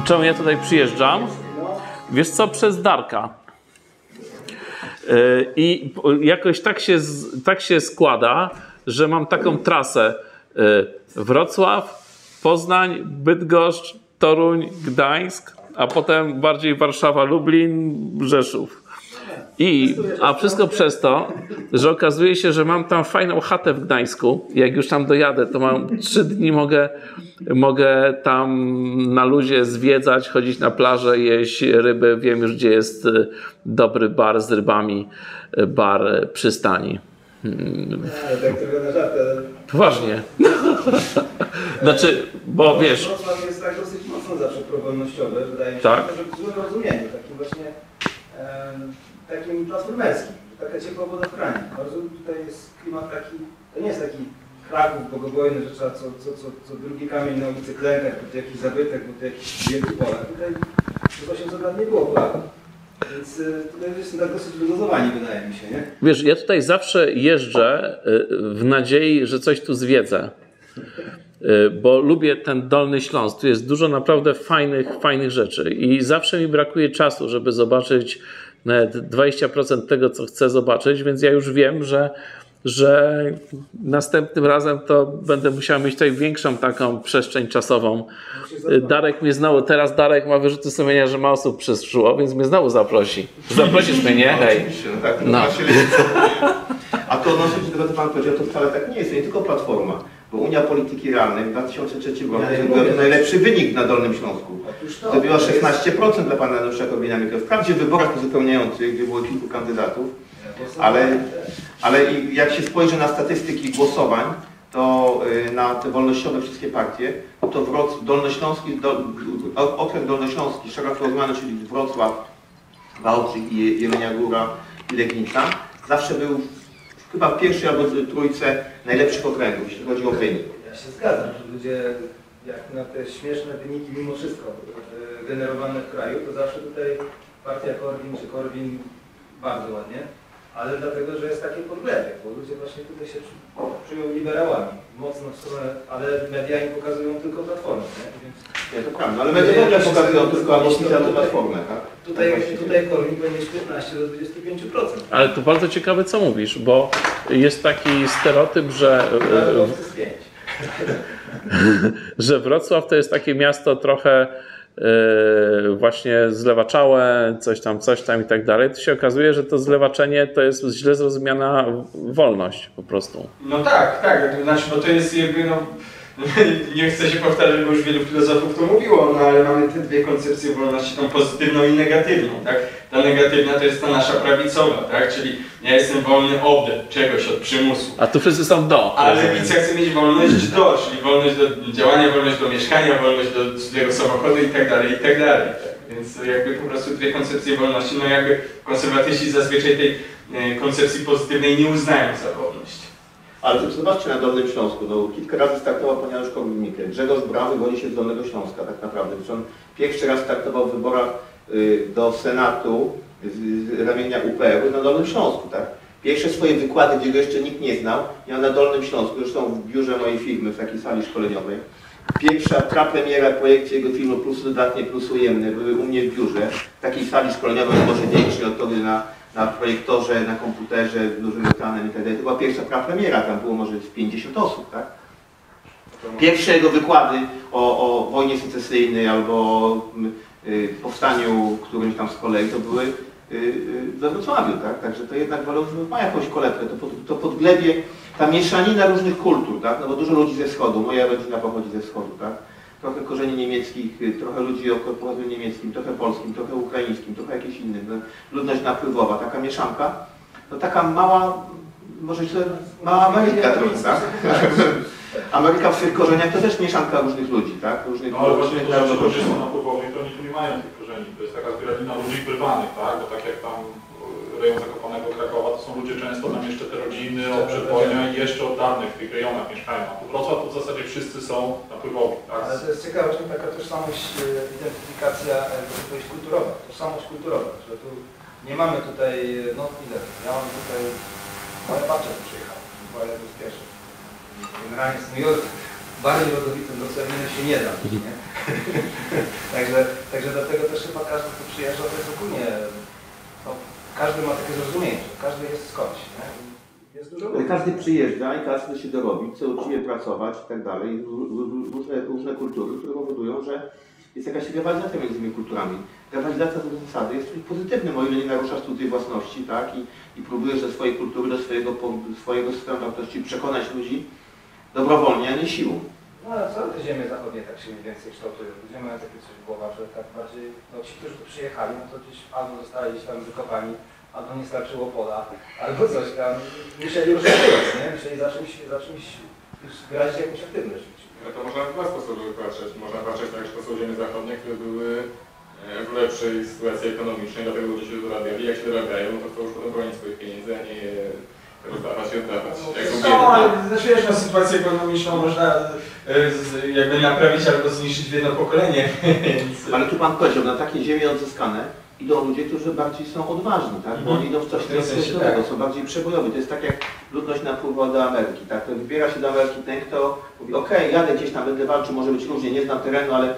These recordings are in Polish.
czemu ja tutaj przyjeżdżam? Wiesz co, przez Darka. I jakoś tak się składa, że mam taką trasę Wrocław, Poznań, Bydgoszcz, Toruń, Gdańsk, a potem bardziej Warszawa, Lublin, Rzeszów. A wszystko przez to, że okazuje się, że mam tam fajną chatę w Gdańsku. Jak już tam dojadę, to mam 3 dni, mogę tam na luzie zwiedzać, chodzić na plażę, jeść ryby. Wiem już, gdzie jest dobry bar z rybami, bar przystani. Tak tylko na żartę. Poważnie. Znaczy, bo wiesz... Wrocław jest tak dosyć mocno zawsze prowolnościowy, wydaje mi się, tak? że w złym rozumieniu, takim właśnie takim platformerskim, taka ciepła woda w kranie. Bardzo tutaj jest klimat taki, to nie jest taki Kraków bogobojny, że trzeba co drugi kamień na ulicy klękać, bo to jakiś zabytek, bo to jakiś wielki Polak. Tutaj przez 800 lat nie było Polaków. Więc tutaj jestem tak dosyć wyluzowani, wydaje mi się, nie? Wiesz, ja tutaj zawsze jeżdżę w nadziei, że coś tu zwiedzę. Bo lubię ten Dolny Śląsk. Tu jest dużo naprawdę fajnych rzeczy. I zawsze mi brakuje czasu, żeby zobaczyć nawet 20% tego, co chcę zobaczyć, więc ja już wiem, że następnym razem to będę musiał mieć tutaj większą taką przestrzeń czasową. Darek mnie znowu, teraz Darek ma wyrzuty sumienia, że ma osób przyszło, więc mnie znowu zaprosi. Zaprosisz mnie, nie? Hej. Oczywiście, no tak. No. A to odnośnie się do tego, co Pan powiedział, to wcale tak nie jest, to nie tylko Platforma. Bo Unia Polityki Realnej w 2003 roku zrobiła to najlepszy wynik na Dolnym Śląsku. Zrobiła 16% dla Pana Janusza Korwina-Mikkego. Wprawdzie w wyborach uzupełniających, gdzie było kilku kandydatów, ale jak się spojrzy na statystyki głosowań, to na te wolnościowe wszystkie partie, to okręg dolnośląski, szeroko rozumiany, czyli Wrocław, Wałbrzych, Jelenia Góra i Legnica, zawsze był chyba w pierwszej albo trójce najlepszych okręgów, jeśli chodzi o wynik. Ja się zgadzam, że ludzie jak na te śmieszne wyniki mimo wszystko generowane w kraju, to zawsze tutaj partia Korwin czy Korwin bardzo ładnie, ale dlatego, że jest takie podglebie, bo ludzie właśnie tutaj się czują liberałami, mocno w stronę, ale media im pokazują tylko Platformę, nie? Więc nie, to prawda, ale media w ogóle pokazują tylko albo specjalną Platformę, tak? Tutaj Korwin będzie mieć 15 do 25%. Ale to bardzo ciekawe, co mówisz, bo jest taki stereotyp, że Wrocław to jest takie miasto trochę właśnie zlewaczałe, coś tam i tak dalej. To się okazuje, że to zlewaczenie to jest źle zrozumiana wolność po prostu. No tak, znaczy, bo to jest jakby, no, nie chcę się powtarzać, bo już wielu filozofów to mówiło, no ale mamy te dwie koncepcje wolności, tą pozytywną i negatywną, tak? Ta negatywna to jest ta nasza prawicowa, tak? Czyli ja jestem wolny od czegoś, od przymusu. A tu wszyscy są do. Ale lewica chce mieć wolność do, czyli wolność do działania, wolność do mieszkania, wolność do swojego samochodu i tak dalej, tak? Więc jakby po prostu dwie koncepcje wolności, no jakby konserwatyści zazwyczaj tej koncepcji pozytywnej nie uznają za wolność. Ale to zobaczcie na Dolnym Śląsku, no kilka razy startował Pan Janusz Korwin-Mikke. Grzegorz Braun wywodzi się z Dolnego Śląska tak naprawdę. Zresztą pierwszy raz startował w wyborach do Senatu z ramienia UPR-u na Dolnym Śląsku, tak? Pierwsze swoje wykłady, gdzie go jeszcze nikt nie znał, miał na Dolnym Śląsku, zresztą w biurze mojej firmy, w takiej sali szkoleniowej. Pierwsza prapremiera projekcie jego filmu Plus dodatnie, plus ujemne były u mnie w biurze, w takiej sali szkoleniowej, może większej od tego na projektorze, na komputerze, dużym ekranem itd. To była pierwsza prapremiera, tam było może z 50 osób, tak? Pierwsze jego wykłady o wojnie secesyjnej albo o powstaniu którymś tam z kolei, to były we Wrocławiu, tak? Także to jednak ma jakąś kolebkę, to podglebie, ta mieszanina różnych kultur, tak? No bo dużo ludzi ze wschodu, moja rodzina pochodzi ze wschodu, tak? Trochę korzeni niemieckich, trochę ludzi o pochodzeniu niemieckim, trochę polskim, trochę ukraińskim, trochę jakiś inny, no, ludność napływowa, taka mieszanka, no taka mała, może mała Ameryka trochę, tak? Ameryka w swych korzeniach to też mieszanka różnych ludzi, tak? Różnych, no ale właśnie narodowości. to, że są napływowi, to oni tu nie mają tych korzeni, to jest taka zbieranina ludzi wyrwanych, tak? Bo tak jak tam rejon Zakopanego, Krakowa, to są ludzie często tam jeszcze te rodziny od przedwojnia i jeszcze od dawnych w tych rejonach mieszkają. A tu Wrocław to w zasadzie wszyscy są napływowi, tak? Ale to jest ciekawe, że taka tożsamość, identyfikacja kulturowa, tożsamość kulturowa, że tu nie mamy tutaj, no ile, ja mam tutaj, moja babcia tu przyjechała, była jedną z pierwszych. Generalnie z New Yorku, bardziej rodowitym wrocławiem się nie da. Nie? Także dlatego też chyba każdy, kto przyjeżdża, to jest ogólnie, no, każdy ma takie zrozumienie, że każdy jest skądś. Nie? Jest dużo ludzi. Każdy przyjeżdża i każdy chce się dorobić, chce uczciwie pracować i tak dalej. Różne kultury, które powodują, że jest jakaś rywalizacja między tymi kulturami. Rywalizacja do zasady jest czymś pozytywnym, o ile nie naruszasz cudzej własności, tak? I próbujesz do swojej kultury, do swojego systemu wartości przekonać ludzi dobrowolnie, a nie siłą. No ale co te ziemie zachodnie tak się mniej więcej kształtują? Ludzie mają takie coś w głowach, że tak bardziej, no ci, którzy tu przyjechali, no to gdzieś albo zostali gdzieś tam wykopani, albo nie starczyło pola, albo coś tam, musieli już żyć, nie? Musieli za czymś grać jakąś aktywność. No to można w dwa sposoby patrzeć. Można patrzeć tak, że to są ziemie zachodnie, które były w lepszej sytuacji ekonomicznej, dlatego ludzie się dorabiali. Jak się dorabiają, to chcą już potem bronić swoich pieniędzy, a nie je rozdawać i oddawać. Jak są No, ale znaczy wiesz, no, sytuację ekonomiczną można jakby naprawić albo zniszczyć w jedno pokolenie. Więc... Ale tu Pan powiedział, na takie ziemie odzyskane idą ludzie, którzy bardziej są odważni, tak? Bo oni idą w coś nowego, są bardziej przebojowi. To jest tak jak ludność napływa do Ameryki, tak? To wybiera się do Ameryki ten, kto mówi, okej, jadę gdzieś tam, będę walczył, może być różnie, nie znam terenu, ale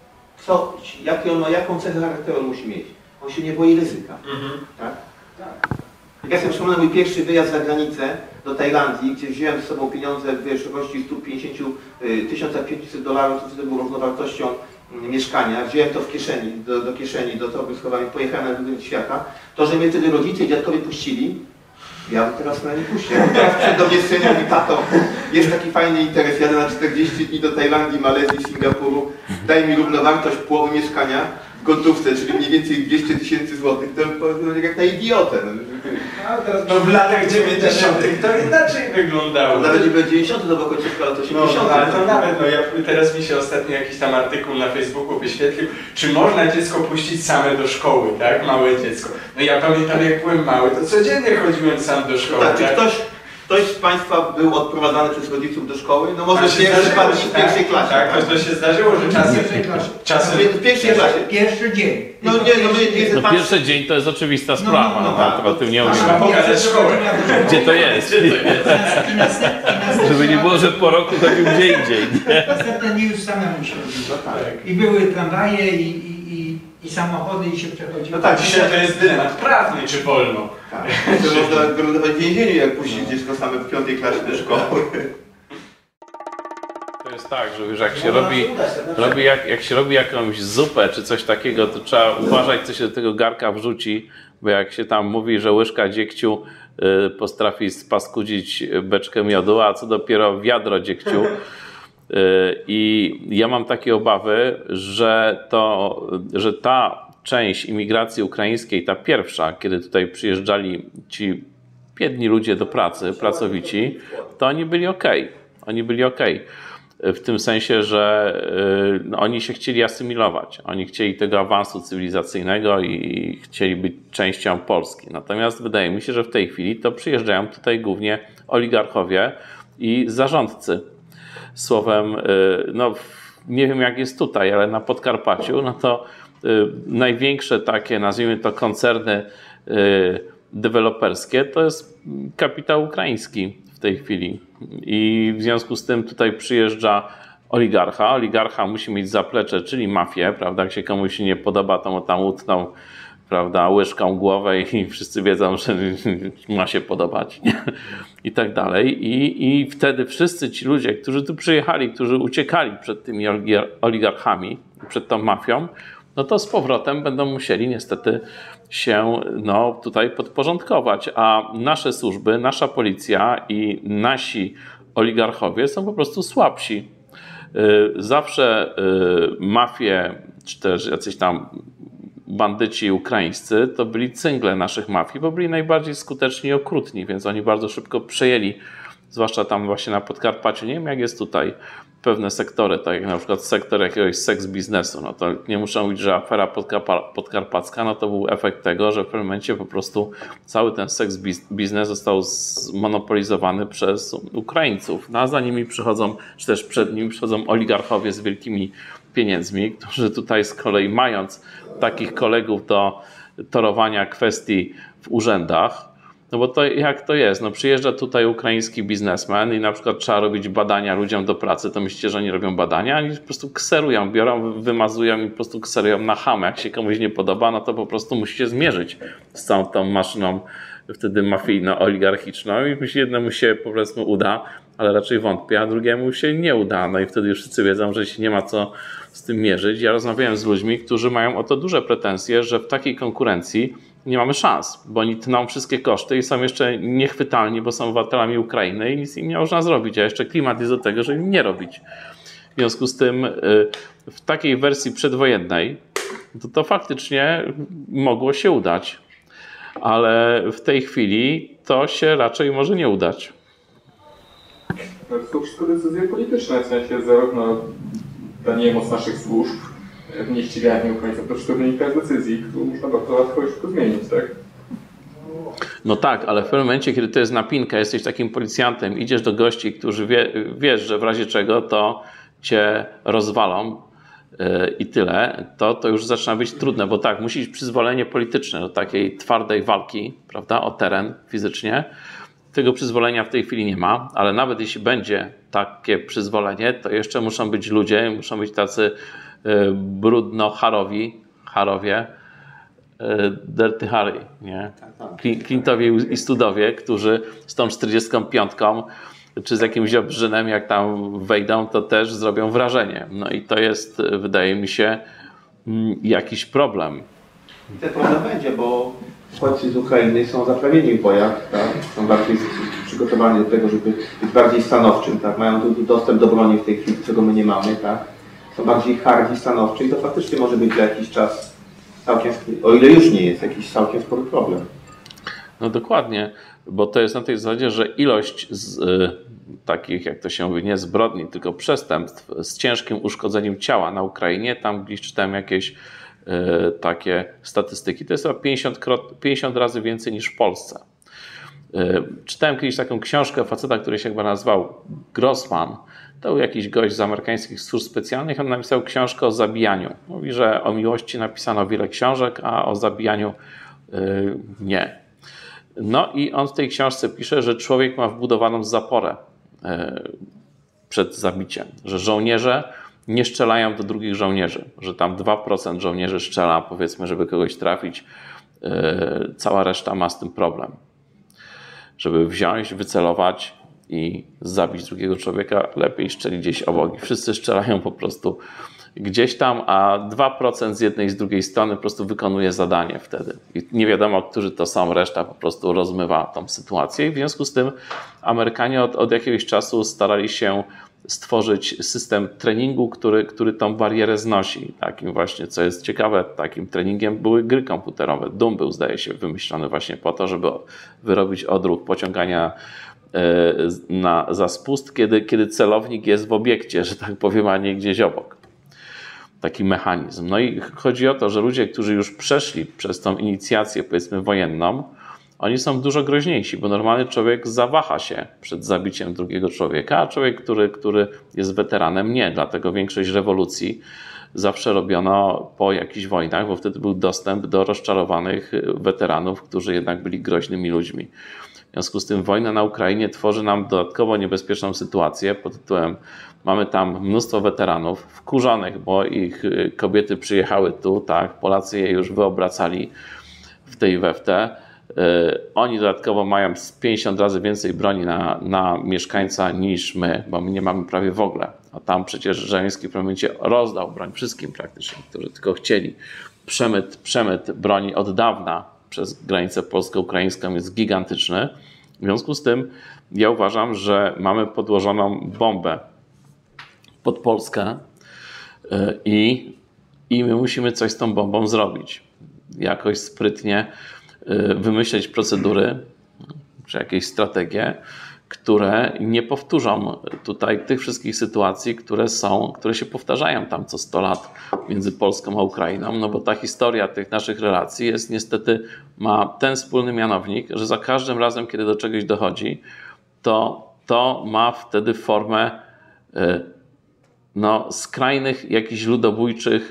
jaką cechę charakteru on musi mieć? On się nie boi ryzyka, tak? Jak ja sobie przypomnę mój pierwszy wyjazd za granicę do Tajlandii, gdzie wziąłem z sobą pieniądze w wysokości $1500, co wtedy było równowartością mieszkania, wziąłem to w kieszeni, do kieszeni, do torby schowałem, pojechałem na drugi świata, to, że mnie wtedy rodzice i dziadkowie puścili, ja bym teraz na nie puścił. Teraz przed do mnie syn mówi, tato, jest taki fajny interes, jadę na 40 dni do Tajlandii, Malezji, Singapuru, daj mi równowartość połowy mieszkania w gotówce, czyli mniej więcej 200 000 złotych, to jak na idiotę. No w latach 90. to inaczej wyglądało. Nawet nie będzie 90, no bo końcówka lat 80. No, ale to nawet, no ja teraz mi się ostatnio jakiś tam artykuł na Facebooku wyświetlił, czy można dziecko puścić same do szkoły, tak? Małe dziecko. No ja pamiętam, jak byłem mały, to codziennie chodziłem sam do szkoły. Tak, czy ktoś z Państwa był odprowadzany przez rodziców do szkoły? No może w pierwszej klasie. Tak, to się zdarzyło, że czasem... W pierwszej klasie. Pierwszy dzień. No nie, No pierwszy dzień to jest oczywista sprawa, no, tak. o tym nie mówię. Trzeba pokazać szkołę. Gdzie to jest? Żeby nie było, że po roku to gdzie indziej. Następne dni już samemu się robiło. No tak. I były tramwaje i samochody i się przechodziło. No tak, dzisiaj to jest dylemat prawny, czy wolno. Tak. To można wylądować w więzieniu, jak puścić dziecko same w 5. klasie do szkoły. To jest tak, że już jak się robi jakąś zupę czy coś takiego, to trzeba uważać, co się do tego garka wrzuci, bo jak się tam mówi, że łyżka dziegciu potrafi spaskudzić beczkę miodu, a co dopiero wiadro dziegciu. I ja mam takie obawy, że ta część imigracji ukraińskiej, ta pierwsza, kiedy tutaj przyjeżdżali ci biedni ludzie do pracy, pracowici, to oni byli okej. Oni byli okej. W tym sensie, że oni się chcieli asymilować. Oni chcieli tego awansu cywilizacyjnego i chcieli być częścią Polski. Natomiast wydaje mi się, że w tej chwili to przyjeżdżają tutaj głównie oligarchowie i zarządcy. Słowem, no nie wiem jak jest tutaj, ale na Podkarpaciu, no to największe takie, nazwijmy to koncerny deweloperskie, to jest kapitał ukraiński w tej chwili. I w związku z tym tutaj przyjeżdża oligarcha. Oligarcha musi mieć zaplecze, czyli mafię, prawda? Jak się komuś nie podoba, to mu tam utną, prawda, łyżką głowę i wszyscy wiedzą, że ma się podobać i tak dalej. I wtedy wszyscy ci ludzie, którzy tu przyjechali, którzy uciekali przed tymi oligarchami, przed tą mafią, no to z powrotem będą musieli niestety się tutaj podporządkować. A nasze służby, nasza policja i nasi oligarchowie są po prostu słabsi. Zawsze mafie, czy też jacyś tam bandyci ukraińscy, to byli cyngle naszych mafii, bo byli najbardziej skuteczni i okrutni, więc oni bardzo szybko przejęli, zwłaszcza tam właśnie na Podkarpaciu. Nie wiem jak jest tutaj, pewne sektory, tak jak na przykład sektor jakiegoś seks biznesu, no to nie muszę mówić, że afera podkarpacka, no to był efekt tego, że w pewnym momencie po prostu cały ten seks biznes został zmonopolizowany przez Ukraińców. No a za nimi przychodzą, czy też przed nimi przychodzą oligarchowie z wielkimi pieniędzmi, którzy tutaj z kolei mając takich kolegów do torowania kwestii w urzędach, No bo to jak to jest? No przyjeżdża tutaj ukraiński biznesmen i na przykład trzeba robić badania ludziom do pracy, to myślicie, że oni robią badania? Oni po prostu kserują, biorą, wymazują i po prostu kserują na hamę. Jak się komuś nie podoba, no to po prostu musicie zmierzyć z całą tą maszyną wtedy mafijno-oligarchiczną i jednemu się powiedzmy uda, ale raczej wątpię, a drugiemu się nie uda. No i wtedy już wszyscy wiedzą, że się nie ma co z tym mierzyć. Ja rozmawiałem z ludźmi, którzy mają o to duże pretensje, że w takiej konkurencji nie mamy szans, bo oni tną wszystkie koszty i są jeszcze niechwytalni, bo są obywatelami Ukrainy i nic im nie można zrobić, a jeszcze klimat jest do tego, żeby im nie robić. W związku z tym w takiej wersji przedwojennej to faktycznie mogło się udać, ale w tej chwili to się raczej może nie udać. No to wszystko decyzje polityczne, w sensie zarówno ta niemoc naszych służb, nieściganie Ukraińców, to wszystko wynika z decyzji, którą można bardzo łatwo i szybko zmienić, tak? No tak, ale w pewnym momencie, kiedy to jest napinka, jesteś takim policjantem, idziesz do gości, którzy wiesz, że w razie czego to cię rozwalą i tyle, to już zaczyna być trudne, bo tak, musi być przyzwolenie polityczne do takiej twardej walki, prawda, o teren fizycznie. Tego przyzwolenia w tej chwili nie ma, ale nawet jeśli będzie takie przyzwolenie, to jeszcze muszą być ludzie, muszą być tacy Harowie, Dirty Harry, nie? Clintowie i Studowie, którzy z tą 45 czy z jakimś obrzynem, jak tam wejdą, to też zrobią wrażenie. No i to jest, wydaje mi się, jakiś problem. I ten problem będzie, bo uchodźcy z Ukrainy są zaprawieni w bojach, tak? Są bardziej przygotowani do tego, żeby być bardziej stanowczym, tak? Mają dostęp do broni w tej chwili, czego my nie mamy, tak? Są bardziej hardzi, stanowczy i to faktycznie może być za jakiś czas całkiem, o ile już nie jest, jakiś całkiem spory problem. No dokładnie, bo to jest na tej zasadzie, że ilość takich, jak to się mówi, nie zbrodni, tylko przestępstw z ciężkim uszkodzeniem ciała na Ukrainie, tam gdzieś czytałem jakieś takie statystyki, to jest chyba 50 razy więcej niż w Polsce. Czytałem kiedyś taką książkę faceta, który się chyba nazywał Grossman. To był jakiś gość z amerykańskich służb specjalnych. On napisał książkę o zabijaniu. Mówi, że o miłości napisano wiele książek, a o zabijaniu nie. No i on w tej książce pisze, że człowiek ma wbudowaną zaporę przed zabiciem, że żołnierze nie strzelają do drugich żołnierzy, że tam 2% żołnierzy strzela, powiedzmy, żeby kogoś trafić, cała reszta ma z tym problem. Żeby wziąć, wycelować i zabić drugiego człowieka, lepiej strzelić gdzieś obok. I wszyscy strzelają po prostu gdzieś tam, a 2% z jednej i z drugiej strony po prostu wykonuje zadanie wtedy. I nie wiadomo, którzy to są, reszta po prostu rozmywa tą sytuację. I w związku z tym Amerykanie od jakiegoś czasu starali się stworzyć system treningu, który tą barierę znosi. Takim właśnie, co jest ciekawe, takim treningiem były gry komputerowe. Doom był, zdaje się, wymyślony właśnie po to, żeby wyrobić odruch pociągania za spust, kiedy celownik jest w obiekcie, że tak powiem, a nie gdzieś obok. Taki mechanizm. No i chodzi o to, że ludzie, którzy już przeszli przez tą inicjację, powiedzmy, wojenną, oni są dużo groźniejsi, bo normalny człowiek zawaha się przed zabiciem drugiego człowieka, a człowiek, który jest weteranem, nie. Dlatego większość rewolucji zawsze robiono po jakichś wojnach, bo wtedy był dostęp do rozczarowanych weteranów, którzy jednak byli groźnymi ludźmi. W związku z tym wojna na Ukrainie tworzy nam dodatkowo niebezpieczną sytuację pod tytułem mamy tam mnóstwo weteranów wkurzonych, bo ich kobiety przyjechały tu, tak, Polacy je już wyobracali w tej i we w te. Oni dodatkowo mają 50 razy więcej broni na mieszkańca niż my, bo my nie mamy prawie w ogóle. A tam przecież Żeleński w pewnym momencie rozdał broń wszystkim praktycznie, którzy tylko chcieli. Przemyt broni od dawna przez granicę polsko-ukraińską jest gigantyczny. W związku z tym ja uważam, że mamy podłożoną bombę pod Polskę i my musimy coś z tą bombą zrobić. Jakoś sprytnie wymyśleć procedury czy jakieś strategie, które nie powtórzą tutaj tych wszystkich sytuacji, które się powtarzają tam co 100 lat między Polską a Ukrainą, no bo ta historia tych naszych relacji jest niestety, ma ten wspólny mianownik, że za każdym razem, kiedy do czegoś dochodzi, to ma wtedy formę skrajnych, jakichś ludobójczych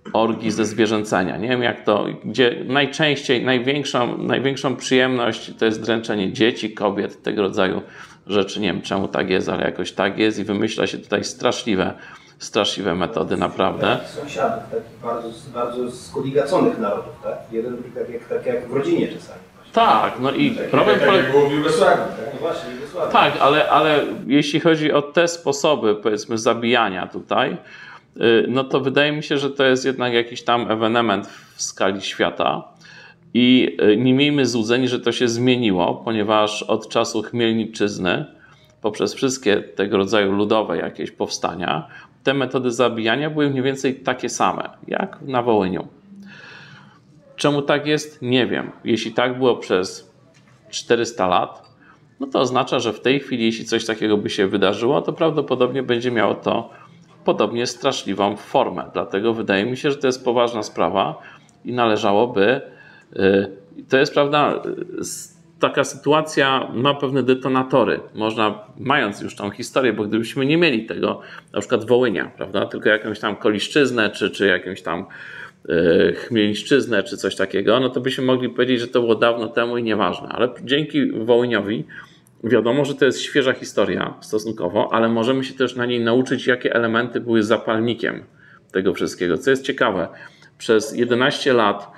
orgii ze zwierzęcenia. Nie wiem jak to, gdzie najczęściej, największą przyjemność to jest dręczenie dzieci, kobiet, tego rodzaju rzeczy. Nie wiem czemu tak jest, ale jakoś tak jest i wymyśla się tutaj straszliwe metody naprawdę. Sąsiadów, takich bardzo skoligaconych narodów, tak? Jeden drugi tak jak w rodzinie czasami. Tak, no i problem Tak jak było w Jugosławii, tak? No właśnie, Jugosławia. Tak, ale jeśli chodzi o te sposoby, powiedzmy, zabijania tutaj, no to wydaje mi się, że to jest jednak jakiś tam ewenement w skali świata i nie miejmy złudzeń, że to się zmieniło, ponieważ od czasu Chmielniczyzny, poprzez wszystkie tego rodzaju ludowe jakieś powstania, te metody zabijania były mniej więcej takie same, jak na Wołyniu. Czemu tak jest? Nie wiem. Jeśli tak było przez 400 lat, no to oznacza, że w tej chwili, jeśli coś takiego by się wydarzyło, to prawdopodobnie będzie miało to podobnie straszliwą formę. Dlatego wydaje mi się, że to jest poważna sprawa i należałoby... To jest prawda, taka sytuacja ma pewne detonatory. Można, mając już tą historię, bo gdybyśmy nie mieli tego, na przykład Wołynia, prawda, tylko jakąś tam Koliszczyznę, czy jakąś tam Chmielniczczyznę, czy coś takiego, no to byśmy mogli powiedzieć, że to było dawno temu i nieważne. Ale dzięki Wołyniowi wiadomo, że to jest świeża historia stosunkowo, ale możemy się też na niej nauczyć, jakie elementy były zapalnikiem tego wszystkiego. Co jest ciekawe, przez 11 lat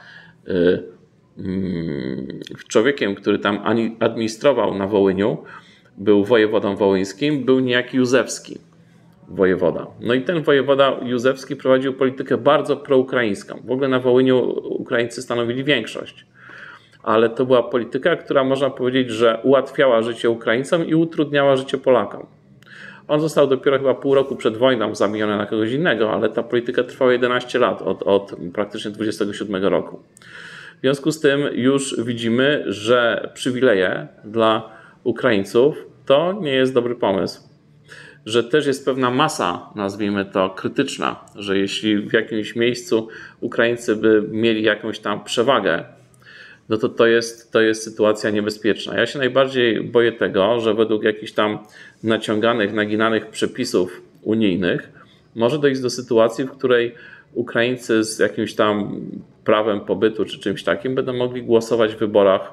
człowiekiem, który tam administrował na Wołyniu, był wojewodą wołyńskim, był niejaki Józefski, wojewoda. No i ten wojewoda Józefski prowadził politykę bardzo proukraińską. W ogóle na Wołyniu Ukraińcy stanowili większość. Ale to była polityka, która można powiedzieć, że ułatwiała życie Ukraińcom i utrudniała życie Polakom. On został dopiero chyba pół roku przed wojną zamieniony na kogoś innego, ale ta polityka trwała 11 lat, od praktycznie 27 roku. W związku z tym już widzimy, że przywileje dla Ukraińców to nie jest dobry pomysł. Że też jest pewna masa, nazwijmy to, krytyczna, że jeśli w jakimś miejscu Ukraińcy by mieli jakąś tam przewagę, no to jest sytuacja niebezpieczna. Ja się najbardziej boję tego, że według jakichś tam naciąganych, naginanych przepisów unijnych może dojść do sytuacji, w której Ukraińcy z jakimś tam prawem pobytu czy czymś takim będą mogli głosować w wyborach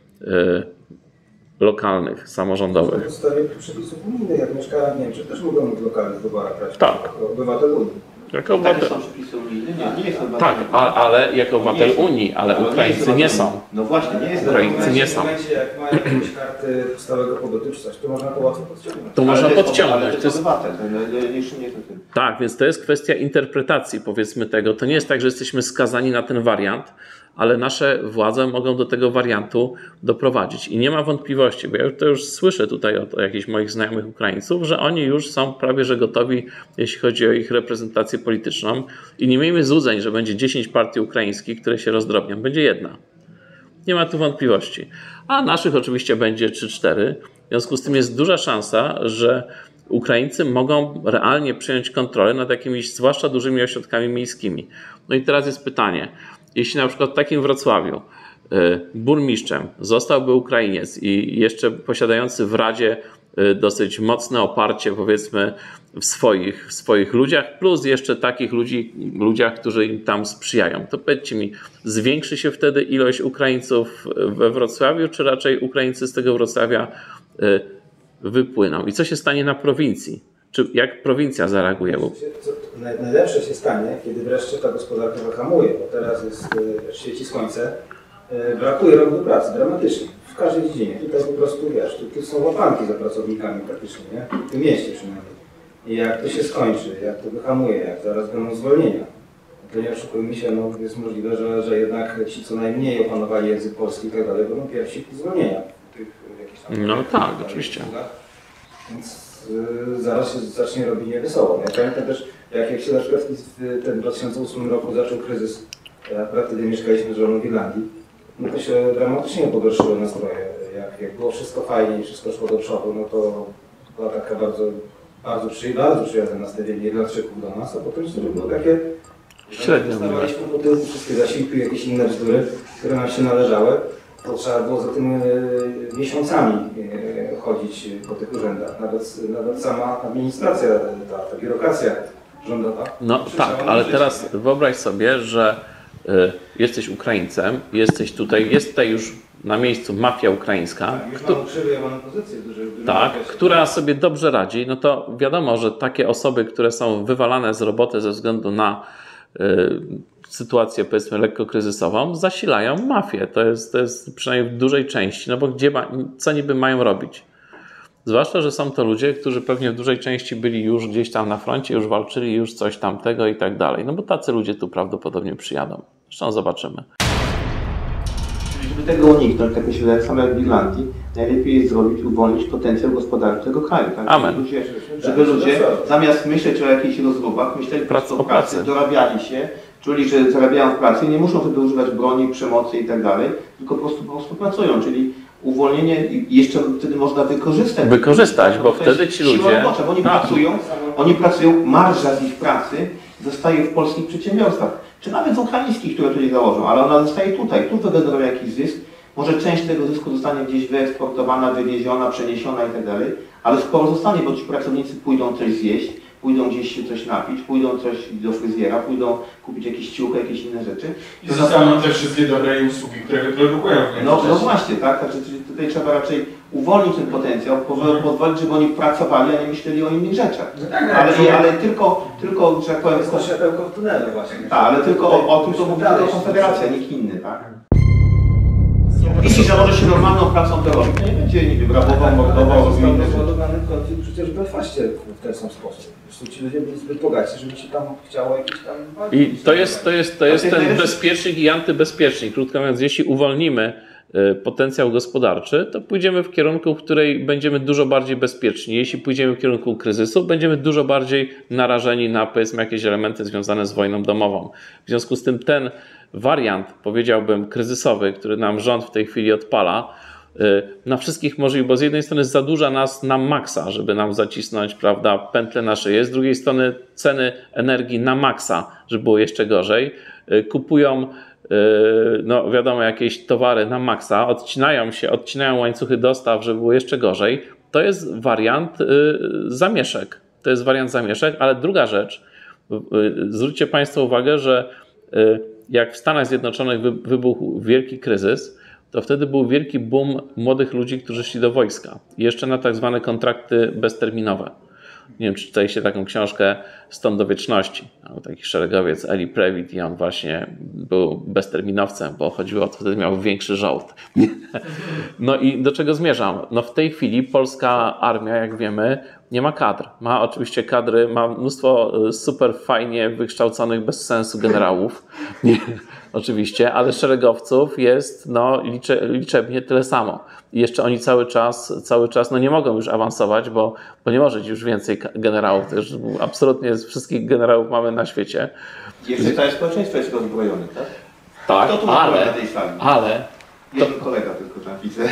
lokalnych, samorządowych. Na podstawie przepisów unijnych, jak mieszkają w Niemczech, też mogą w lokalnych wyborach brać tak. Jako obywatel Unii. Jako Takie są przepisy unijne? Nie jest to tak, ale jako obywatel Unii, ale Ukraińcy nie są. No właśnie, nie jest Ukraińcy nie są. W momencie, jak mają jakieś karty stałego pobytu czy coś, to można to łatwo podciągnąć. To można podciągnąć. Ale to jest obywatel, jeszcze nie tym. Tak, więc to jest kwestia interpretacji, powiedzmy tego. To nie jest tak, że jesteśmy skazani na ten wariant, ale nasze władze mogą do tego wariantu doprowadzić. I nie ma wątpliwości, bo ja to już słyszę tutaj od jakichś moich znajomych Ukraińców, że oni już są prawie że gotowi, jeśli chodzi o ich reprezentację polityczną. I nie miejmy złudzeń, że będzie 10 partii ukraińskich, które się rozdrobnią. Będzie jedna. Nie ma tu wątpliwości. A naszych oczywiście będzie 3-4. W związku z tym jest duża szansa, że Ukraińcy mogą realnie przejąć kontrolę nad jakimiś, zwłaszcza dużymi ośrodkami miejskimi. No i teraz jest pytanie. Jeśli na przykład w takim Wrocławiu burmistrzem zostałby Ukrainiec i jeszcze posiadający w Radzie dosyć mocne oparcie, powiedzmy, w swoich ludziach, plus jeszcze takich ludziach, którzy im tam sprzyjają, to powiedzcie mi, zwiększy się wtedy ilość Ukraińców we Wrocławiu, czy raczej Ukraińcy z tego Wrocławia wypłyną? I co się stanie na prowincji? Czy jak prowincja zareaguje? Najlepsze się stanie, kiedy wreszcie ta gospodarka wyhamuje, bo teraz świeci słońce, brakuje rąk do pracy dramatycznie, w każdej dziedzinie. Tutaj po prostu, wiesz, tu są łapanki za pracownikami praktycznie, nie? W tym mieście przynajmniej. I jak to się skończy, jak to wyhamuje, jak zaraz będą zwolnienia, to nie oszukujmy się, no jest możliwe, że jednak ci, co najmniej opanowali język polski i tak dalej, będą pierwsi zwolnienia. No tak, oczywiście. Więc zaraz się zacznie robić niewesoło. Ja pamiętam też, jak się na przykład w tym 2008 roku zaczął kryzys, akurat wtedy mieszkaliśmy z żoną w Irlandii, no to się dramatycznie pogorszyły nastroje. Jak było wszystko fajnie i wszystko szło do przodu, no to była taka bardzo przyjazne nastawienie Irlandczyków do nas, a potem było takie średnio. Dostawaliśmy po tyłku wszystkie zasiłki, jakieś inne bzdury, które nam się należały. To trzeba było za tym miesiącami chodzić po tych urzędach. Nawet sama administracja, ta biurokracja żąda, tak? No tak, ale teraz wyobraź sobie, że jesteś Ukraińcem, jest tutaj już na miejscu mafia ukraińska, która sobie dobrze radzi, no to wiadomo, że takie osoby, które są wywalane z roboty ze względu na sytuację, powiedzmy, lekko kryzysową, zasilają mafię. To jest przynajmniej w dużej części, no bo co niby mają robić? Zwłaszcza, że są to ludzie, którzy pewnie w dużej części byli już gdzieś tam na froncie, już walczyli, już coś tamtego i tak dalej. No bo tacy ludzie tu prawdopodobnie przyjadą. Zresztą zobaczymy. Żeby tego uniknąć, tak mi się wydaje, samo jak w Irlandii, najlepiej jest uwolnić potencjał gospodarczy tego kraju. Tak? Amen. Żeby ludzie zamiast myśleć o jakichś rozrobach, myśleli o pracy, dorabiali się, czuli, że zarabiają w pracy, nie muszą wtedy używać broni, przemocy i tak dalej, tylko po prostu pracują, czyli uwolnienie i jeszcze wtedy można wykorzystać, bo wtedy ci ludzie... Oni pracują, marża z ich pracy zostaje w polskich przedsiębiorstwach, czy nawet w ukraińskich, które tutaj założą, ale ona zostaje tutaj, tu wygeneruje jakiś zysk, może część tego zysku zostanie gdzieś wyeksportowana, wywieziona, przeniesiona i tak dalej, ale sporo zostanie, bo ci pracownicy pójdą coś zjeść, pójdą gdzieś się coś napić, pójdą coś do fryzjera, pójdą kupić jakieś ciuchy, jakieś inne rzeczy. I zostaną te wszystkie dobre usługi, które wyprodukują. No właśnie, tak? Znaczy, tutaj trzeba raczej uwolnić ten potencjał, pozwolić, żeby oni pracowali, a nie myśleli o innych rzeczach. No tak, ale tylko, że tak powiem... To jest światełko w tunelu właśnie. Tak, ale tylko o tym to mówi tylko Konfederacja, nikt inny, tak? Jeśli założy się normalną pracą to robi, to nie będzie niby rabował, mordował, robił inne rzeczy. Został konflikt przecież w Belfaście w ten sam sposób. Ci ludzie byli zbyt bogaci, żeby się tam chciało jakieś tam... I to jest ten bezpiecznik i antybezpiecznik. Krótko mówiąc, jeśli uwolnimy potencjał gospodarczy, to pójdziemy w kierunku, w której będziemy dużo bardziej bezpieczni. Jeśli pójdziemy w kierunku kryzysu, będziemy dużo bardziej narażeni na, powiedzmy, jakieś elementy związane z wojną domową. W związku z tym ten wariant, powiedziałbym, kryzysowy, który nam rząd w tej chwili odpala, na wszystkich możliwych, bo z jednej strony zadłuża nas na maksa, żeby nam zacisnąć, prawda, pętlę na szyję, z drugiej strony ceny energii na maksa, żeby było jeszcze gorzej, kupują, no wiadomo, jakieś towary na maksa, odcinają łańcuchy dostaw, żeby było jeszcze gorzej. To jest wariant zamieszek. To jest wariant zamieszek, ale druga rzecz, zwróćcie Państwo uwagę, że jak w Stanach Zjednoczonych wybuchł wielki kryzys, to wtedy był wielki boom młodych ludzi, którzy szli do wojska. Jeszcze na tak zwane kontrakty bezterminowe. Nie wiem, czy czytaliście taką książkę Stąd do wieczności. Taki szeregowiec Eli Prewitt i on właśnie był bezterminowcem, bo chodziło o to, wtedy miał większy żołd. No i do czego zmierzam? No w tej chwili polska armia, jak wiemy, nie ma kadr. Ma oczywiście kadry, ma mnóstwo super fajnie wykształconych bez sensu generałów. Nie, oczywiście, ale szeregowców jest no, liczebnie tyle samo. I jeszcze oni cały czas no nie mogą już awansować, bo nie może być już więcej generałów. To już absolutnie z wszystkich generałów mamy na świecie. Jeszcze całe społeczeństwo jest rozbrojone, tak? Tak, kto tu ale... na tej sali? Jeden kolega tylko tam widzę.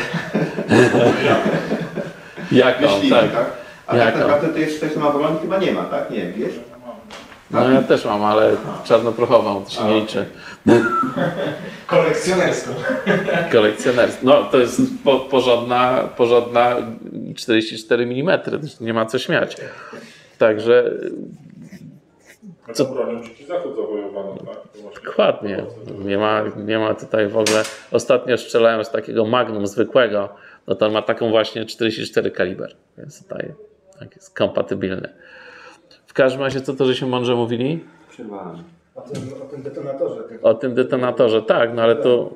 Jako, tak. A jako. tak naprawdę to jest ktoś, kto ma broń? Chyba nie ma, tak? Nie, wiesz? No ja też mam, ale czarnoprochową, to się nie liczy. Kolekcjonerską. No to jest porządna 44 mm, nie ma co śmiać. Także... Co bronią Dziki Zachód zawojowano, tak? Dokładnie. Nie ma tutaj w ogóle... Ostatnio strzelałem z takiego Magnum zwykłego, no to on ma taką właśnie 44 kaliber, więc tutaj tak jest kompatybilny. W każdym razie co to, że się mądrze mówili? O tym detonatorze. O tym detonatorze, tak, no ale to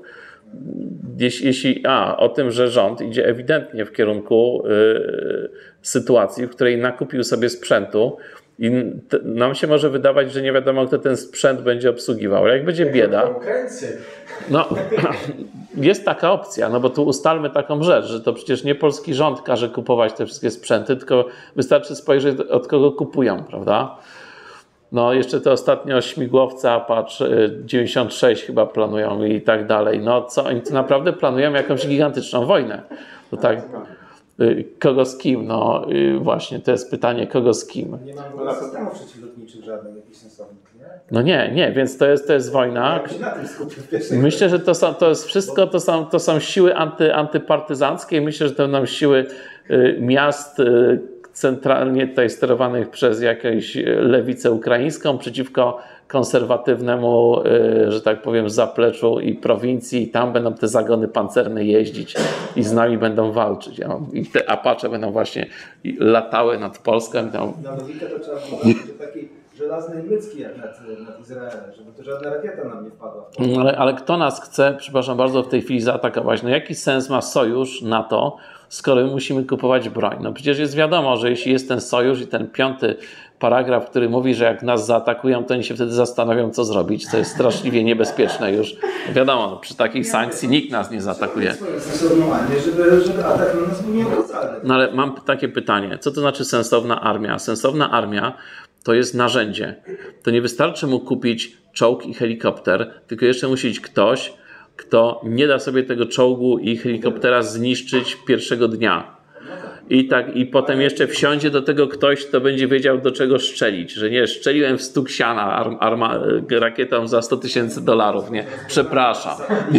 o tym, że rząd idzie ewidentnie w kierunku sytuacji, w której nakupił sobie sprzętu i nam się może wydawać, że nie wiadomo, kto ten sprzęt będzie obsługiwał, ale jak będzie bieda, no jest taka opcja, no bo tu ustalmy taką rzecz, że to przecież nie polski rząd każe kupować te wszystkie sprzęty, tylko wystarczy spojrzeć, od kogo kupują, prawda? No jeszcze te ostatnio śmigłowca, patrz, 96 chyba planują i tak dalej. No co, oni naprawdę planują jakąś gigantyczną wojnę. No tak, kogo z kim? No właśnie, to jest pytanie, kogo z kim? Nie ma systemów przeciwlotniczych żadnych jakichś sensownych, nie? No nie, więc to jest wojna. Myślę, że to jest wszystko, to są siły antypartyzanckie i myślę, że to będą siły miast, centralnie tutaj sterowanych przez jakąś lewicę ukraińską przeciwko konserwatywnemu, że tak powiem, zapleczu i prowincji, i tam będą te zagony pancerne jeździć i z nami będą walczyć. I te Apache będą właśnie latały nad Polską. Na logikę to trzeba powiedzieć, że taki żelazny mycki jak nad Izraelem, żeby to żadna rakieta nam nie wpadła. Ale kto nas chce, przepraszam bardzo, w tej chwili zaatakować? No jaki sens ma sojusz NATO, skoro my musimy kupować broń? No przecież jest wiadomo, że jeśli jest ten sojusz i ten 5. paragraf, który mówi, że jak nas zaatakują, to oni się wtedy zastanowią, co zrobić, co jest straszliwie niebezpieczne już. Wiadomo, no, przy takich sankcji nikt nas nie zaatakuje. Żeby atak na nas był nieopłacalny. No ale mam takie pytanie, co to znaczy sensowna armia? Sensowna armia to jest narzędzie. To nie wystarczy mu kupić czołg i helikopter, tylko jeszcze musi być ktoś, kto nie da sobie tego czołgu i helikoptera zniszczyć pierwszego dnia. I potem jeszcze wsiądzie do tego ktoś, kto będzie wiedział, do czego strzelić. Że nie, strzeliłem w stuk siana rakietą za $100,000, nie? Przepraszam.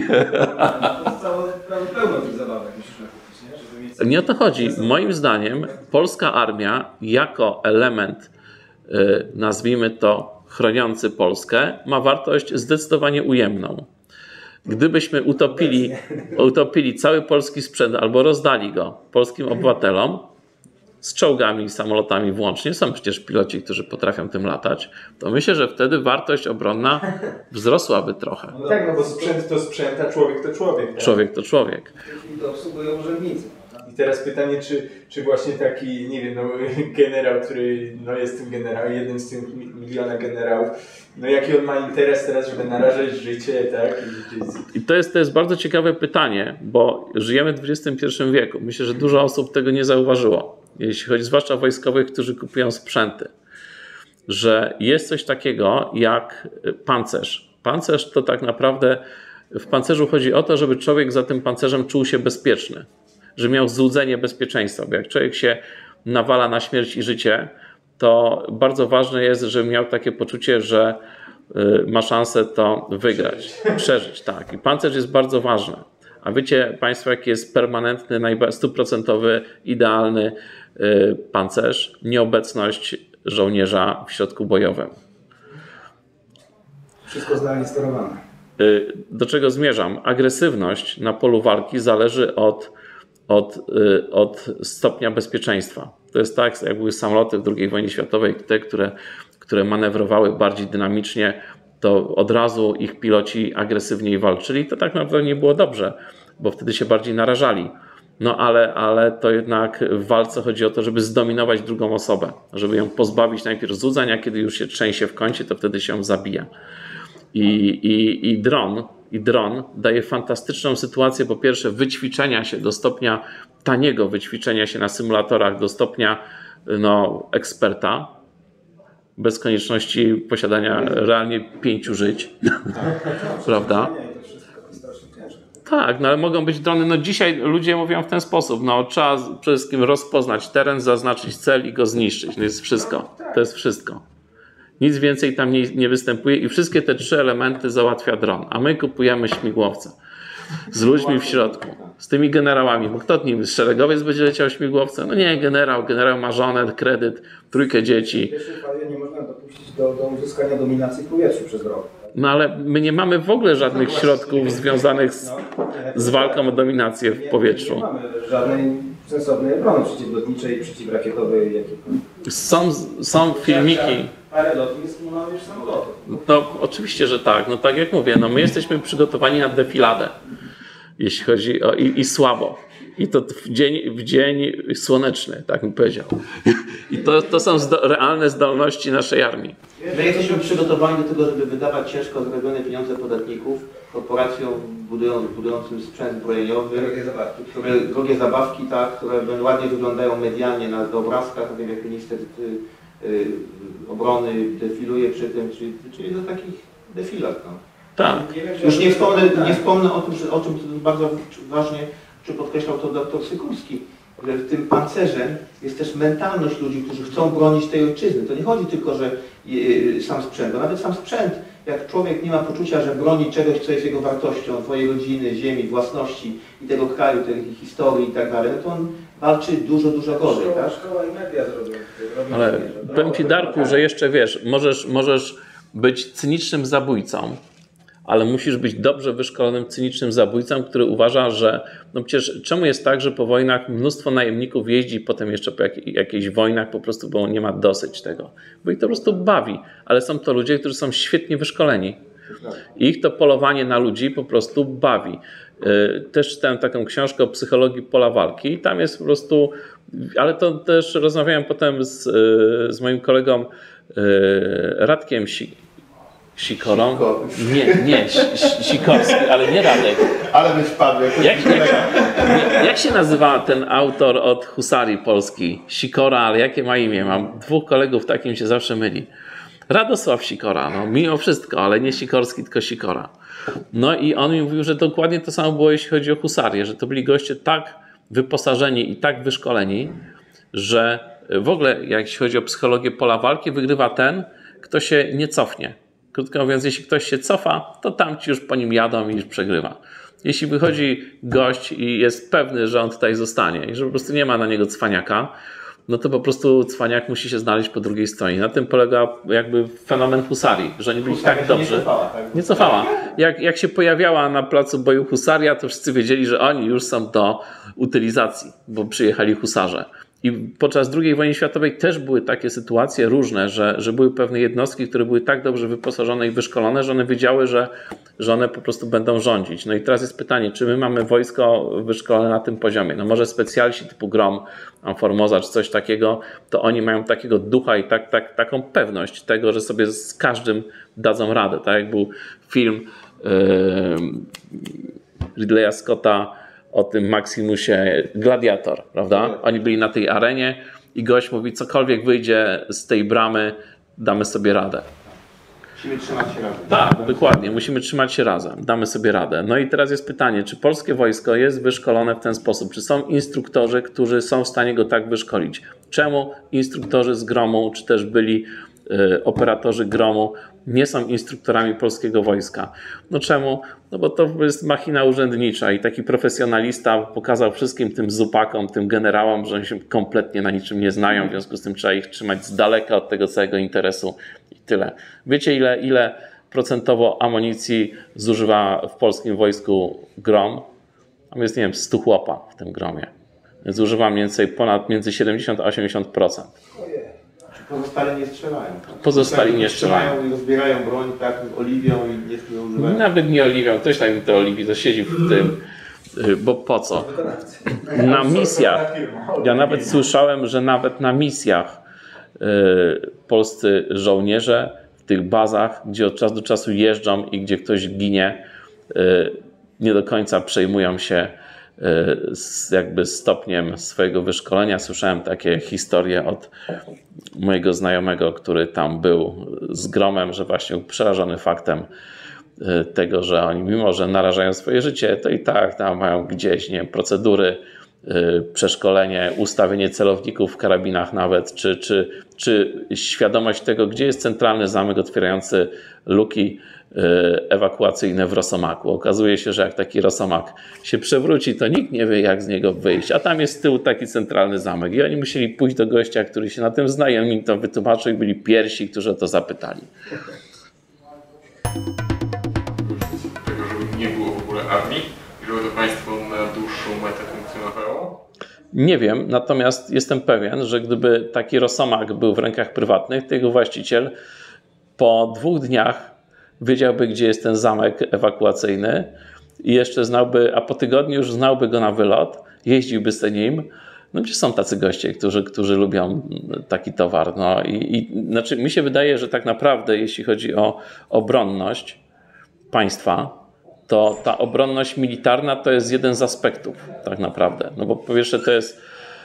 Pełno tych zabawek musisz nakupić, nie? Nie o to chodzi. Moim zdaniem polska armia jako element, nazwijmy to, chroniący Polskę, ma wartość zdecydowanie ujemną. Gdybyśmy utopili cały polski sprzęt albo rozdali go polskim obywatelom, z czołgami i samolotami włącznie, są przecież piloci, którzy potrafią tym latać, to myślę, że wtedy wartość obronna wzrosłaby trochę. No tak, no bo sprzęt to sprzęt, a człowiek to człowiek. Tak? Człowiek to człowiek. I to obsługują urzędnicy. I teraz pytanie, czy właśnie taki, nie wiem, no, generał, który no, jest tym generałem, jednym z tych miliona generałów, no jaki on ma interes teraz, żeby narażać życie, tak? I to jest bardzo ciekawe pytanie, bo żyjemy w XXI wieku. Myślę, że dużo osób tego nie zauważyło, jeśli chodzi zwłaszcza o wojskowych, którzy kupują sprzęty, że jest coś takiego jak pancerz. Pancerz to tak naprawdę, w pancerzu chodzi o to, żeby człowiek za tym pancerzem czuł się bezpieczny, że miał złudzenie bezpieczeństwa, bo jak człowiek się nawala na śmierć i życie, to bardzo ważne jest, żeby miał takie poczucie, że ma szansę to wygrać, przeżyć. Tak. I pancerz jest bardzo ważny. A wiecie Państwo, jaki jest permanentny, 100% idealny pancerz? Nieobecność żołnierza w środku bojowym. Wszystko zdalnie sterowane. Do czego zmierzam? Agresywność na polu walki zależy od stopnia bezpieczeństwa. To jest tak, jak były samoloty w II wojnie światowej, te, które manewrowały bardziej dynamicznie, to od razu ich piloci agresywniej walczyli. To tak naprawdę nie było dobrze, bo wtedy się bardziej narażali. No ale to jednak w walce chodzi o to, żeby zdominować drugą osobę, żeby ją pozbawić najpierw złudzeń, a kiedy już się trzęsie w kącie, to wtedy się zabija. I dron daje fantastyczną sytuację, po pierwsze wyćwiczenia się do stopnia taniego wyćwiczenia się na symulatorach do stopnia eksperta, bez konieczności posiadania realnie 5 żyć, prawda? Tak, no ale mogą być drony, no dzisiaj ludzie mówią w ten sposób, no trzeba przede wszystkim rozpoznać teren, zaznaczyć cel i go zniszczyć, to jest wszystko, to jest wszystko. Nic więcej tam nie występuje i wszystkie te 3 elementy załatwia dron, a my kupujemy śmigłowce z ludźmi w środku, z tymi generałami, bo kto nim, szeregowiec będzie leciał śmigłowce? No nie, generał ma żonę, kredyt, 3 dzieci. W pierwszej fazie nie można dopuścić do uzyskania dominacji w powietrzu przez rok. No ale my nie mamy w ogóle żadnych środków związanych z walką o dominację w powietrzu. Nie mamy żadnej sensownej obrony przeciwlotniczej, przeciwrakietowej. Są filmiki. Parę lotnisk, nie mamy już samolotów. No oczywiście, że tak. No tak jak mówię, no my jesteśmy przygotowani na defiladę, jeśli chodzi o i słabo. I to w dzień słoneczny, tak bym powiedział. I to są realne zdolności naszej armii. My jesteśmy przygotowani do tego, żeby wydawać ciężko zarobione pieniądze podatników korporacjom budującym sprzęt zbrojeniowy, drogie zabawki, tak, które ładnie wyglądają medialnie na obrazkach, tak jak minister obrony defiluje przy tym, czyli do takich defilach. No. Tak. Już nie wspomnę o czym bardzo ważnie podkreślał to dr Sykulski, że w tym pancerzem jest też mentalność ludzi, którzy chcą bronić tej ojczyzny. To nie chodzi tylko, że sam sprzęt, bo nawet sam sprzęt, jak człowiek nie ma poczucia, że broni czegoś, co jest jego wartością, twojej rodziny, ziemi, własności i tego kraju, tej historii i tak dalej, no to on walczy dużo gorzej, tak? Szkoła i media robią. Ale powiem Ci, Darku, że jeszcze wiesz, możesz być cynicznym zabójcą, ale musisz być dobrze wyszkolonym cynicznym zabójcą, który uważa, że no przecież czemu jest tak, że po wojnach mnóstwo najemników jeździ potem jeszcze po jakichś wojnach po prostu, bo nie ma dosyć tego. Bo ich to po prostu bawi, ale są to ludzie, którzy są świetnie wyszkoleni. Ich to polowanie na ludzi po prostu bawi. Też czytałem taką książkę o psychologii pola walki i tam jest po prostu, ale to też rozmawiałem potem z moim kolegą Radkiem Sikorą. Nie, Sikorski, ale nie Radek. Ale byś padł. Jak się nazywa ten autor od Husarii Polski? Sikora, ale jakie ma imię? Mam 2 kolegów, takim się zawsze myli. Radosław Sikora, no mimo wszystko, ale nie Sikorski, tylko Sikora. No i on mi mówił, że dokładnie to samo było, jeśli chodzi o husarię, że to byli goście tak wyposażeni i tak wyszkoleni, że w ogóle, jeśli chodzi o psychologię pola walki, wygrywa ten, kto się nie cofnie. Krótko mówiąc, jeśli ktoś się cofa, to tamci już po nim jadą i już przegrywa. Jeśli wychodzi gość i jest pewny, że on tutaj zostanie i że po prostu nie ma na niego cwaniaka, no to po prostu cwaniak musi się znaleźć po drugiej stronie. Na tym polega jakby fenomen husarii, że oni byli tak dobrzy. Nie cofała. Jak się pojawiała na placu boju husaria, to wszyscy wiedzieli, że oni już są do utylizacji, bo przyjechali husarze. I podczas II wojny światowej też były takie sytuacje różne, że były pewne jednostki, które były tak dobrze wyposażone i wyszkolone, że one wiedziały, że one po prostu będą rządzić. No i teraz jest pytanie, czy my mamy wojsko wyszkolone na tym poziomie? No może specjaliści typu Grom, Formosa czy coś takiego, to oni mają takiego ducha i taką pewność tego, że sobie z każdym dadzą radę. Tak jak był film Ridleya Scotta o tym Maximusie Gladiator, prawda? Oni byli na tej arenie i gość mówi, cokolwiek wyjdzie z tej bramy, damy sobie radę. Musimy trzymać się razem. Tak, dokładnie. Musimy trzymać się razem. Damy sobie radę. No i teraz jest pytanie, czy polskie wojsko jest wyszkolone w ten sposób? Czy są instruktorzy, którzy są w stanie go tak wyszkolić? Czemu instruktorzy z Gromu, czy też byli operatorzy Gromu nie są instruktorami polskiego wojska? No czemu? No bo to jest machina urzędnicza i taki profesjonalista pokazał wszystkim tym zupakom, tym generałom, że oni się kompletnie na niczym nie znają, w związku z tym trzeba ich trzymać z daleka od tego całego interesu i tyle. Wiecie ile procentowo amunicji zużywa w polskim wojsku Grom? Tam jest, nie wiem, 100 chłopa w tym Gromie. Zużywa mniej więcej między 70 a 80%. Pozostali nie strzelają. Pozostali nie strzelają. I rozbierają broń, tak, oliwią i nie używają. Nawet nie oliwią. Ktoś tam te oliwi, to siedzi w tym. Bo po co? Na misjach. Ja nawet słyszałem, że nawet na misjach polscy żołnierze w tych bazach, gdzie od czasu do czasu jeżdżą i gdzie ktoś ginie, nie do końca przejmują się jakby stopniem swojego wyszkolenia. Słyszałem takie historie od mojego znajomego, który tam był z Gromem, że właśnie był przerażony faktem tego, że oni mimo, że narażają swoje życie, to i tak tam mają gdzieś, nie wiem, procedury, przeszkolenie, ustawienie celowników w karabinach nawet, czy świadomość tego, gdzie jest centralny zamek otwierający luki ewakuacyjne w Rosomaku. Okazuje się, że jak taki Rosomak się przewróci, to nikt nie wie, jak z niego wyjść, a tam jest z tyłu taki centralny zamek i oni musieli pójść do gościa, który się na tym zna i on im to wytłumaczył i byli pierwsi, którzy o to zapytali. Tego, żeby nie było w ogóle armii i żeby to państwo na dłuższą metę funkcjonowało? Nie wiem, natomiast jestem pewien, że gdyby taki Rosomak był w rękach prywatnych, to jego właściciel po 2 dniach wiedziałby, gdzie jest ten zamek ewakuacyjny i jeszcze znałby, a po tygodniu już znałby go na wylot, jeździłby z nim. No gdzie są tacy goście, którzy lubią taki towar. No znaczy mi się wydaje, że tak naprawdę jeśli chodzi o obronność państwa, to ta obronność militarna to jest jeden z aspektów tak naprawdę. No bo po pierwsze to jest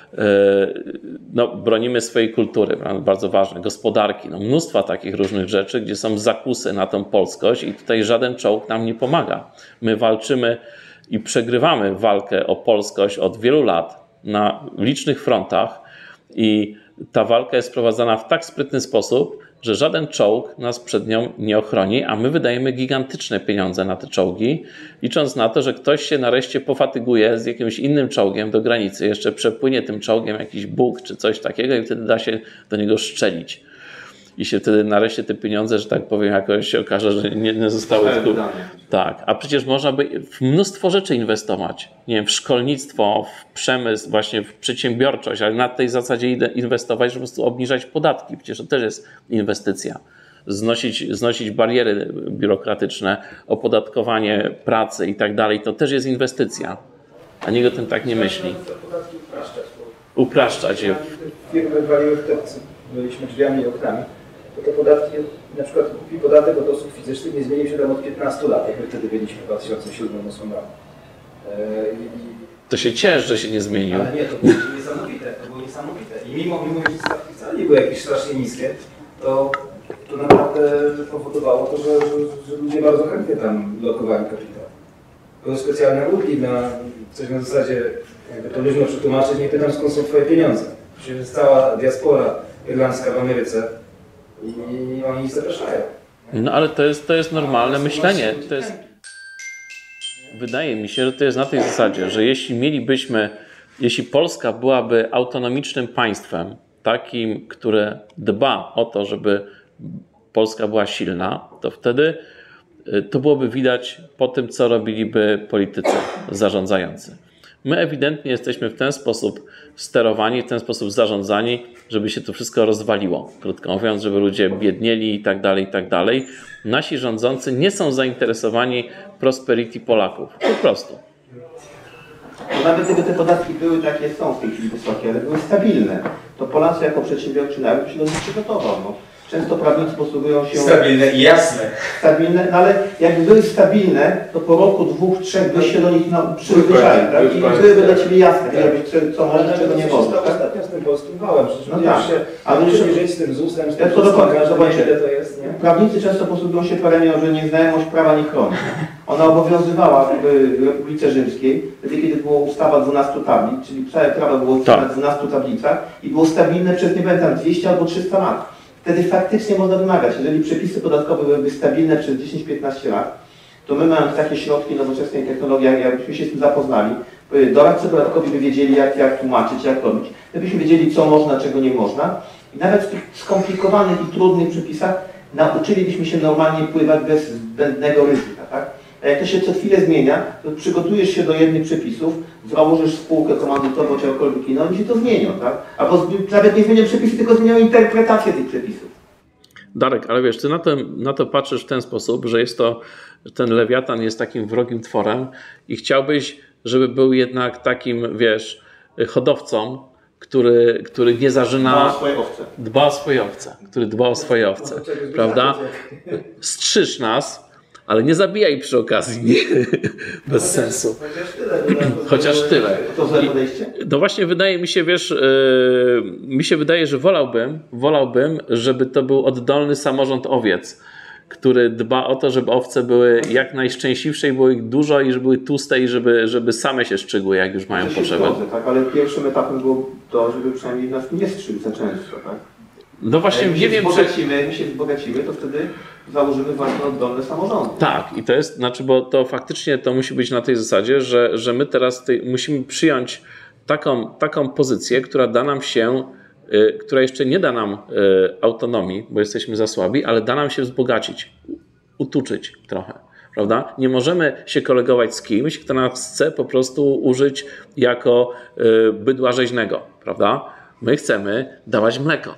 bronimy swojej kultury, bardzo ważne, gospodarki, mnóstwa takich różnych rzeczy, gdzie są zakusy na tą polskość i tutaj żaden czołg nam nie pomaga. My walczymy i przegrywamy walkę o polskość od wielu lat na licznych frontach i ta walka jest prowadzona w tak sprytny sposób, że żaden czołg nas przed nią nie ochroni, a my wydajemy gigantyczne pieniądze na te czołgi, licząc na to, że ktoś się nareszcie pofatyguje z jakimś innym czołgiem do granicy, jeszcze przepłynie tym czołgiem jakiś Bóg czy coś takiego i wtedy da się do niego strzelić. I się wtedy nareszcie te pieniądze, że tak powiem, jakoś się okaże, że nie zostały tylko... Tak, a przecież można by w mnóstwo rzeczy inwestować. Nie wiem, w szkolnictwo, w przemysł, właśnie w przedsiębiorczość, ale na tej zasadzie inwestować, żeby po prostu obniżać podatki. Przecież to też jest inwestycja. Znosić bariery biurokratyczne, opodatkowanie pracy i tak dalej, to też jest inwestycja. A nikt o tym tak nie myśli. Podatki Upraszczać je. Firmy waliły wtedy, byliśmy drzwiami i oknami. To podatki, na przykład kupi podatek od osób fizycznych nie zmienił się tam od 15 lat, jak my wtedy byliśmy w 2007 roku. To się ciesz, że się nie zmienił. Ale nie, to było niesamowite. I mimo że stawki wcale nie były jakieś strasznie niskie, to naprawdę powodowało to, że ludzie bardzo chętnie tam lokowali kapitał. Były specjalne ulgi na coś na zasadzie, jakby to ludziom przetłumaczyć, nie pytam skąd są twoje pieniądze. Przecież jest cała diaspora irlandzka w Ameryce i oni ich zapraszają. No ale to jest normalne myślenie. Wydaje mi się, że to jest na tej zasadzie, że jeśli Polska byłaby autonomicznym państwem, takim, które dba o to, żeby Polska była silna, to wtedy to byłoby widać po tym, co robiliby politycy zarządzający. My ewidentnie jesteśmy w ten sposób sterowani, w ten sposób zarządzani, żeby się to wszystko rozwaliło. Krótko mówiąc, żeby ludzie biednieli i tak dalej, i tak dalej. Nasi rządzący nie są zainteresowani prosperity Polaków. Po prostu. Nawet gdyby te podatki były takie, są w tej chwili wysokie, ale były stabilne, to Polacy jako przedsiębiorczy naród się do nich przygotował. No. Często prawnicy posługują się... Stabilne i jasne. Stabilne, no ale jakby były stabilne, to po roku, 2, 3 byś się do nich przyzwyczaił, tak? I byłyby dla Ciebie jasne, co można, czego nie można. Tak? Ostatnio z tym polskim wałem, przecież no tak. ale muszę żyć z tym ZUS-em, z tym ile to jest, nie? Prawnicy często posługują się paremią, że nieznajomość prawa nie chroni. Ona obowiązywała w Republice Rzymskiej, wtedy kiedy była ustawa 12 tablic, czyli całe prawo było na 12 tablicach i było stabilne przez, nie pamiętam, 200 albo 300 lat. Wtedy faktycznie można wymagać, jeżeli przepisy podatkowe byłyby stabilne przez 10-15 lat, to my mając takie środki nowoczesnej technologii, jakbyśmy się z tym zapoznali, doradcy podatkowi by wiedzieli, jak tłumaczyć, jak robić, gdybyśmy wiedzieli, co można, czego nie można. I nawet w tych skomplikowanych i trudnych przepisach nauczylibyśmy się normalnie pływać bez zbędnego ryzyka. Tak? A jak to się co chwilę zmienia, to przygotujesz się do jednych przepisów, założysz spółkę komandytową czy jakkolwiek inną, oni się to zmienią, tak? Albo nawet nie zmienią przepisy, tylko zmienią interpretację tych przepisów. Darek, ale wiesz, ty na to patrzysz w ten sposób, że ten lewiatan jest takim wrogim tworem i chciałbyś, żeby był jednak takim, wiesz, hodowcą, który nie zarzyna... Dba o swoje owce. Który dba o swoje owce, prawda? Strzyż nas, ale nie zabijaj przy okazji. Nie? Bez sensu. Chociaż tyle. To złe podejście? No właśnie wydaje mi się, wiesz, mi się wydaje, że wolałbym, żeby to był oddolny samorząd owiec, który dba o to, żeby owce były jak najszczęśliwsze i było ich dużo i żeby były tłuste i żeby same się strzygły, jak już mają potrzebę. Tak, ale pierwszym etapem było to, żeby przynajmniej nas nie strzygł za często, tak? No właśnie, nie wiem, my się wzbogacimy, to wtedy założymy własne oddolne samorządy. Tak, i to jest, znaczy, bo to faktycznie to musi być na tej zasadzie, że my teraz musimy przyjąć taką pozycję, która da nam się, która jeszcze nie da nam autonomii, bo jesteśmy za słabi, ale da nam się wzbogacić, utuczyć trochę. Prawda? Nie możemy się kolegować z kimś, kto nas chce po prostu użyć jako bydła rzeźnego, prawda? My chcemy dawać mleko.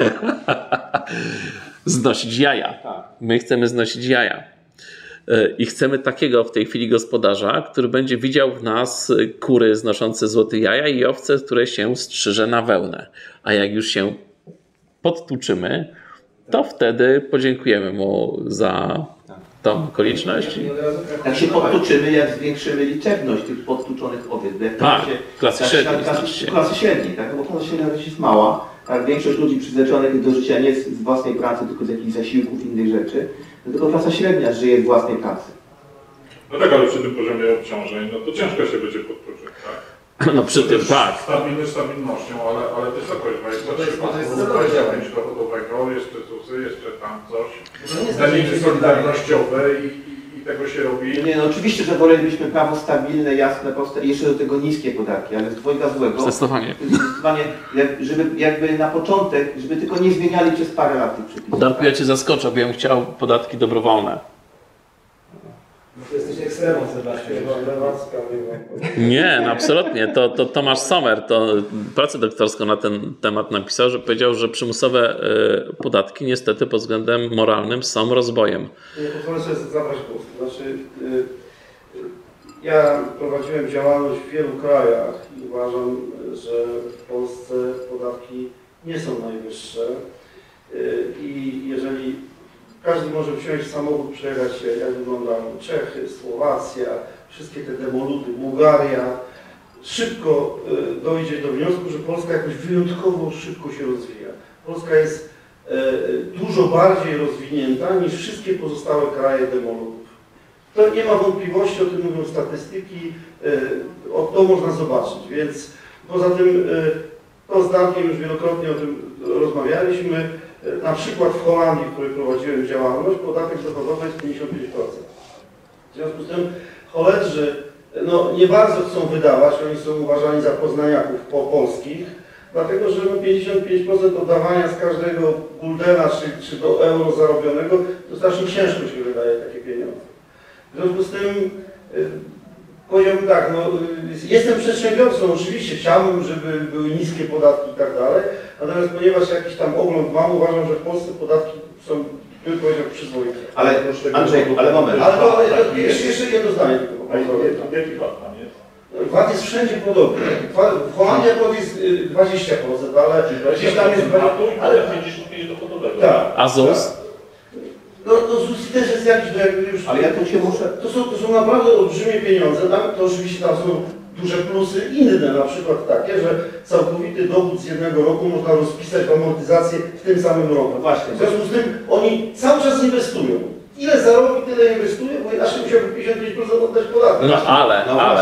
Znosić jaja. My chcemy znosić jaja. I chcemy takiego w tej chwili gospodarza, który będzie widział w nas kury znoszące złote jaja i owce, które się strzyże na wełnę. A jak już się podtłuczymy, to wtedy podziękujemy mu za tą okoliczność. Jak się podtuczymy, jak zwiększymy liczebność tych podtuczonych owiec. Klasy średniej. Klasy średniej, tak? Bo klasa średnia jest mała. Tak? Większość ludzi przyzwyczajonych do życia nie z własnej pracy, tylko z jakichś zasiłków, innych rzeczy. Tylko klasa średnia żyje z własnej pracy. No tak, ale przy tym poziomie obciążeń, no to ciężko się będzie podtoczyć, tak? No przy tym tak. Stabilnością, ale wysokość 23 dochodowego, jeszcze ZUS-y, jeszcze tam coś. To nie jest Zamienie solidarnościowe i tego się robi. Nie, no oczywiście, że wolelibyśmy prawo stabilne, jasne, proste i jeszcze do tego niskie podatki, ale z dwojga złego. Zdecydowanie. Zdecydowanie, żeby jakby na początek, żeby tylko nie zmieniali przez parę lat tych przepisów. Darku, ja cię zaskoczę, bo ja bym chciał podatki dobrowolne. To jesteś ekstremą, Sebastian. Nie, no absolutnie. To Tomasz Sommer to pracę doktorską na ten temat napisał, że powiedział, że przymusowe podatki niestety pod względem moralnym są rozbojem. Nie pozwolę sobie zabrać głos. Znaczy, ja prowadziłem działalność w wielu krajach i uważam, że w Polsce podatki nie są najwyższe i jeżeli każdy może wziąć samochód, przejechać się, jak wyglądają Czechy, Słowacja, wszystkie te demoluty, Bułgaria, szybko dojdzie do wniosku, że Polska jakoś wyjątkowo szybko się rozwija. Polska jest dużo bardziej rozwinięta niż wszystkie pozostałe kraje demolutów. To nie ma wątpliwości, o tym mówią statystyki, to można zobaczyć, więc poza tym to z Darkiem już wielokrotnie o tym rozmawialiśmy. Na przykład w Holandii, w której prowadziłem działalność, podatek dochodowy jest 55%. W związku z tym Holendrzy nie bardzo chcą wydawać, oni są uważani za poznaniaków polskich, dlatego że 55% oddawania z każdego guldena czy do euro zarobionego, to strasznie ciężko się wydaje takie pieniądze. W związku z tym powiedziałbym tak, jestem przedsiębiorcą, oczywiście chciałbym, żeby były niskie podatki i tak dalej, natomiast ponieważ jakiś tam ogląd mam, uważam, że w Polsce podatki są, bym powiedział, przyzwoite. Ale Andrzej, ale moment. Ale to jeszcze jedno zdanie tylko. Jaki VAT tam jest? VAT jest wszędzie podobny. W Holandii VAT jest 20%, ale gdzieś tam jest... Ale 55 dochodowego. Tak. A ZUS? No ZUS też jest jakiś, już... Ale ja tu się muszę... To są naprawdę olbrzymie pieniądze, to oczywiście tam są duże plusy inne, na przykład takie, że całkowity dochód z jednego roku można rozpisać w amortyzację w tym samym roku. No właśnie. W związku z tym oni cały czas inwestują. Ile zarobi, tyle inwestuje, bo inaczej musiałby 55% oddać podatku. No ale.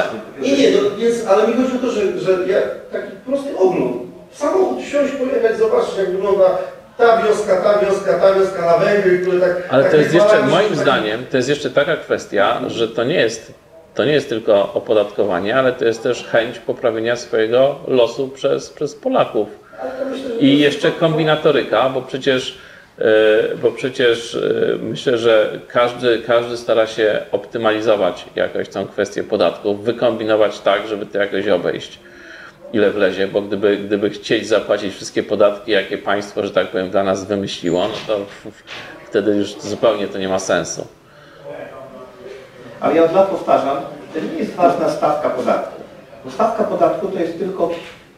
Więc, ale mi chodzi o to, że ja taki prosty ogląd. W samochód wsiąść, pojechać, zobaczyć, jak wygląda ta wioska na Węgry, które tak... Ale tak to jest jeszcze, wywalają moim zdaniem, to jest jeszcze taka kwestia, że to nie jest tylko opodatkowanie, ale to jest też chęć poprawienia swojego losu przez Polaków. I jeszcze kombinatoryka, bo przecież myślę, że każdy stara się optymalizować jakoś tą kwestię podatków, wykombinować tak, żeby to jakoś obejść, ile wlezie, bo gdyby chcieć zapłacić wszystkie podatki, jakie państwo, że tak powiem, dla nas wymyśliło, no to wtedy już zupełnie to nie ma sensu. Ale ja od lat powtarzam, że nie jest ważna stawka podatku. Bo stawka podatku to jest tylko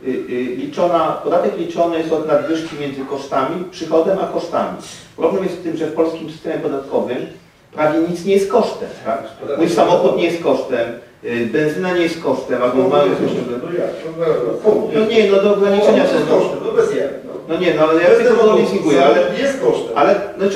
podatek liczony jest od nadwyżki między kosztami, przychodem a kosztami. Problem jest w tym, że w polskim systemie podatkowym prawie nic nie jest kosztem. Tak? Mój samochód nie jest kosztem, benzyna nie jest kosztem, albo mają do ograniczenia są kosztem, to bez jak. Ale ja tego nie ziguję, ale jest kosztem. Ale, 50%.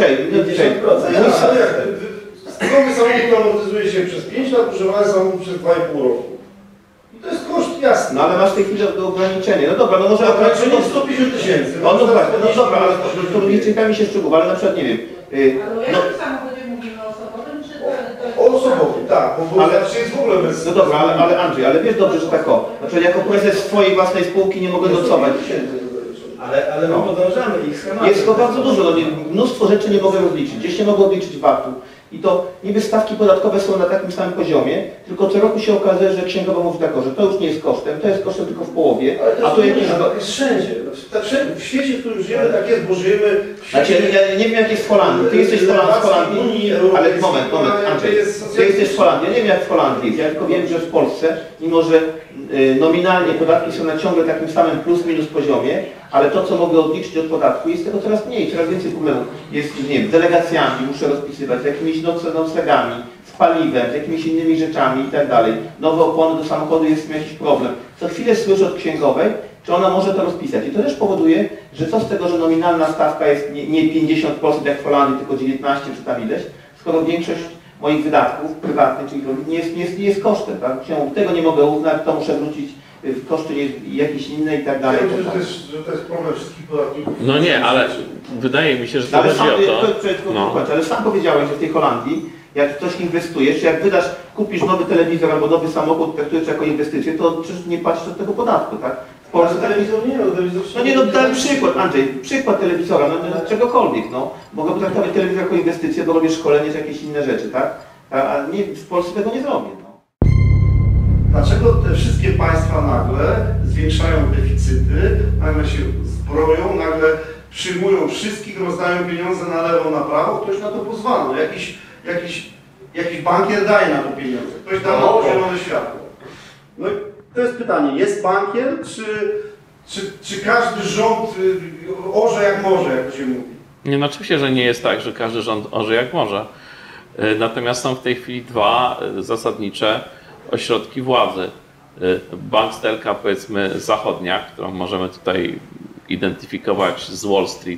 Nowy samochód amortyzuje się przez 5 lat, używany samochód przez 2,5 roku. I to jest koszt jasny. No ale masz w tej chwili do ograniczenia. No dobra, no może ograniczenie jest 150 000. No dobra, ale to nie czekamy się szczegółów, ale na przykład nie wiem. Ale o jakim samochodzie mówimy? O osobowym czy to... O osobowym, tak, bo ale jest w ogóle bez... No dobra, ale Andrzej, ale wiesz dobrze, że tak o. Na przykład jako prezes swojej własnej spółki nie mogę nocować. Ale my podążamy ich schematem. Jest to bardzo dużo, mnóstwo rzeczy nie mogę rozliczyć. Gdzieś nie mogę odliczyć VAT-u. I to niby stawki podatkowe są na takim samym poziomie, tylko co roku się okazuje, że księgowa mówi tak, że to już nie jest kosztem, to jest kosztem tylko w połowie, a to jakieś... jest wszędzie. W świecie, w którym żyjemy, tak jest, bo żyjemy w świecie... Znaczy, ja nie wiem jak jest w Holandii, ty jesteś z Holandii, ale moment, Andrzej, ty jesteś z Holandii, ja nie wiem jak w Holandii jest, ja tylko wiem, że w Polsce, mimo że nominalnie podatki są na ciągle takim samym plus minus poziomie, ale to, co mogę odliczyć od podatku, jest tego coraz mniej, coraz więcej problemów. Jest, nie wiem, z delegacjami muszę rozpisywać, z jakimiś noclegami, z paliwem, z jakimiś innymi rzeczami i tak dalej. Nowe opony do samochodu jest jakiś problem. Co chwilę słyszę od księgowej, czy ona może to rozpisać. I to też powoduje, że co z tego, że nominalna stawka jest nie 50% jak w Holandii, tylko 19 czy tam ileś, skoro większość moich wydatków prywatnych, czyli nie jest kosztem. Tak? Tego nie mogę uznać, to muszę wrócić koszty jakieś inne i tak dalej. Ja myślę, że to jest problem wszystkich podatników. No nie, ale wydaje mi się, że to ale chodzi o to. Ale sam powiedziałeś, że w tej Holandii, jak coś inwestujesz, czy jak kupisz nowy telewizor albo nowy samochód, traktujesz jako inwestycję, to przecież nie płacisz od tego podatku, tak? W Polsce telewizor nie, telewizor no nie, no dałem przykład, Andrzej, przykład telewizora, no czegokolwiek, no. Mogę traktować telewizor jako inwestycję, bo robię szkolenie czy jakieś inne rzeczy, tak? A nie, w Polsce tego nie zrobię, no. Dlaczego te wszystkie państwa nagle zwiększają deficyty, nagle się zbroją, nagle przyjmują wszystkich, rozdają pieniądze na lewo, na prawo, ktoś na to pozwala. No, jakiś bankier daje na to pieniądze, ktoś da na to zielone światło. No i to jest pytanie, jest bankier, czy każdy rząd orze jak może, jak to się mówi? Nie, no oczywiście, że nie jest tak, że każdy rząd orze jak może. Natomiast są w tej chwili dwa zasadnicze ośrodki władzy. Banksterka, powiedzmy, zachodnia, którą możemy tutaj identyfikować z Wall Street,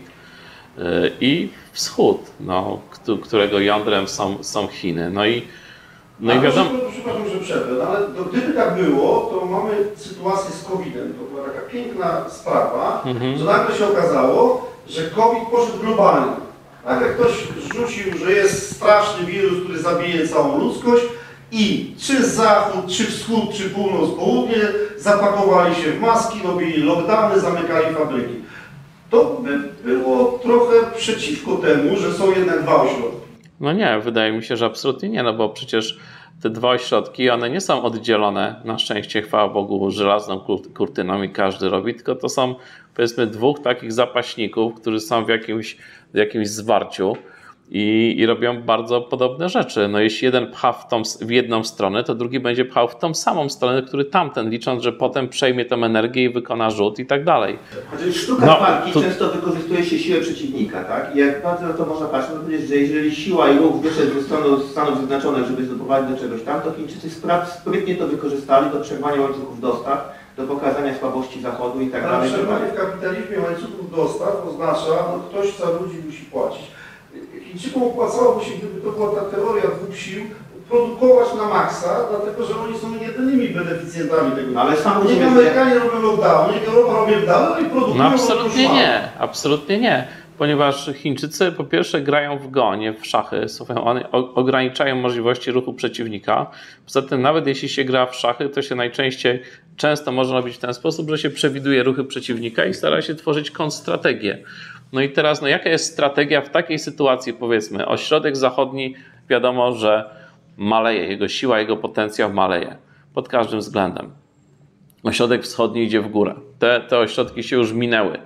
i wschód, no, którego jądrem są Chiny. No i wiadomo... Przepraszam, że przerwę, ale gdyby tak było, to mamy sytuację z COVID-em. To była taka piękna sprawa, że nagle się okazało, że COVID poszedł globalnie. Nagle ktoś rzucił, że jest straszny wirus, który zabije całą ludzkość i czy zachód, czy wschód, czy północ, południe zapakowali się w maski, robili lockdowny, zamykali fabryki. To by było trochę przeciwko temu, że są jednak dwa ośrodki. No nie, wydaje mi się, że absolutnie nie, no bo przecież te dwa ośrodki, one nie są oddzielone, na szczęście, chwała Bogu, żelazną kurtyną i każdy robi, tylko to są, powiedzmy, dwóch takich zapaśników, którzy są w jakimś zwarciu i robią bardzo podobne rzeczy. No jeśli jeden pcha w jedną stronę, to drugi będzie pchał w tą samą stronę, który tamten, licząc, że potem przejmie tą energię i wykona rzut i tak dalej. Znaczy w sztukach walki często wykorzystuje się siłę przeciwnika, tak? I jak bardzo na to można patrzeć, to powiedzieć, że jeżeli siła i ruch wyszedł ze Stanów Zjednoczonych, żeby doprowadzić do czegoś tam, to Chińczycy sprytnie to wykorzystali do przerwania łańcuchów dostaw, do pokazania słabości Zachodu i tak dalej. Przerwanie w kapitalizmie łańcuchów dostaw oznacza, że ktoś za ludzi musi płacić. Chińczykom opłacałoby się, gdyby to była ta teoria dwóch sił, produkować na maksa, dlatego że oni są jedynymi beneficjentami tego. No, ale sam niech Amerykanie robią lockdowny, niech Europa robi lockdowny i produkują. No absolutnie nie, absolutnie nie. Ponieważ Chińczycy po pierwsze grają w go, nie w szachy. One ograniczają możliwości ruchu przeciwnika. Poza tym nawet jeśli się gra w szachy, to się często można robić w ten sposób, że się przewiduje ruchy przeciwnika i stara się tworzyć kontrstrategię. No i teraz, jaka jest strategia w takiej sytuacji, powiedzmy, ośrodek zachodni, wiadomo, że maleje, jego siła, jego potencjał maleje pod każdym względem. Ośrodek wschodni idzie w górę. Te ośrodki się już minęły.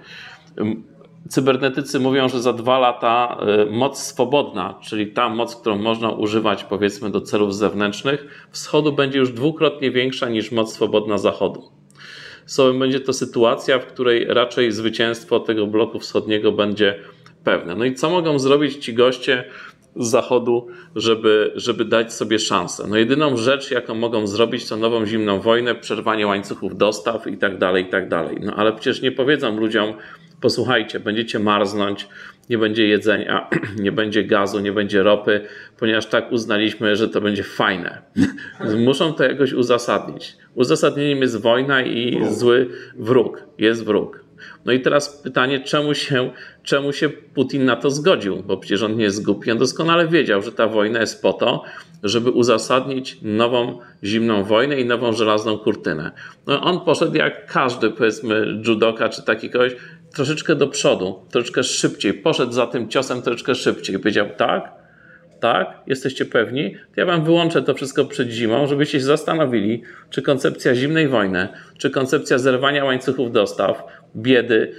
Cybernetycy mówią, że za 2 lata moc swobodna, czyli ta moc, którą można używać, powiedzmy, do celów zewnętrznych, wschodu będzie już 2-krotnie większa niż moc swobodna zachodu. Będzie to sytuacja, w której raczej zwycięstwo tego bloku wschodniego będzie pewne. No i co mogą zrobić ci goście z zachodu, żeby dać sobie szansę? No jedyną rzecz, jaką mogą zrobić, to nową zimną wojnę, przerwanie łańcuchów dostaw i tak dalej, i tak dalej. No ale przecież nie powiedzą ludziom, posłuchajcie, będziecie marznąć, nie będzie jedzenia, nie będzie gazu, nie będzie ropy, ponieważ tak uznaliśmy, że to będzie fajne. Muszą to jakoś uzasadnić. Uzasadnieniem jest wojna i zły wróg. Jest wróg. No i teraz pytanie, czemu się Putin na to zgodził? Bo przecież on nie jest głupi, on doskonale wiedział, że ta wojna jest po to, żeby uzasadnić nową zimną wojnę i nową żelazną kurtynę. No on poszedł jak każdy, powiedzmy, judoka czy taki kogoś, troszeczkę do przodu, troszeczkę szybciej, poszedł za tym ciosem troszeczkę szybciej. Powiedział tak, jesteście pewni? To ja wam wyłączę to wszystko przed zimą, żebyście się zastanowili, czy koncepcja zimnej wojny, czy koncepcja zerwania łańcuchów dostaw, biedy,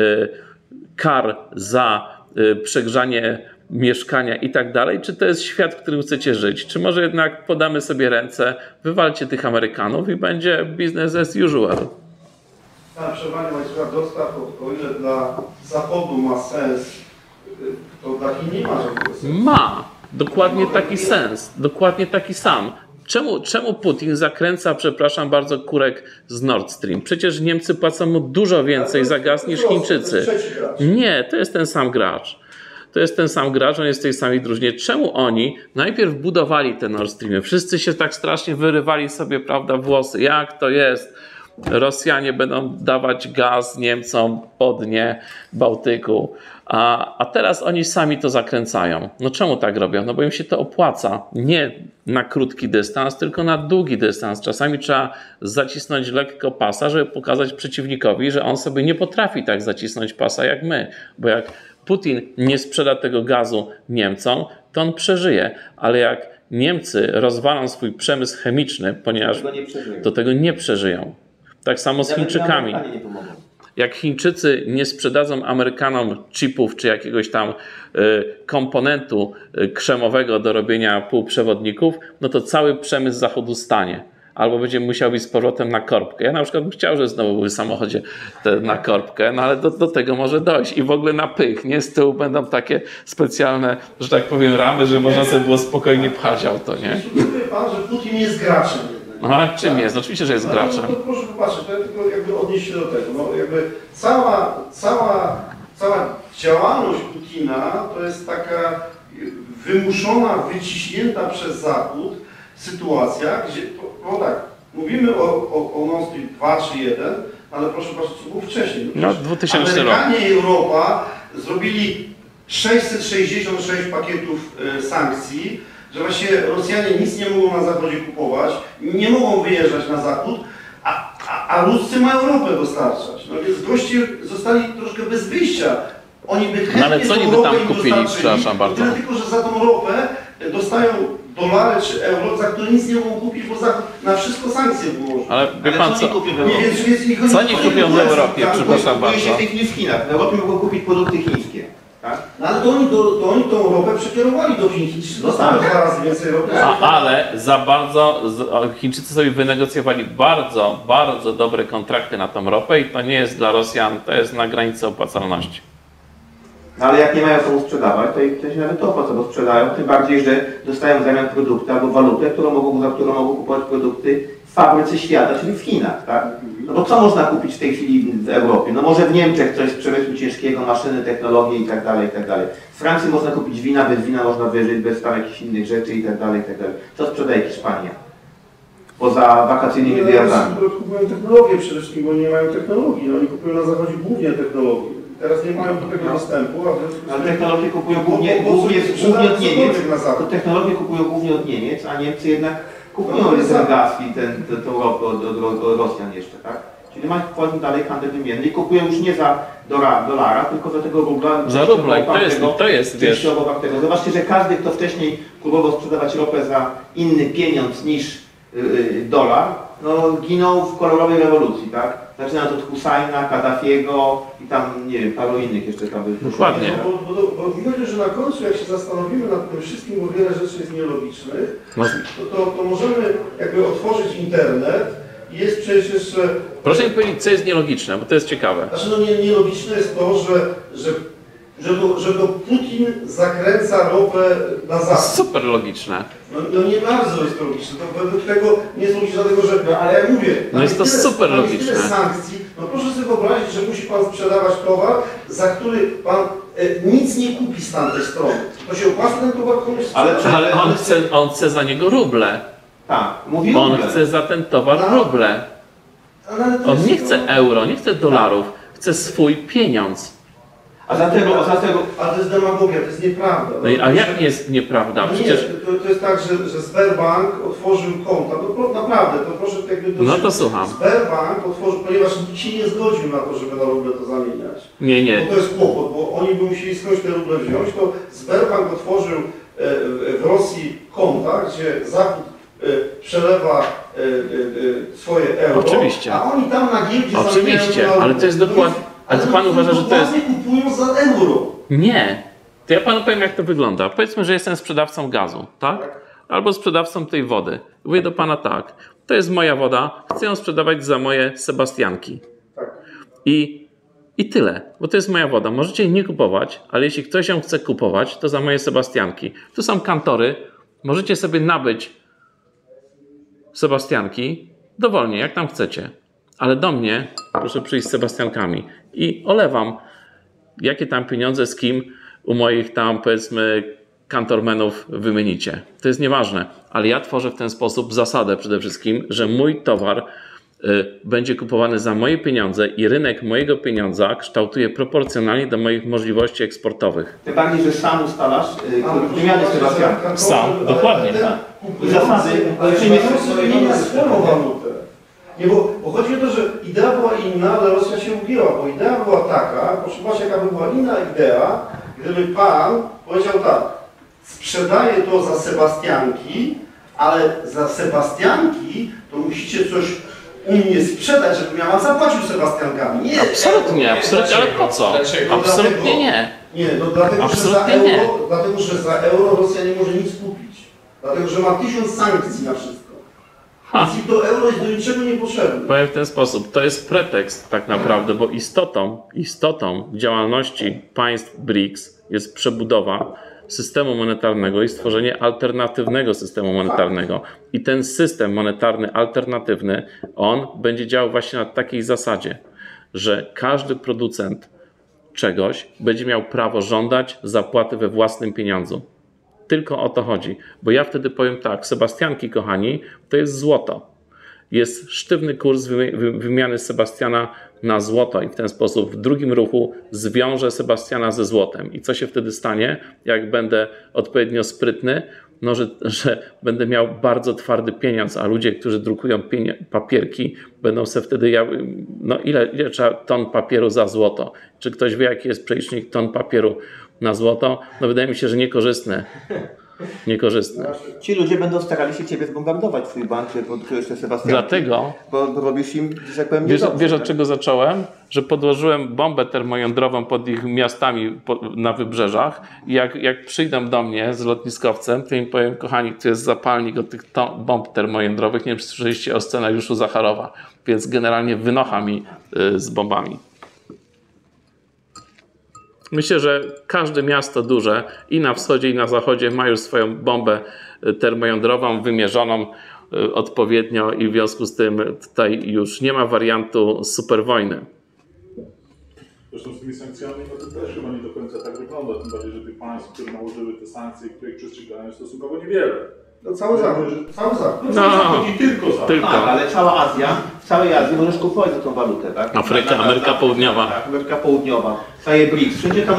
kar za przegrzanie mieszkania i tak dalej, czy to jest świat, w którym chcecie żyć? Czy może jednak podamy sobie ręce, wywalcie tych Amerykanów i będzie business as usual? Przerwanie łańcucha dostaw, o ile dla Zachodu ma sens, to dla Chin nie ma żadnego sensu. Ma. Dokładnie taki sens. Dokładnie taki sam. Czemu Putin zakręca, przepraszam bardzo, kurek z Nord Stream? Przecież Niemcy płacą mu dużo więcej za gaz niż Chińczycy. Nie, to jest ten sam gracz. To jest ten sam gracz, on jest w tej samej drużynie. Czemu oni najpierw budowali te Nord Streamy? Wszyscy się tak strasznie wyrywali sobie, prawda, włosy. Jak to jest? Rosjanie będą dawać gaz Niemcom po dnie Bałtyku, a teraz oni sami to zakręcają. No czemu tak robią? No bo im się to opłaca. Nie na krótki dystans, tylko na długi dystans. Czasami trzeba zacisnąć lekko pasa, żeby pokazać przeciwnikowi, że on sobie nie potrafi tak zacisnąć pasa jak my. Bo jak Putin nie sprzeda tego gazu Niemcom, to on przeżyje. Ale jak Niemcy rozwalą swój przemysł chemiczny, ponieważ do tego nie przeżyją. Tak samo z Chińczykami. Jak Chińczycy nie sprzedadzą Amerykanom chipów czy jakiegoś tam komponentu krzemowego do robienia półprzewodników, no to cały przemysł Zachodu stanie. Albo będzie musiał być z powrotem na korbkę. Ja na przykład bym chciał, żeby znowu były w samochodzie na korbkę, no ale do tego może dojść. I w ogóle na pych, nie? Z tyłu będą takie specjalne, że tak powiem, ramy, że można sobie było spokojnie pchać auto, nie? Wie pan, że Putin jest graczem. A czym jest? Oczywiście, że jest graczem. No, to proszę popatrzeć, to ja tylko jakby odnieść się do tego. No, jakby cała działalność Putina to jest taka wymuszona, wyciśnięta przez Zachód sytuacja, gdzie, no tak, mówimy o Nord Stream 2 czy 1, ale proszę patrzeć, co było wcześniej. No, 2000 rok. Amerykanie i Europa zrobili 666 pakietów sankcji, że właśnie Rosjanie nic nie mogą na Zachodzie kupować, nie mogą wyjeżdżać na Zachód, a Ruscy mają ropę dostarczać. No więc goście zostali troszkę bez wyjścia. Oni by chętnie ale co niby tam kupili, przepraszam bardzo. Tyle tylko, że za tą ropę dostają dolary czy euro, za które nic nie mogą kupić, bo Zachód na wszystko sankcje wyłożył. Ale wie pan co? Co nie kupią w Europie, przepraszam bardzo. się w tej chwili w Chinach. W Europie mogą kupić produkty chińskie. Tak? No ale to oni tą ropę przekierowali do Chin. Dostały 2 razy więcej ropy. Ale za bardzo Chińczycy sobie wynegocjowali bardzo, bardzo dobre kontrakty na tą ropę i to nie jest dla Rosjan, to jest na granicy opłacalności. No ale jak nie mają komu sprzedawać, to się nawet to opłaca, bo sprzedają, tym bardziej, że dostają w zamian produkty albo walutę, za którą mogą kupować produkty w fabryce świata, czyli w Chinach, tak? No bo co można kupić w tej chwili w Europie? No może w Niemczech coś z przemysłu ciężkiego, maszyny, technologie i tak dalej, i tak dalej. W Francji można kupić wina, bez wina można wyżyć, bez tam jakichś innych rzeczy i tak dalej, i tak dalej. Co sprzedaje Hiszpania? Poza wakacyjnymi wyjazdami. Kupują technologię przede wszystkim, bo nie mają technologii. No, oni kupują na Zachodzie głównie technologię. Teraz nie mają do tego dostępu, ale technologie kupują głównie od Niemiec. To technologie kupują głównie od Niemiec, a Niemcy jednak kupują ten gaz i tę ropę od Rosjan jeszcze, tak? Czyli mają kupować dalej handel wymienny i kupują już nie za dolara, tylko za tego rubla. Za rubla, to jest wiesz. Zobaczcie, że każdy, kto wcześniej próbował sprzedawać ropę za inny pieniądz niż dolar, no ginął w kolorowej rewolucji, tak? Zaczynając od Husajna, Kaddafiego i tam, nie wiem, paru innych jeszcze tam by. Dokładnie. Bo widać, że na końcu, jak się zastanowimy nad tym wszystkim, bo wiele rzeczy jest nielogicznych, to możemy jakby otworzyć internet i jest przecież jeszcze... Proszę mi powiedzieć, co jest nielogiczne, bo to jest ciekawe. Znaczy, no nielogiczne jest to, że Putin zakręca ropę na zachód. Super logiczne. No nie bardzo jest to logiczne. To według tego nie jest logiczne, dlatego że, ale jak mówię, no jest to super logiczne. Jest tyle sankcji, no proszę sobie wyobrazić, że musi pan sprzedawać towar, za który pan nic nie kupi z tamtej strony. To się opłaca ten towar komuś sprzedać. Ale on chce za niego ruble. Tak, on chce za ten towar ruble. On nie chce euro, nie chce dolarów, chce swój pieniądz. Ale to jest demagogia, to jest nieprawda. No a jak jest nieprawda? Przecież... To jest tak, że Sberbank otworzył konta. No naprawdę, to proszę jakby... No to słucham. Sberbank otworzył, ponieważ nikt się nie zgodził na to, żeby na ruble to zamieniać. Nie. Bo to jest kłopot, bo oni by musieli skądś te ruble wziąć, to Sberbank otworzył w Rosji konta, gdzie Zachód przelewa swoje euro, oczywiście. A oni tam na giełdzie oczywiście, ale to jest dokładnie... Ale to pan uważa, że to jest... kupują za euro. Nie. To ja panu powiem, jak to wygląda. Powiedzmy, że jestem sprzedawcą gazu, tak? Albo sprzedawcą tej wody. Mówię do pana tak. To jest moja woda, chcę ją sprzedawać za moje Sebastianki. Tak. I tyle, bo to jest moja woda. Możecie jej nie kupować, ale jeśli ktoś ją chce kupować, to za moje Sebastianki. Tu są kantory. Możecie sobie nabyć Sebastianki dowolnie, jak tam chcecie. Ale do mnie proszę przyjść z Sebastiankami i olewam, jakie tam pieniądze z kim u moich tam, powiedzmy, kantormenów wymienicie. To jest nieważne, ale ja tworzę w ten sposób zasadę przede wszystkim, że mój towar będzie kupowany za moje pieniądze i rynek mojego pieniądza kształtuje proporcjonalnie do moich możliwości eksportowych. Tym bardziej, że sam ustalasz wymiany Sebastianka. Sam, dokładnie. Zasady, Ale nie zmienia swoją walutę. Nie, bo chodzi o to, że idea była inna, ale Rosja się ugięła, bo idea była taka, proszę zobaczyć, jaka by była inna idea, gdyby pan powiedział tak, sprzedaję to za Sebastianki, ale za Sebastianki to musicie coś u mnie sprzedać, żebym ja wam zapłacił Sebastiankami. Nie, Absolutnie, ale po co? Absolutnie nie. Nie, no dlatego, że za euro Rosja nie może nic kupić. Dlatego, że ma 1000 sankcji na wszystko. Więc i to euro jest do niczego niepotrzebne. Powiem w ten sposób, to jest pretekst tak naprawdę, bo istotą działalności państw BRICS jest przebudowa systemu monetarnego i stworzenie alternatywnego systemu monetarnego. I ten system monetarny alternatywny, on będzie działał właśnie na takiej zasadzie, że każdy producent czegoś będzie miał prawo żądać zapłaty we własnym pieniądzu. Tylko o to chodzi. Bo ja wtedy powiem tak, Sebastianki, kochani, to jest złoto. Jest sztywny kurs wymiany Sebastiana na złoto i w ten sposób w drugim ruchu zwiążę Sebastiana ze złotem. I co się wtedy stanie, jak będę odpowiednio sprytny? No, że będę miał bardzo twardy pieniądz, a ludzie, którzy drukują papierki, będą sobie wtedy, no ile trzeba ton papieru za złoto? Czy ktoś wie, jaki jest przelicznik ton papieru na złoto? No wydaje mi się, że niekorzystne. Ci ludzie będą starali się ciebie zbombardować, twój bank, żeby odkryłeś te Sebastianki. Dlatego, bo robisz im, że tak powiem, wiesz od czego zacząłem? Że podłożyłem bombę termojądrową pod ich miastami na wybrzeżach i jak przyjdą do mnie z lotniskowcem, to im powiem, kochani, to jest zapalnik od tych bomb termojądrowych. Nie wiem, czy słyszeliście o scenariuszu Zacharowa, więc generalnie wynocha mi z bombami. Myślę, że każde miasto duże i na wschodzie, i na zachodzie ma już swoją bombę termojądrową wymierzoną odpowiednio i w związku z tym tutaj już nie ma wariantu superwojny. Zresztą z tymi sankcjami no to też chyba nie do końca tak wygląda, tym bardziej, że tych państw, które nałożyły te sankcje, których przestrzegają, jest stosunkowo niewiele. No cały Zachód. I tylko Zachód. Tak, ale cała Azja, w całej Azji możesz kupować za tą walutę, tak? Afryka, Ameryka Południowa. Tak, Ameryka Południowa, całe BRICS, wszędzie tam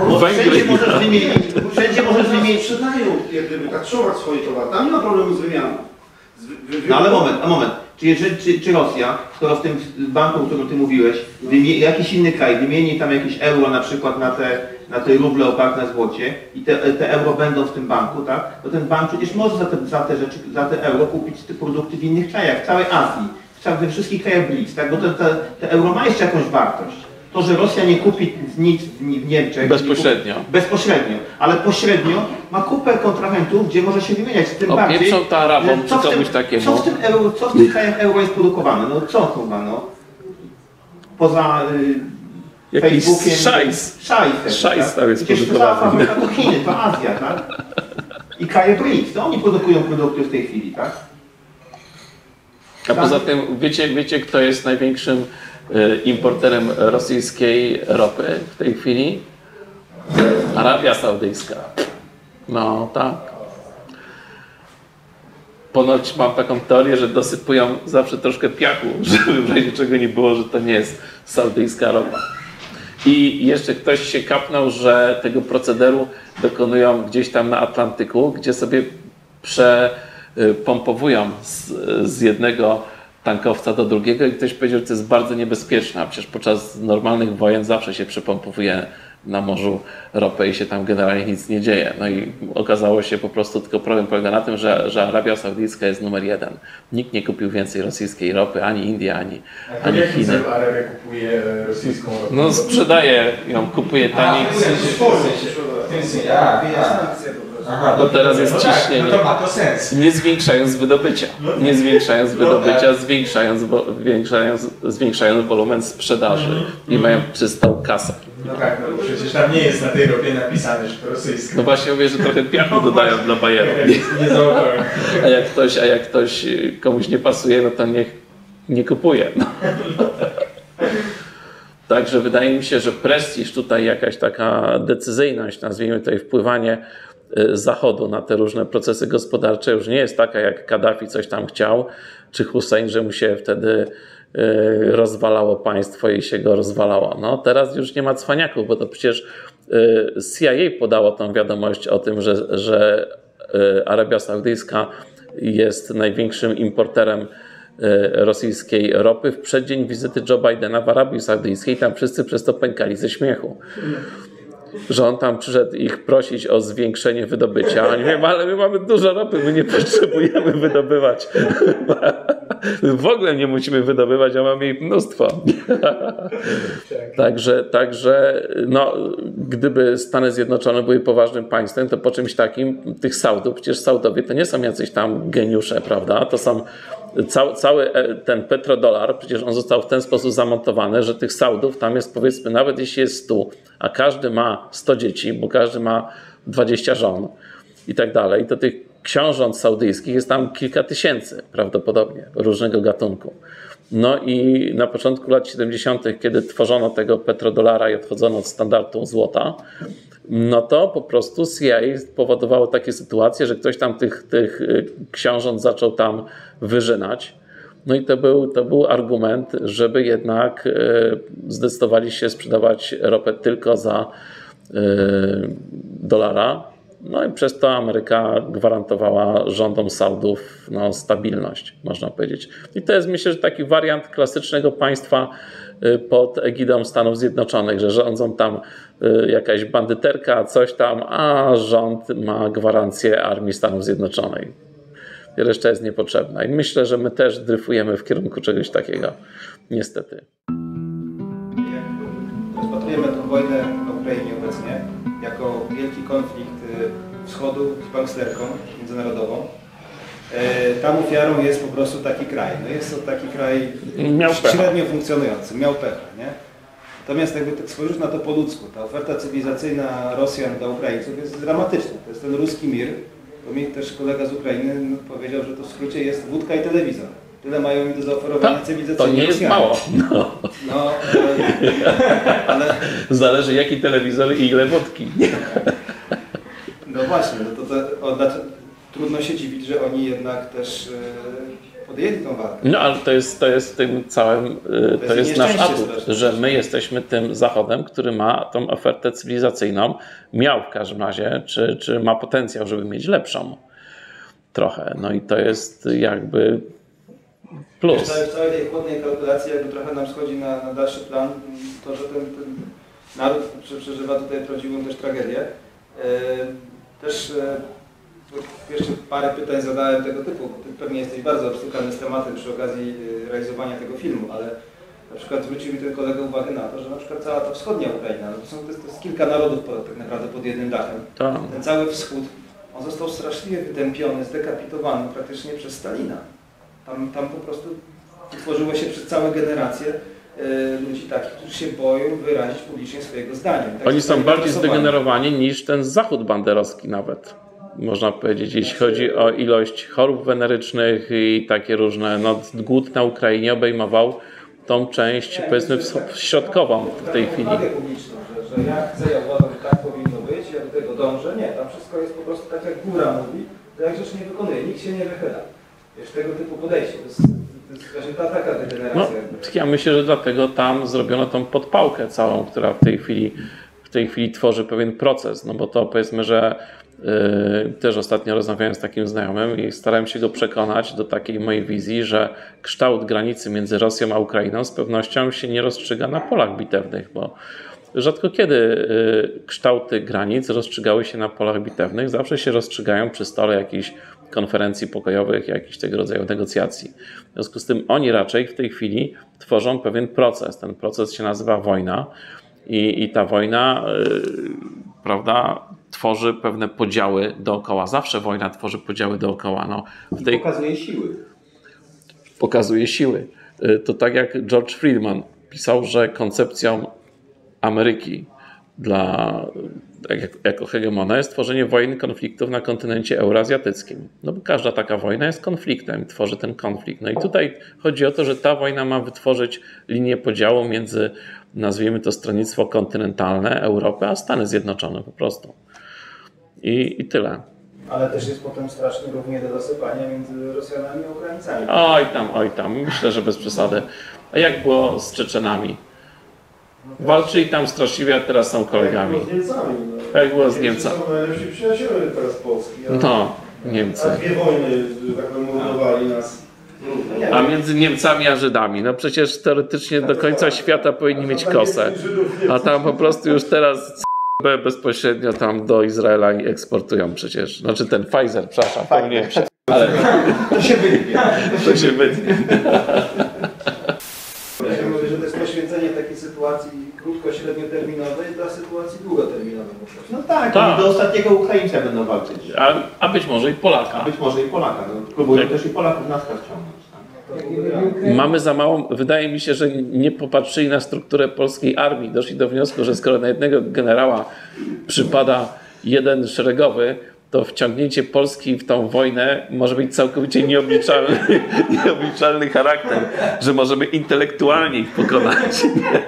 wszędzie możesz wymienić. Sprzedają, jak gdyby, tak szować swoje towary. Tam nie ma problemu z wymianą. No ale moment. Czy Rosja, skoro w tym banku, o którym ty mówiłeś, jakiś inny kraj wymieni tam jakieś euro na przykład na te ruble oparte na złocie i te euro będą w tym banku, tak? To ten bank przecież może za te euro kupić te produkty w innych krajach, w całej Azji, we wszystkich krajach BRICS, tak? Bo te euro ma jeszcze jakąś wartość. To, że Rosja nie kupi nic w Niemczech... Bezpośrednio, ale pośrednio ma kupę kontrahentów, gdzie może się wymieniać. Tym bardziej, Opieprzą to Arabom czy komuś takiemu. Co w tych krajach euro jest produkowane? No co chyba, no? Poza jakiś Facebookiem... Szajs tam jest przecież produkowany. To Chiny, to Azja, tak? I kraje BRICS, to oni produkują produkty w tej chwili, tak? A poza tym, wiecie kto jest największym importerem rosyjskiej ropy w tej chwili? Arabia Saudyjska. No tak. Ponoć mam taką teorię, że dosypują zawsze troszkę piachu, żeby w razie czego nie było, że to nie jest saudyjska ropa. I jeszcze ktoś się kapnął, że tego procederu dokonują gdzieś tam na Atlantyku, gdzie sobie przepompowują z jednego tankowca do drugiego i ktoś powiedział, że to jest bardzo niebezpieczne, a przecież podczas normalnych wojen zawsze się przepompowuje na morzu ropę i się tam generalnie nic nie dzieje. No i okazało się po prostu, tylko problem polega na tym, że Arabia Saudyjska jest numer 1. Nikt nie kupił więcej rosyjskiej ropy, ani India, ani Chiny. Arabia kupuje rosyjską ropę? No sprzedaje ją, kupuje taniej. Bo teraz jest ciśnienie. No to ma to sens. Nie zwiększając wydobycia. Nie zwiększając wydobycia, zwiększając wolumen sprzedaży i mają czystą kasę. No tak, no bo przecież tam nie jest na tej ropie napisane, że to rosyjska. No właśnie mówię, że trochę piachu dodają dla bajerów. Nie zauważyłem. A jak ktoś komuś nie pasuje, no to niech nie kupuje. No. Także wydaje mi się, że prestiż tutaj, jakaś taka decyzyjność, nazwijmy tutaj wpływanie Zachodu na te różne procesy gospodarcze już nie jest taka, jak Kaddafi coś tam chciał, czy Hussein, że mu się wtedy rozwalało państwo i się go rozwalało. No, teraz już nie ma cwaniaków, bo to przecież CIA podało tą wiadomość o tym, że Arabia Saudyjska jest największym importerem rosyjskiej ropy w przeddzień wizyty Joe Bidena w Arabii Saudyjskiej. Tam wszyscy przez to pękali ze śmiechu. Że on tam przyszedł ich prosić o zwiększenie wydobycia. Oni mówią, ale my mamy dużo ropy, my nie potrzebujemy wydobywać. W ogóle nie musimy wydobywać, a mamy ich mnóstwo. Także no, gdyby Stany Zjednoczone były poważnym państwem, to po czymś takim tych Saudów, przecież Saudowie to nie są jacyś tam geniusze, prawda? To są cały ten petrodolar, przecież on został w ten sposób zamontowany, że tych Saudów tam jest, powiedzmy, nawet jeśli jest 100, a każdy ma 100 dzieci, bo każdy ma 20 żon i tak dalej, to tych książąt saudyjskich jest tam kilka tysięcy prawdopodobnie różnego gatunku. No i na początku lat 70., kiedy tworzono tego petrodolara i odchodzono od standardu złota, no to po prostu CIA powodowało takie sytuacje, że ktoś tam tych książąt zaczął tam wyżynać. No i to był argument, żeby jednak zdecydowali się sprzedawać ropę tylko za dolara. No i przez to Ameryka gwarantowała rządom Saudów stabilność, można powiedzieć. I to jest, myślę, że taki wariant klasycznego państwa pod egidą Stanów Zjednoczonych, że rządzą tam jakaś bandyterka, coś tam, a rząd ma gwarancję armii Stanów Zjednoczonych. I reszta jest niepotrzebna. I myślę, że my też dryfujemy w kierunku czegoś takiego. Niestety. Jak rozpatrujemy tę wojnę na Ukrainie obecnie jako wielki konflikt wschodu z banksterką międzynarodową, tam ofiarą jest po prostu taki kraj. No jest to taki kraj średnio funkcjonujący, miał pecha, nie? Natomiast jakby tak spojrzeć na to po ludzku, ta oferta cywilizacyjna Rosjan dla Ukraińców jest dramatyczna. To jest ten ruski mir. To mi też kolega z Ukrainy powiedział, że to w skrócie jest wódka i telewizor. Tyle mają mi do zaoferowania cywilizacyjnie. To nie jest mało. No, ale... Zależy jaki telewizor i ile wódki. No właśnie, trudno się dziwić, że oni jednak też podjęli tą walkę. No ale to jest tym całym, to jest nasz atut, że my jesteśmy tym Zachodem, który ma tą ofertę cywilizacyjną, miał w każdym razie, czy ma potencjał, żeby mieć lepszą trochę. No i to jest jakby plus. W całej tej chłodnej kalkulacji jakby trochę nam schodzi na dalszy plan to, że ten naród przeżywa tutaj prawdziwą też tragedię. Też jeszcze parę pytań zadałem tego typu, bo ty pewnie jesteś bardzo obstykany z tematem przy okazji realizowania tego filmu, ale na przykład zwrócił mi ten kolega uwagę na to, że na przykład cała ta wschodnia Ukraina, no to jest kilka narodów tak naprawdę pod jednym dachem. Ten cały wschód, on został straszliwie wytępiony, zdekapitowany praktycznie przez Stalina. Tam po prostu utworzyło się przez całe generacje ludzi takich, którzy się boją wyrazić publicznie swojego zdania. Tak. Oni są bardziej zdegenerowani niż ten Zachód banderowski nawet, można powiedzieć, jeśli chodzi o ilość chorób wenerycznych i takie różne. No, głód na Ukrainie obejmował tą część, powiedzmy, środkową w tej chwili. Publiczną, że ja chcę, ja uważam, że tak powinno być, ja do tego dążę. Nie, tam wszystko jest po prostu tak, jak góra mówi, to jak rzecz nie wykonuje, nikt się nie wychyla. Wiesz, tego typu podejście. To jest właśnie taka degeneracja. No, ja myślę, że dlatego tam zrobiono tą podpałkę całą, która w tej chwili tworzy pewien proces. No bo to powiedzmy, że też ostatnio rozmawiałem z takim znajomym i starałem się go przekonać do takiej mojej wizji, że kształt granicy między Rosją a Ukrainą z pewnością się nie rozstrzyga na polach bitewnych, bo rzadko kiedy kształty granic rozstrzygały się na polach bitewnych. Zawsze się rozstrzygają przy stole jakichś konferencji pokojowych, jakichś tego rodzaju negocjacji. W związku z tym oni raczej w tej chwili tworzą pewien proces. Ten proces się nazywa wojna i ta wojna, prawda, tworzy pewne podziały dookoła. Zawsze wojna tworzy podziały dookoła. No, pokazuje siły. Pokazuje siły. To tak jak George Friedman pisał, że koncepcją Ameryki jako hegemona jest tworzenie wojen, konfliktów na kontynencie euroazjatyckim. No bo każda taka wojna jest konfliktem, tworzy ten konflikt. No i tutaj chodzi o to, że ta wojna ma wytworzyć linię podziału między, nazwijmy to, stronnictwo kontynentalne Europy, a Stany Zjednoczone po prostu. I tyle. Ale też jest potem strasznie równie do zasypania między Rosjanami a Ukraińcami. Oj tam, myślę, że bez przesady. A jak było z Czeczenami? Walczyli tam straszliwie, a teraz są kolegami. Jak było z Niemcami. Jak było z Niemcami? Są najlepsi przyjaciele teraz Polski. No, Niemcy. A dwie wojny, tak powiem, mordowali nas. A między Niemcami a Żydami, no przecież teoretycznie do końca świata powinni mieć kosę. A tam po prostu już teraz bezpośrednio tam do Izraela eksportują przecież. Znaczy ten Pfizer, przepraszam, powinien. Ale To się wytnie. to się wytnie. Ja mówię, że to jest poświęcenie takiej sytuacji krótko-średnioterminowej dla sytuacji długoterminowej. Po prostu. No tak, Tak. do ostatniego Ukraińca będą walczyć. A być może i Polaka. A być może i Polaka. No, próbują też i Polaków na start ciągnąć. Tak? Mamy za małą, wydaje mi się, że nie popatrzyli na strukturę polskiej armii. Doszli do wniosku, że skoro na jednego generała przypada jeden szeregowy, to wciągnięcie Polski w tą wojnę może być całkowicie nieobliczalny charakter, że możemy intelektualnie ich pokonać.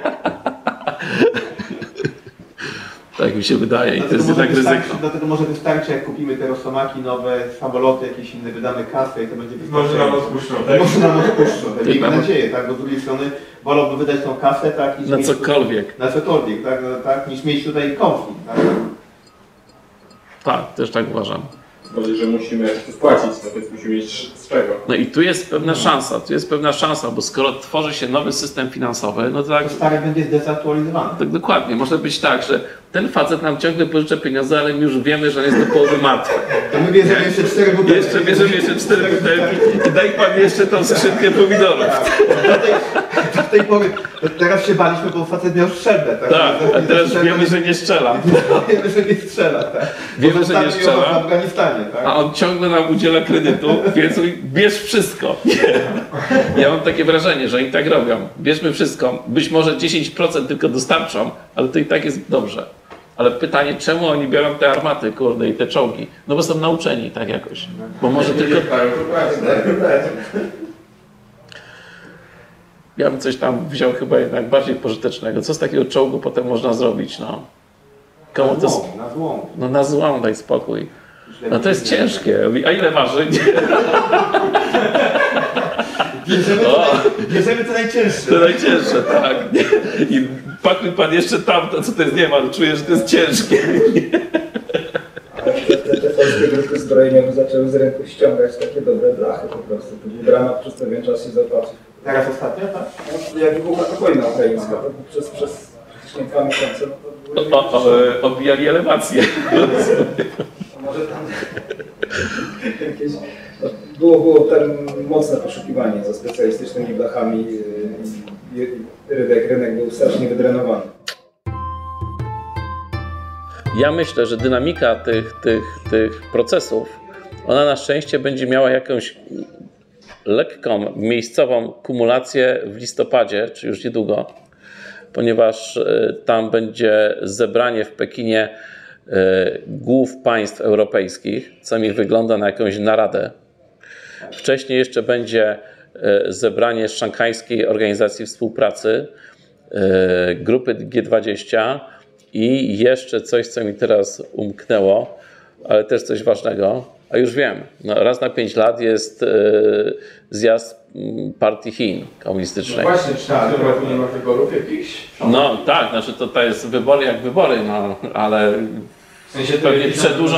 Tak mi się wydaje i to jest jednak ryzyko. Dlatego może wystarczy, jak kupimy te Rosomaki nowe, samoloty jakieś inne, wydamy kasę i to będzie wystarczające. Może nam odpuszczą, tak? Może nam odpuszczą. Miejmy nadzieję, tak? Bo z drugiej strony wolałby wydać tą kasę, tak? Niż Na mieć cokolwiek. Na cokolwiek, tak? No, tak? Niż mieć tutaj konflikt. Tak? Tak, też tak uważam. Bardziej, że musimy jakoś to spłacić, no więc musimy mieć z czego. No i tu jest pewna szansa, bo skoro tworzy się nowy system finansowy, no to tak, To stary będzie zdezaktualizowany. tak dokładnie, może być tak, że ten facet nam ciągle pożycza pieniądze, ale my już wiemy, że on jest do połowy martwy. To my bierzemy jeszcze 4 butelki. Jeszcze bierzemy jeszcze 4 butelki i daj pan jeszcze tą skrzynkę pomidorów. Do tej pory, teraz się baliśmy, bo facet miał strzelbę, tak? Tak, a teraz wiemy, że nie strzela. Wiemy, że nie strzela, tak? Wiemy, Bo że nie zostawił ją strzela. w Afganistanie, tak? A on ciągle nam udziela kredytu, więc bierz wszystko. Nie. Ja mam takie wrażenie, że oni tak robią. Bierzmy wszystko. Być może 10% tylko dostarczą, ale to i tak jest dobrze. Ale pytanie, czemu oni biorą te armaty, kurde, i te czołgi? No bo są nauczeni tak jakoś. Bo może tylko... Ja bym coś tam wziął chyba jednak bardziej pożytecznego. Co z takiego czołgu potem można zrobić, no? Komu to... Na złom. No na złom, daj spokój. No to jest ciężkie. A ile waży? Bierzemy to najcięższe. To najcięższe, tak. I pakuj pan jeszcze tamto, co to jest, nie ma, czuję, że to jest ciężkie. Ale te polskie grupy zbrojeniowe zaczęły z rynku ściągać takie dobre blachy po prostu. To był dramat przez pewien czas i zapłacił. Teraz ostatnio, tak? No, jak wybuchła ta wojna ukraińska, to przez praktycznie 2 miesiące, no to były... Odbijali elewację. Może tam jakieś... No, było tam mocne poszukiwanie za specjalistycznymi blachami i rynek był strasznie wydrenowany. Ja myślę, że dynamika tych procesów, ona na szczęście będzie miała jakąś lekką, miejscową kumulację w listopadzie, czy już niedługo, ponieważ tam będzie zebranie w Pekinie głów państw europejskich, co mi wygląda na jakąś naradę. Wcześniej jeszcze będzie zebranie Szanghajskiej Organizacji Współpracy, grupy G20 i jeszcze coś, co mi teraz umknęło, ale też coś ważnego. A już wiem, no raz na 5 lat jest zjazd partii Chin komunistycznej. No właśnie, czy tam roku nie ma wyborów jakichś? No tak, znaczy to jest wybory jak wybory, no ale W sensie to pewnie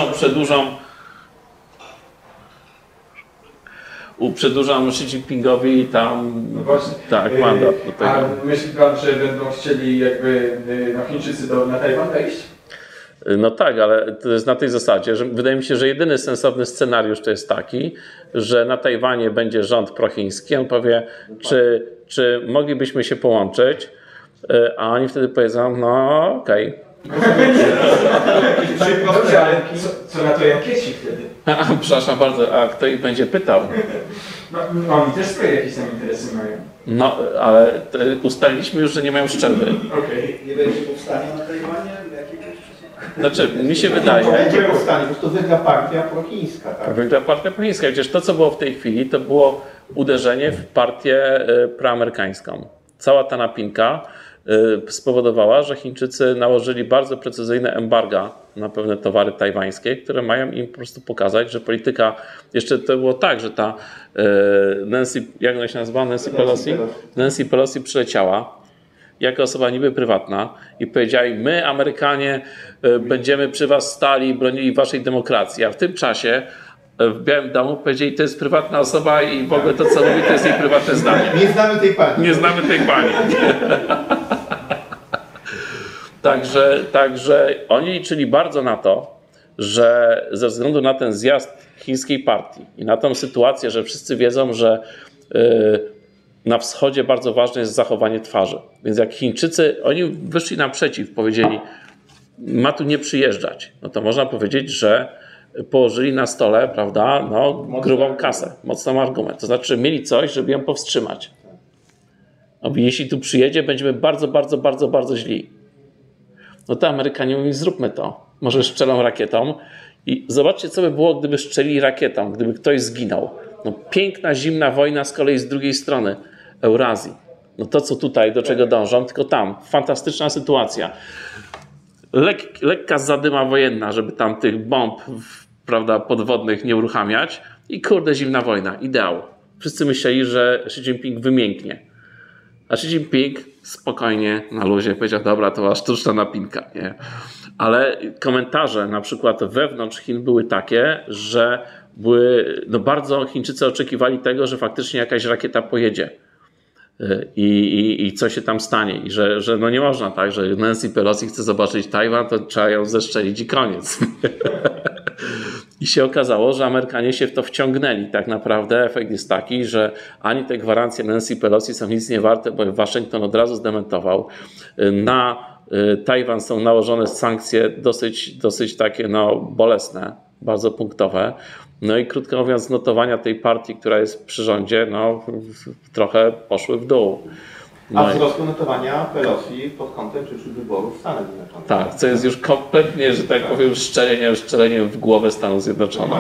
przedłużam Xi Jinpingowi tam No właśnie. tak, mandat do tego. A myśli pan, że będą chcieli jakby Chińczycy na Tajwan wejść? No tak, ale to jest na tej zasadzie, że wydaje mi się, że jedyny sensowny scenariusz to jest taki, że na Tajwanie będzie rząd prochiński, on powie, czy moglibyśmy się połączyć, a oni wtedy powiedzą, no okej. Dobrze, ale co na to Jankieci wtedy? Przepraszam bardzo, a kto ich będzie pytał? No, oni też swoje jakieś tam interesy mają. No, ale ustaliliśmy już, że nie mają szczelby. Okej. Nie będzie powstania na Tajwanie? Jakiegoś przeciwko? Znaczy, mi się wydaje... Będzie powstanie, po prostu wygra partia prochińska, tak? Wygra partia prochińska. Przecież to, co było w tej chwili, to było uderzenie w partię proamerykańską. Cała ta napinka spowodowała, że Chińczycy nałożyli bardzo precyzyjne embarga na pewne towary tajwańskie, które mają im po prostu pokazać, że polityka, jeszcze to było tak, że ta Nancy, jak ona się nazywa, Nancy Pelosi przyleciała jako osoba niby prywatna i powiedziała im, my Amerykanie będziemy przy was stali i bronili waszej demokracji, a w tym czasie w Białym Domu powiedzieli, to jest prywatna osoba i w ogóle to, co mówi, to jest jej prywatne zdanie. Nie znamy tej pani. Nie znamy tej pani. Także oni liczyli bardzo na to, że ze względu na ten zjazd chińskiej partii i na tą sytuację, że wszyscy wiedzą, że na wschodzie bardzo ważne jest zachowanie twarzy. Więc jak Chińczycy, oni wyszli naprzeciw, powiedzieli, ma tu nie przyjeżdżać, no to można powiedzieć, że położyli na stole, prawda, no, grubą kasę, mocną argument. To znaczy mieli coś, żeby ją powstrzymać. No, jeśli tu przyjedzie, będziemy bardzo, bardzo, bardzo, bardzo źli. No to Amerykanie mówią, zróbmy to. Może strzelą rakietą. I zobaczcie, co by było, gdyby strzelili rakietą, gdyby ktoś zginął. No, piękna, zimna wojna z kolei z drugiej strony Eurazji. No to, co tutaj, do czego dążą, tylko tam. Fantastyczna sytuacja. Lekka zadyma wojenna, żeby tam tych bomb, prawda, podwodnych nie uruchamiać. I kurde, zimna wojna. Ideał. Wszyscy myśleli, że Xi Jinping wymięknie. A Xi Jinping spokojnie, na luzie powiedział, dobra, to była sztuczna napinka. Nie? Ale komentarze na przykład wewnątrz Chin były takie, że bardzo Chińczycy oczekiwali tego, że faktycznie jakaś rakieta pojedzie. I co się tam stanie. I że no nie można tak, że Nancy Pelosi chce zobaczyć Tajwan, to trzeba ją zestrzelić i koniec. I się okazało, że Amerykanie się w to wciągnęli. Tak naprawdę efekt jest taki, że ani te gwarancje Nancy Pelosi są nic nie warte, bo Waszyngton od razu zdementował. Na Tajwan są nałożone sankcje dosyć takie bolesne, bardzo punktowe. No i krótko mówiąc, notowania tej partii, która jest przy rządzie, trochę poszły w dół. A wzrosły notowania Pelosi pod kątem przyszłych wyborów w Stanach Zjednoczonych. Tak, co jest już kompletnie, że tak powiem, szczeleniem w głowę Stanów Zjednoczonych.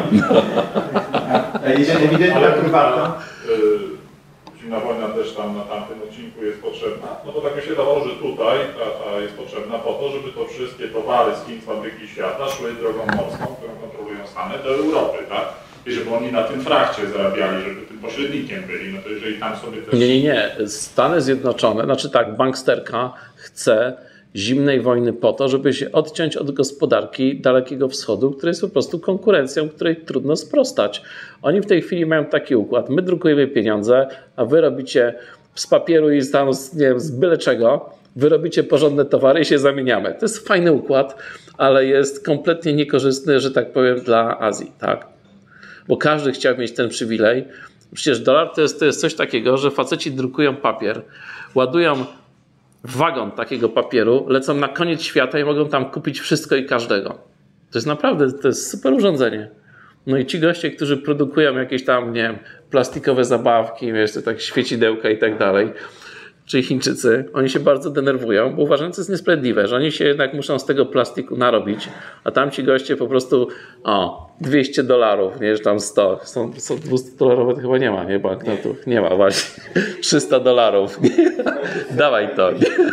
Jest ewidentna prywatna. Zimna wojna też tam na tamtym odcinku jest potrzebna, no to tak mi się wydawało, że tutaj ta jest potrzebna po to, żeby to wszystkie towary z Chin, fabryki świata szły drogą morską, którą kontrolują Stany, do Europy, tak? I żeby oni na tym frakcie zarabiali, żeby tym pośrednikiem byli, no to jeżeli tam sobie też... Nie. Stany Zjednoczone, znaczy tak, banksterka chce zimnej wojny po to, żeby się odciąć od gospodarki Dalekiego Wschodu, która jest po prostu konkurencją, której trudno sprostać. Oni w tej chwili mają taki układ, my drukujemy pieniądze, a wy robicie z papieru i z byle czego, wy robicie porządne towary i się zamieniamy. To jest fajny układ, ale jest kompletnie niekorzystny, że tak powiem, dla Azji, tak? Bo każdy chciał mieć ten przywilej. Przecież dolar to jest coś takiego, że faceci drukują papier, ładują wagon takiego papieru, lecą na koniec świata i mogą tam kupić wszystko i każdego. To jest naprawdę, to jest super urządzenie. No i ci goście, którzy produkują jakieś tam, nie wiem, plastikowe zabawki, wiesz, to tak świecidełka i tak dalej, czyli Chińczycy, oni się bardzo denerwują, bo uważają, że to jest niesprawiedliwe, że oni się jednak muszą z tego plastiku narobić, a tam ci goście po prostu, $200, nie, że tam 100, są $200 chyba nie ma, nie, banknotów, nie ma właśnie, $300, dawaj to.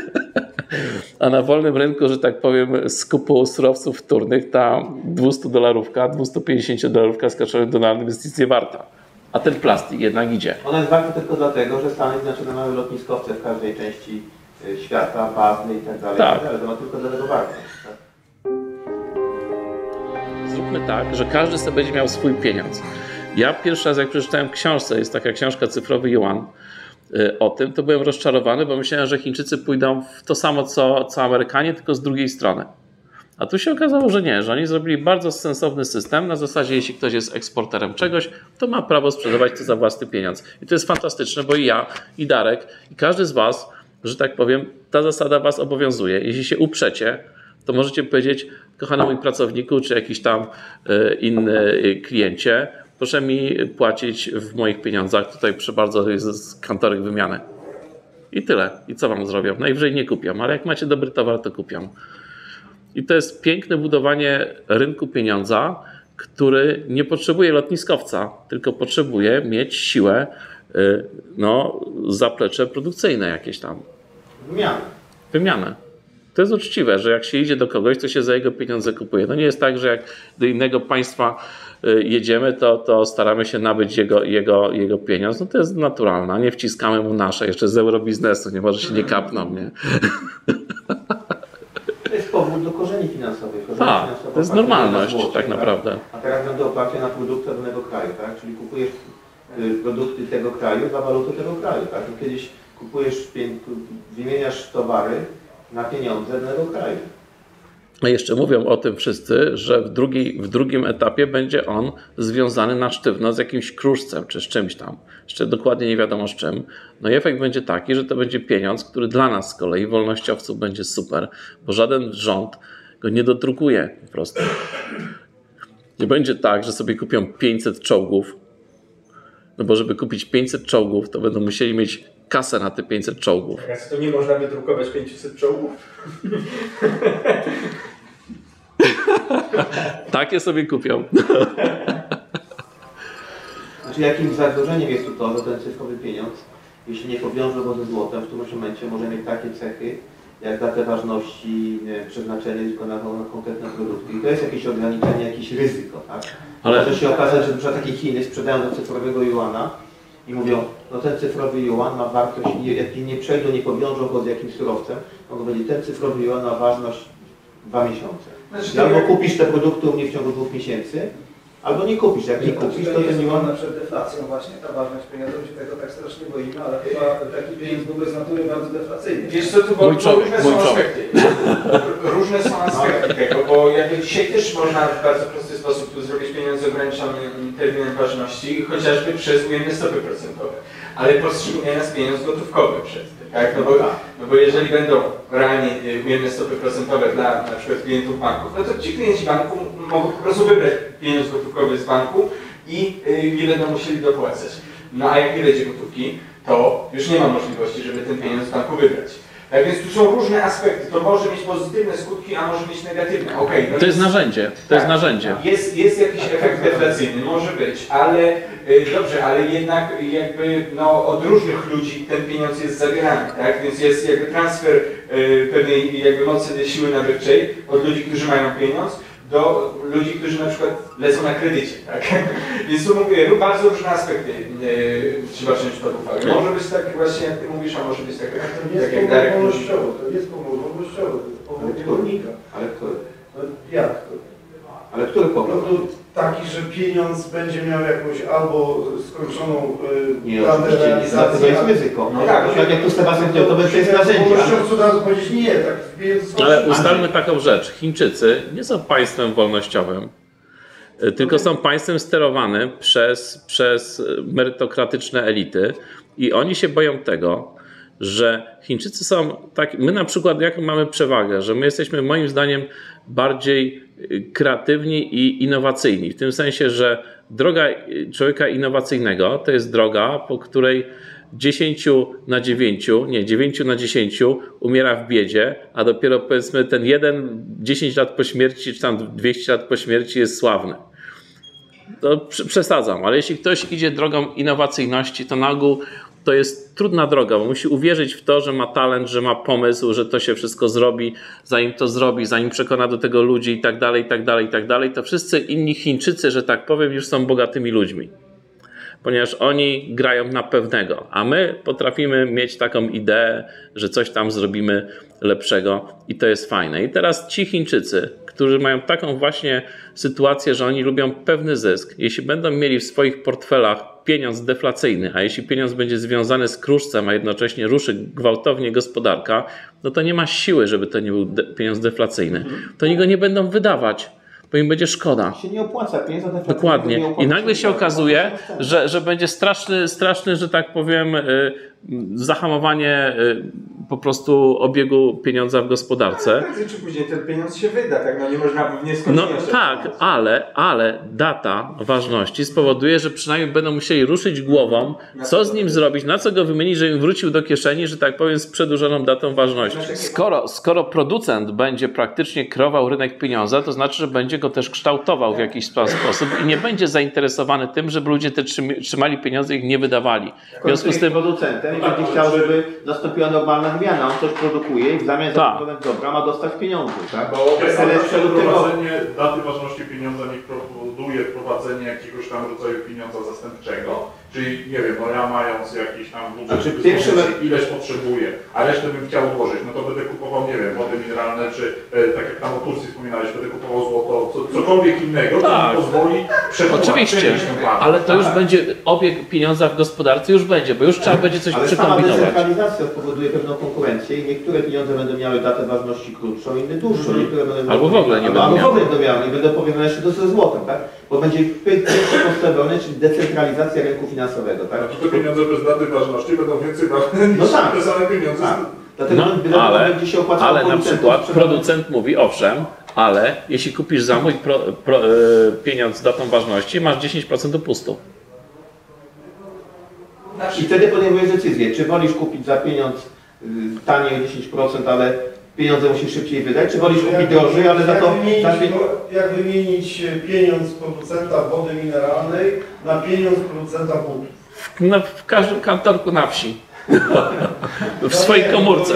A na wolnym rynku, że tak powiem, skupu surowców wtórnych, ta $200, $250 skaczonym dolarnym jest nic nie warta. A ten plastik jednak idzie. Ona jest warta tylko dlatego, że Stany Zjednoczone mają lotniskowce w każdej części świata, bazny i tak dalej. Ale to ma tylko dlatego wartość. Tak? Zróbmy tak, że każdy sobie będzie miał swój pieniądz. Ja pierwszy raz, jak przeczytałem książkę, jest taka książka Cyfrowy Yuan o tym, to byłem rozczarowany, bo myślałem, że Chińczycy pójdą w to samo co Amerykanie, tylko z drugiej strony. A tu się okazało, że nie, że oni zrobili bardzo sensowny system. Na zasadzie, jeśli ktoś jest eksporterem czegoś, to ma prawo sprzedawać to za własny pieniądz. I to jest fantastyczne, bo i ja, i Darek, i każdy z was, że tak powiem, ta zasada was obowiązuje. Jeśli się uprzecie, to możecie powiedzieć, kochany mój pracowniku, czy jakiś tam inny kliencie, proszę mi płacić w moich pieniądzach. Tutaj przy bardzo jest kantorek wymiany. I tyle. I co wam zrobią? Najwyżej nie kupią, ale jak macie dobry towar, to kupią. I to jest piękne budowanie rynku pieniądza, który nie potrzebuje lotniskowca, tylko potrzebuje mieć siłę, zaplecze produkcyjne jakieś tam. Wymiany. wymianę. To jest uczciwe, że jak się idzie do kogoś, to się za jego pieniądze kupuje. To nie jest tak, że jak do innego państwa jedziemy, to staramy się nabyć jego pieniądz. No to jest naturalne, a nie wciskamy mu nasze, jeszcze z eurobiznesu, nie może się nie kapną, nie? To jest powód do korzeni finansowych. To jest normalność tak naprawdę. A teraz będą oparte na produktach danego kraju, tak? Czyli kupujesz produkty tego kraju za walutę tego kraju, tak? I kiedyś wymieniasz towary na pieniądze danego kraju. A jeszcze mówią o tym wszyscy, że w drugim etapie będzie on związany na sztywno z jakimś kruszcem czy z czymś tam. Jeszcze dokładnie nie wiadomo z czym. No i efekt będzie taki, że to będzie pieniądz, który dla nas z kolei, wolnościowców, będzie super, bo żaden rząd go nie dodrukuje po prostu. Nie będzie tak, że sobie kupią 500 czołgów, no bo żeby kupić 500 czołgów, to będą musieli mieć kasę na te 500 czołgów. Teraz to nie można wydrukować 500 czołgów. Takie sobie kupią. Znaczy jakim zagrożeniem jest tu to, że ten cyfrowy pieniądz, jeśli nie powiąże go ze złotem, w którymś momencie może mieć takie cechy, jak datę ważności, przeznaczenie tylko na konkretne produkty. I to jest jakieś ograniczenie, jakieś ryzyko, tak? Ale może się okazać, że np. takie Chiny sprzedają do cyfrowego juana i mówią, no ten cyfrowy juan ma wartość, jak nie przejdą, nie powiążą go z jakimś surowcem, mogą powiedzieć, ten cyfrowy juan ma ważność 2 miesiące. Znaczy, albo kupisz te produkty u mnie w ciągu 2 miesięcy, albo nie kupisz. Jak nie kupisz, to ten juan... Przed deflacją właśnie, ta ważność pieniądza, my się tego tak strasznie boimy, ale chyba taki pieniądz byłby z natury bardzo deflacyjny. Wiesz co, tu różne są aspekty. Różne są aspekty tego, bo jakby dzisiaj też można w bardzo prosty sposób tu zrobić pieniądze z ograniczonym terminem ważności, chociażby przez ujemne stopy procentowe. Ale powstrzymuje nas pieniądz gotówkowy przez to, tak? No bo jeżeli będą realnie ujemne stopy procentowe dla na przykład klientów banków, no to ci klienci banku mogą po prostu wybrać pieniądz gotówkowy z banku i nie będą musieli dopłacać. No a jak nie będzie gotówki, to już nie ma możliwości, żeby ten pieniądz z banku wybrać. Tak więc tu są różne aspekty. To może mieć pozytywne skutki, a może mieć negatywne. Okay, no to jest narzędzie. To jest narzędzie. Jest jakiś efekt deflacyjny, może być, ale dobrze, ale jednak jakby no, od różnych ludzi ten pieniądz jest zabierany, tak? Więc jest jakby transfer pewnej jakby mocy siły nabywczej od ludzi, którzy mają pieniądz, do ludzi, którzy na przykład lecą na kredycie, tak? Więc tu mówię, bardzo różne aspekty trzeba wziąć pod uwagę. Może być tak właśnie, jak ty mówisz, a może być tak jak Darek mówi. To jest pomór wolnościowy, to jest pomór górnika. Ale który? No, jak? Ale który pomór? No, taki, że pieniądz będzie miał jakąś albo skończoną realizację. To jest ryzyko. No tak jak tu Sebastian powiedział, to jest narzędzie. Wolnościowcy od razu powiedzieć nie, tak. Ale ustalmy taką rzecz. Chińczycy nie są państwem wolnościowym, tylko są państwem sterowanym przez merytokratyczne elity i oni się boją tego, że Chińczycy są tak, my na przykład jaką mamy przewagę, że my jesteśmy moim zdaniem bardziej kreatywni i innowacyjni. W tym sensie, że droga człowieka innowacyjnego to jest droga, po której 9 na 10 umiera w biedzie, a dopiero powiedzmy ten 10 lat po śmierci, czy tam 200 lat po śmierci jest sławny. To przesadzam, ale jeśli ktoś idzie drogą innowacyjności, to na ogół to jest trudna droga, bo musi uwierzyć w to, że ma talent, że ma pomysł, że to się wszystko zrobi, zanim przekona do tego ludzi i tak dalej, to wszyscy inni Chińczycy, że tak powiem, już są bogatymi ludźmi. Ponieważ oni grają na pewnego, a my potrafimy mieć taką ideę, że coś tam zrobimy lepszego i to jest fajne. I teraz ci Chińczycy, którzy mają taką właśnie sytuację, że oni lubią pewny zysk, jeśli będą mieli w swoich portfelach pieniądz deflacyjny, a jeśli pieniądz będzie związany z kruszcem, a jednocześnie ruszy gwałtownie gospodarka, no to nie ma siły, żeby to nie był pieniądz deflacyjny. To oni go nie będą wydawać, bo im będzie szkoda. Się nie opłaca, pieniądze deflacyjne. Dokładnie. I nagle się okazuje, że będzie straszny, że tak powiem, zahamowanie po prostu obiegu pieniądza w gospodarce. Ale prędzej czy później ten pieniądz się wyda, tak? No nie można w nieskończoność. No tak, ale data ważności spowoduje, że przynajmniej będą musieli ruszyć głową, co z nim zrobić, na co go wymienić, żeby im wrócił do kieszeni, że tak powiem, z przedłużoną datą ważności. Skoro producent będzie praktycznie kreował rynek pieniądza, to znaczy, że będzie go też kształtował w jakiś sposób i nie będzie zainteresowany tym, żeby ludzie te trzymali pieniądze i ich nie wydawali. W związku z tym producentem i będzie chciał, żeby nastąpiła normalna wymiana, on coś produkuje i w zamian za ten dobra ma dostać pieniądze, tak? Bo wprowadzenie daty ważności pieniądza nie powoduje wprowadzenie jakiegoś tam rodzaju pieniądza zastępczego, czyli nie wiem, no ja mając jakiś tam budżet, ileś potrzebuję, a resztę bym chciał odłożyć, no to będę kupował, nie wiem, wody mineralne, czy tak jak tam o Turcji wspominałeś, będę kupował złoto, cokolwiek innego, to mi pozwoli przeprowadzić. Oczywiście, ale to już będzie obieg pieniądza w gospodarce, już będzie, bo już trzeba będzie coś przekombinować. Ale sama decentralizacja powoduje pewną konkurencję i niektóre pieniądze będą miały datę ważności krótszą, inne dłuższą, niektóre będą albo w ogóle nie będą miały. Albo w ogóle będą miały i będą powiązane jeszcze ze złotem, tak? Bo będzie pierwszy postawiony, czyli decentralizacja rynku finansowego, tak? Te pieniądze bez daty ważności będą więcej warte niż te same pieniądze. Dlatego będzie się opłacało. Ale na przykład producent mówi, owszem, ale jeśli kupisz za mój pieniądz z datą ważności, masz 10% upustu. I wtedy podejmujesz decyzję, czy wolisz kupić za pieniądz taniej o 10%, ale pieniądze musisz szybciej wydać, czy wolisz kupić drożej, ale za to... Jak wymienić pieniądz producenta wody mineralnej na pieniądz producenta wód? W każdym kantorku na wsi. W swojej komórce,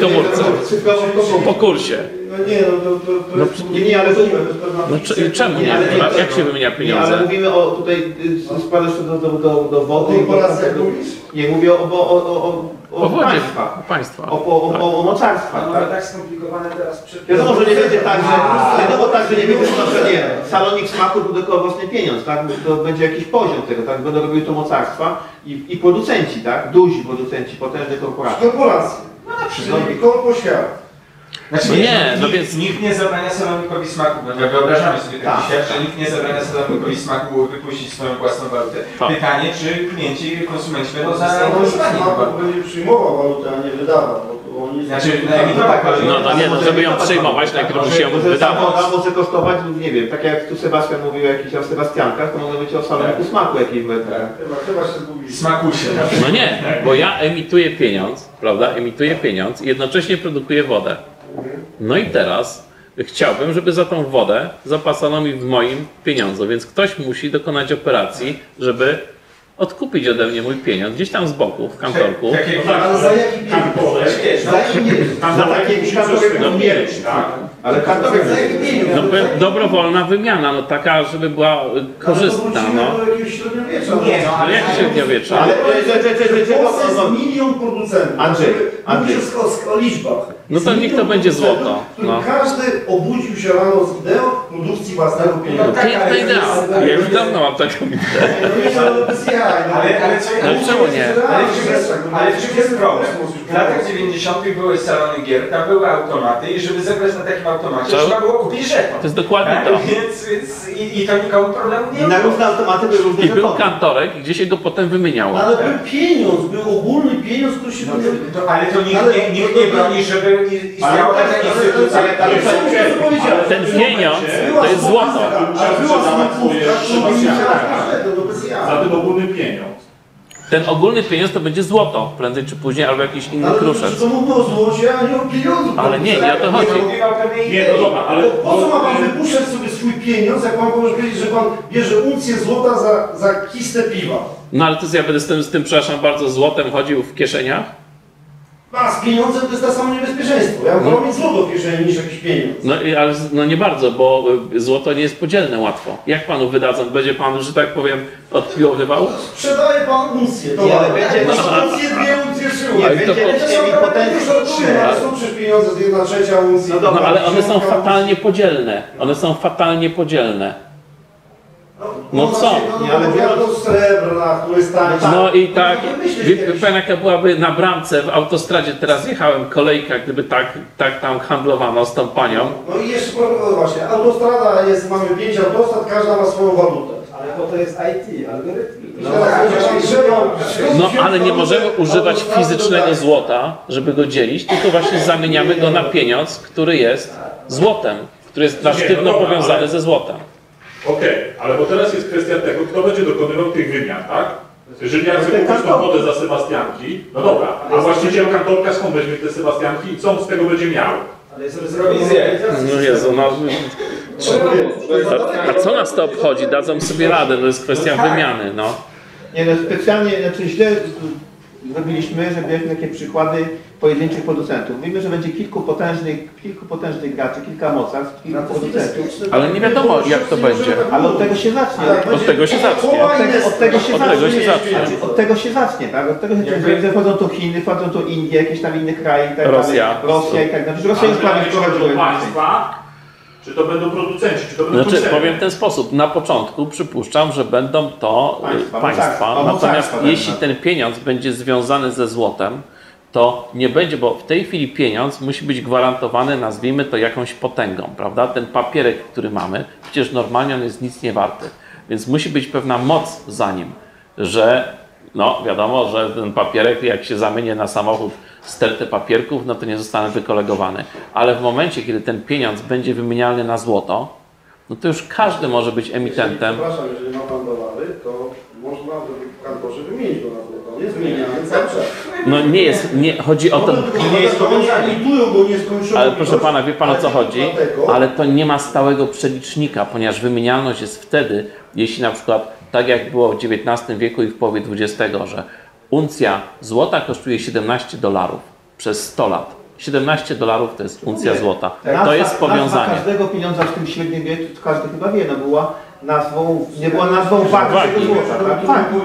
po kursie. No nie, no to nie, ale to no czemu nie? Jak się wymienia pieniądze? Nie, ale mówimy o tutaj, składasz to do wody. Nie, mówię o państwa. O mocarstwa. Mamy tak skomplikowane teraz przepisy. Wiadomo, że nie będzie tak, że nie będzie salonik smaku produkował własny pieniądz, tak? To będzie jakiś poziom tego, tak? Będą robiły to mocarstwa i producenci, tak? Duzi producenci, potężne korporacje. Korporacje. No na przykład. Po świat. Znaczy, więc nikt nie zabrania salonikowi smaku, bo wyobrażamy sobie taki świat, że nikt nie zabrania salonikowi smaku wypuścić swoją własną walutę. Pytanie, czy klienci, konsumenci będą zainteresowani tą walutą. Będzie przyjmował walutę, a nie wydawał. Znaczy, no żeby ją przyjmować, najpierw musi ją wydawać. Może kosztować, nie wiem, tak jak tu Sebastian mówił o jakichś Sebastiankach, to mogą być o saloniku smaku jakiś. Chyba się zgubiliśmy. Smakusie. No nie, bo ja emituję pieniądz, prawda, emituję pieniądz i jednocześnie produkuję wodę. No i teraz chciałbym, żeby za tą wodę zapłacono mi w moim pieniądzu, więc ktoś musi dokonać operacji, żeby odkupić ode mnie mój pieniądz gdzieś tam z boku, w kantorku. Ale za jaki pieniądz? Za taki kantorek tak? Ale kantorek za jaki pieniądz? No dobrowolna wymiana, no taka, żeby była korzystna, no. Nie, no jak średniowiecza? Ale jest milion producentów. Andrzej. Mówię o liczbach. No to niech to będzie złoto. No. Każdy obudził się rano z ideą produkcji własnego pieniądza. Piękna idea. Ja już dawno mam taką ideę. Ale czemu nie? Ale w czym jest problem? W latach 90. były salony gier, tam były automaty i żeby zagrać na takim automacie, trzeba było kupić żeton. To jest dokładnie to. I to nikomu problemu nie było. I na różne automaty były różne żetony. I był kantorek, gdzie się go potem wymieniało. Ale był pieniądz, był ogólny pieniądz, który się... Ale to nikt nie broni, żeby istniała taka instytucja. Ten pieniądz to jest złoto. Za ten ogólny pieniądz. Ten ogólny pieniądz to będzie złoto, prędzej czy później, albo jakiś inny kruszec. Ale to mówimy o złocie, a nie o pieniądzu. Ale nie o to chodzi. Nie, no dobra, ale... Po co ma pan wypuszczać sobie swój pieniądz, jak pan może powiedzieć, że pan bierze uncję złota za kistę piwa? No ale to ja będę z tym, przepraszam bardzo, złotem chodził w kieszeniach? A z pieniądzem to jest to samo niebezpieczeństwo. Ja wolę mieć złoto w kieszeni niż jakiś pieniądz. No nie bardzo, bo złoto nie jest podzielne łatwo. Jak panu wydadzą? Będzie pan, że tak powiem, odpiłowywał? Sprzedaje pan uncję. Nie, ale będzie... Uncję, dwie uncje, trzy uncje. Są przecież pieniądze, z 1/3 uncji. No ale one są fatalnie podzielne. One są fatalnie podzielne. No co? Ale to srebrna, który stanie. No i tak, pan jaka byłaby na bramce w autostradzie, teraz jechałem kolejka, gdyby tak tam handlowano z tą panią. No i jeszcze właśnie, autostrada jest, mamy 5 autostrad, każda ma swoją walutę. Ale po to jest IT, algorytmy. No ale nie możemy używać fizycznego złota, żeby go dzielić, tylko właśnie zamieniamy go na pieniądz, który jest złotem, który jest na sztywno powiązany ze złotem. Okej, ale bo teraz jest kwestia tego, kto będzie dokonywał tych wymian, tak? Jeżeli ja chcę kupić tą wodę za Sebastianki, no dobra, a właściciel kantorka skąd weźmie te Sebastianki i co on z tego będzie miał? Ale jest rezerwowizja. No Jezu, no... A co nas to obchodzi? Dadzą sobie radę, to jest kwestia wymiany, no. Nie, no specjalnie, znaczy źle zrobiliśmy, że bierzemy takie przykłady pojedynczych producentów. Mówimy, że będzie kilku potężnych graczy, kilka mocarstw, kilku producentów. Ale nie wiadomo, jak to będzie. Ale od tego się zacznie. Od tego się zacznie. Od tego się zacznie, tak? Od tego się zacznie, że wchodzą tu Chiny, wchodzą tu Indie, jakieś tam inne kraje i tak dalej. Rosja i tak dalej. Rosja już prawie wprowadziła. Państwa, czy to będą producenci, czy to będą koncerny? Powiem w ten sposób. Na początku przypuszczam, że będą to państwa. Natomiast jeśli ten pieniądz będzie związany ze złotem, to nie będzie, bo w tej chwili pieniądz musi być gwarantowany, nazwijmy to jakąś potęgą, prawda? Ten papierek, który mamy, przecież normalnie on jest nic nie warty. Więc musi być pewna moc za nim, że no wiadomo, że ten papierek, jak się zamieni na samochód stertę papierków, no to nie zostanie wykolegowany. Ale w momencie, kiedy ten pieniądz będzie wymienialny na złoto, no to już każdy może być emitentem. Przepraszam, jeżeli ma pan dolary, to można w kantorze wymienić go na złoto. Nie jest wymieniany cały czas. No nie jest, nie, chodzi o to... Nie jest to, oni emitują go nieskończoną. Ale proszę pana, wie pan o co chodzi? Ale to nie ma stałego przelicznika, ponieważ wymienialność jest wtedy, jeśli na przykład, tak jak było w XIX wieku i w połowie XX, że uncja złota kosztuje $17 przez 100 lat. $17 to jest uncja złota. To jest powiązanie. Nazwa każdego pieniądza w tym średnim wieku, to każdy chyba wie, no była nazwą, nie była nazwą wagi tego złota.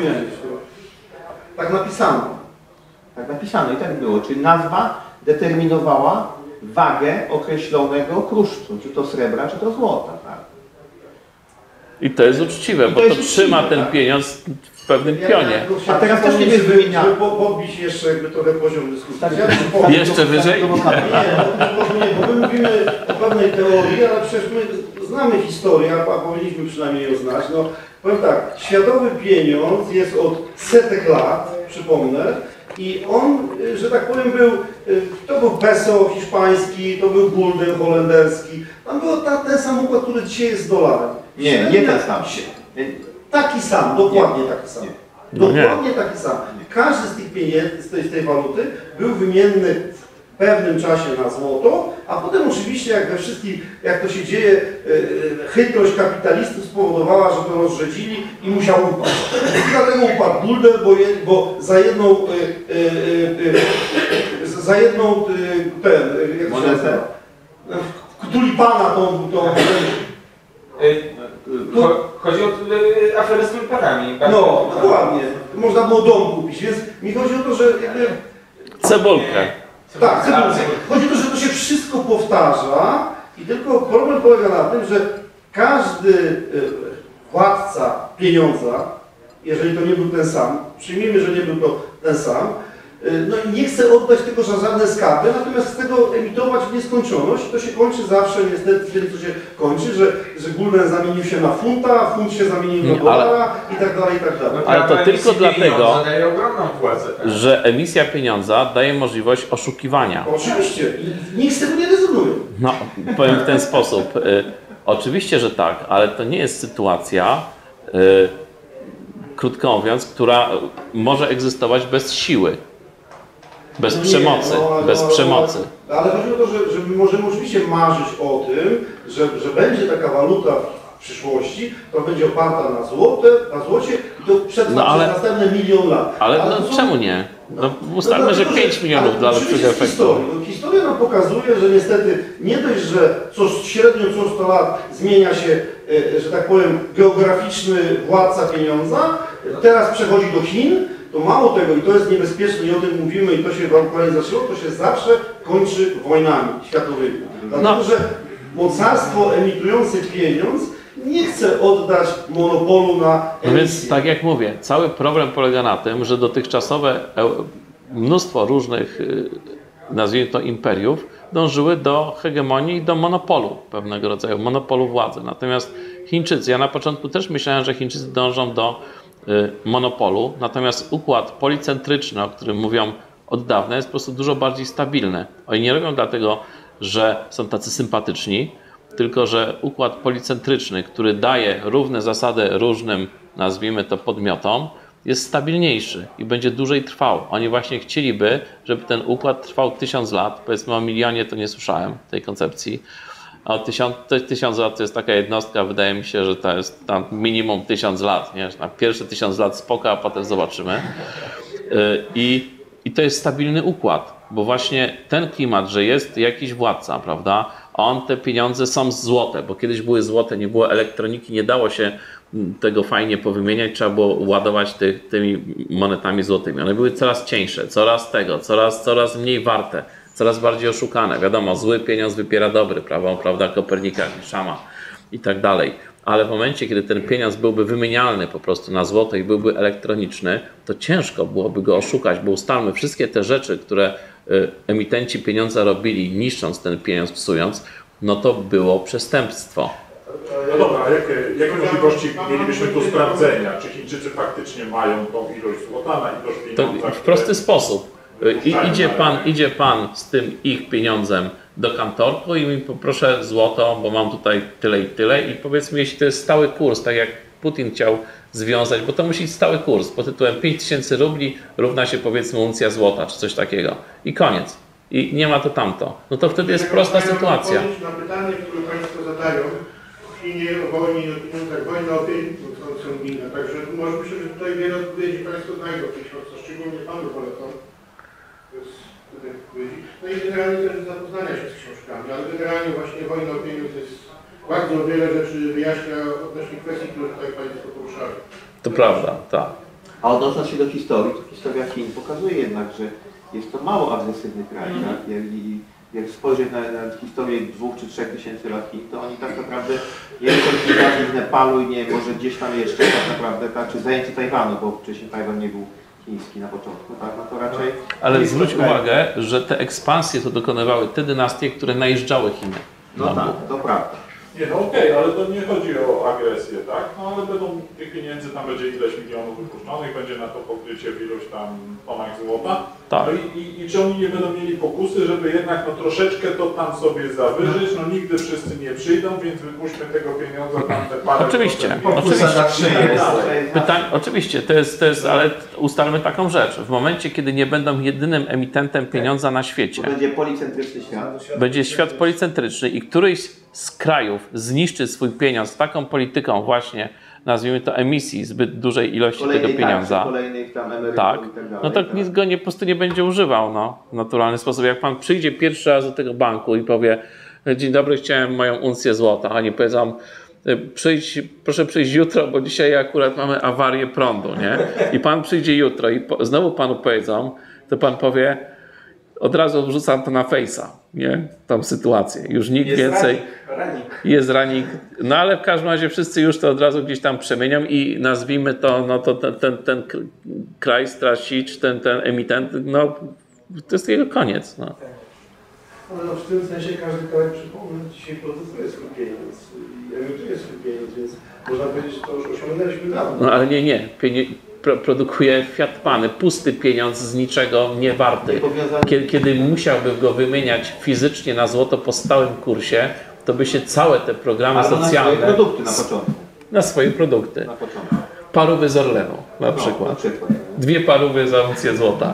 Tak napisano. Tak napisano i tak było. Czyli nazwa determinowała wagę określonego kruszcu, czy to srebra, czy to złota. Tak? I to jest uczciwe, bo to trzyma ten pieniądz w pewnym pionie. A teraz też nie jest wymieniane. Podbić jeszcze jakby trochę poziom dyskusji. Jeszcze wyżej? Nie, bo my mówimy o pewnej teorii, ale przecież my znamy historię, a powinniśmy przynajmniej ją znać. No, powiem tak, światowy pieniądz jest od setek lat, przypomnę, i on, że tak powiem, to był peso hiszpański, to był gulden holenderski, tam był ten sam układ, który dzisiaj jest z dolarem. Nie ten sam. Taki sam, dokładnie taki sam. Dokładnie taki sam. Każdy z tych pieniędzy, z tej waluty był wymienny w pewnym czasie na złoto, a potem oczywiście, jak we wszystkich, jak to się dzieje, chytrość kapitalistów spowodowała, że to rozrzedzili i musiał upaść. I dlatego upadł gulden, bo za jedną monetę? tulipana tą Chodzi o aferę z tulipanami. No, dokładnie. Można było dom kupić, więc mi chodzi o to, że jakby... Cebulkę. Tak, chodzi o to, że to się wszystko powtarza i tylko problem polega na tym, że każdy władca pieniądza, jeżeli to nie był ten sam, przyjmijmy, że nie był to ten sam, no i nie chce oddać tego za żadne skarby, natomiast chce go emitować w nieskończoność i to się kończy zawsze niestety wtedy, co się kończy, że gulden zamienił się na funta, funt się zamienił na dolara i tak dalej, i tak dalej. Ale to tylko dlatego, władzę, tak? że emisja pieniądza daje możliwość oszukiwania. Oczywiście. I nikt z tego nie rezygnuje. No, powiem w ten sposób. Oczywiście, że tak, ale to nie jest sytuacja, krótko mówiąc, która może egzystować bez siły. Bez przemocy, bez przemocy. Ale chodzi o to, że my możemy oczywiście marzyć o tym, że będzie taka waluta w przyszłości, która będzie oparta na złocie i to przetrwa przez następne 1 000 000 lat. Ale no, czemu nie? No, ustalmy, że 5 milionów dla lepszego efektu. Historia nam pokazuje, że niestety nie dość, że średnio co 100 lat zmienia się, że tak powiem, geograficzny władca pieniądza, teraz przechodzi do Chin, to mało tego, i to jest niebezpieczne, i o tym mówimy, i to się w aktualnie zaczęło, to się zawsze kończy wojnami światowymi. Dlatego, że mocarstwo emitujące pieniądz nie chce oddać monopolu na emisję. No więc tak jak mówię, cały problem polega na tym, że dotychczasowe mnóstwo różnych, nazwijmy to imperiów, dążyły do hegemonii i do monopolu pewnego rodzaju, monopolu władzy. Natomiast Chińczycy, ja na początku też myślałem, że Chińczycy dążą do monopolu, natomiast układ policentryczny, o którym mówią od dawna, jest po prostu dużo bardziej stabilny. Oni nie robią dlatego, że są tacy sympatyczni, tylko że układ policentryczny, który daje równe zasady różnym, nazwijmy to, podmiotom, jest stabilniejszy i będzie dłużej trwał. Oni właśnie chcieliby, żeby ten układ trwał 1000 lat, powiedzmy o 1 000 000 to nie słyszałem tej koncepcji, a 1000 lat to jest taka jednostka, wydaje mi się, że to jest tam minimum 1000 lat. Nie? Na pierwsze 1000 lat spoko, a potem zobaczymy. I to jest stabilny układ, bo właśnie ten klimat, że jest jakiś władca, prawda, a on te pieniądze są złote, bo kiedyś były złote, nie było elektroniki, nie dało się tego fajnie powymieniać, trzeba było ładować tymi monetami złotymi. One były coraz cieńsze, coraz mniej warte, coraz bardziej oszukane. Wiadomo, zły pieniądz wypiera dobry, prawda, Kopernika, Szama i tak dalej. Ale w momencie, kiedy ten pieniądz byłby wymienialny po prostu na złoto i byłby elektroniczny, to ciężko byłoby go oszukać, bo ustalmy wszystkie te rzeczy, które emitenci pieniądza robili, niszcząc ten pieniądz, psując, no to było przestępstwo. No dobra, a jakie możliwości mielibyśmy tu sprawdzenia? Czy Chińczycy faktycznie mają tą ilość złota na ilość pieniądza? To w prosty sposób. Idzie pan z tym ich pieniądzem do kantorku i mi poproszę złoto, bo mam tutaj tyle i tyle i powiedzmy, jeśli to jest stały kurs, tak jak Putin chciał związać, bo to musi być stały kurs pod tytułem 5000 rubli równa się powiedzmy uncja złota czy coś takiego i koniec. I nie ma to tamto. No to wtedy jest prosta sytuacja. Na pytanie, które Państwo zadają, w Chinie o wojnie i o pieniądzach, wojna o pieniądze są inne, także może myślę, że tutaj wiele odpowiedzi Państwo znajdą w tej książce, szczególnie Panu polecam. No i generalnie też zapoznania się z książkami, ale generalnie właśnie wojna o pieniądze jest bardzo wiele rzeczy wyjaśnia odnośnie kwestii, które tutaj Państwo poruszali. To prawda, tak. A odnosząc się do historii, to historia Chin pokazuje jednak, że jest to mało agresywny kraj. Tak? Jak spojrzeć na historię 2 czy 3 tysięcy lat Chin, to oni tak naprawdę nie są w Nepalu i nie może gdzieś tam jeszcze tak naprawdę, tak, czy zajęcie Tajwanu, bo wcześniej Tajwan nie był chiński na początku, tak? No to raczej... Ale zwróć uwagę, że te ekspansje to dokonywały te dynastie, które najeżdżały Chiny. No tak, to prawda. Nie, no okej, ale to nie chodzi o agresję, tak? No ale będą tych pieniędzy, tam będzie ileś milionów wypuszczonych, będzie na to pokrycie w ilość tam tonach złota. Tak. No i czy oni nie będą mieli pokusy, żeby jednak no troszeczkę to tam sobie zawyżyć, no nigdy wszyscy nie przyjdą, więc wypuśćmy tego pieniądza tam te parę... Oczywiście, oczywiście, to jest, ale ustalmy taką rzecz. W momencie, kiedy nie będą jedynym emitentem pieniądza na świecie, będzie policentryczny świat. Będzie świat policentryczny i któryś z krajów zniszczy swój pieniądz taką polityką właśnie, nazwijmy to emisji zbyt dużej ilości tego pieniądza, tak, no to nikt go po prostu nie będzie używał w naturalny sposób. Jak pan przyjdzie pierwszy raz do tego banku i powie: dzień dobry, chciałem moją uncję złota, a nie powiedzą: proszę przyjść jutro, bo dzisiaj akurat mamy awarię prądu, nie? I pan przyjdzie jutro i znowu panu powiedzą, to pan powie: od razu wrzucam to na Face'a, nie? Tą sytuację. Już nikt jest więcej... Jest ranik. No ale w każdym razie wszyscy już to od razu gdzieś tam przemienią i nazwijmy to, no to ten kraj straci, czy ten emitent, no to jest jego koniec. No. Ale no w tym sensie każdy kraj, przypomnę, dzisiaj produkuje swój pieniądz i emituje swój pieniądz, więc można powiedzieć, że to już osiągnęliśmy dawno. No ale nie. Produkuje fiat pany, pusty pieniądz z niczego nie warty. Kiedy musiałby go wymieniać fizycznie na złoto po stałym kursie, to by się całe te programy socjalne... na swoje produkty na początku. Na swoje produkty. Na początku. Parówy z Orlenu na przykład. 2 parówy za uncję złota.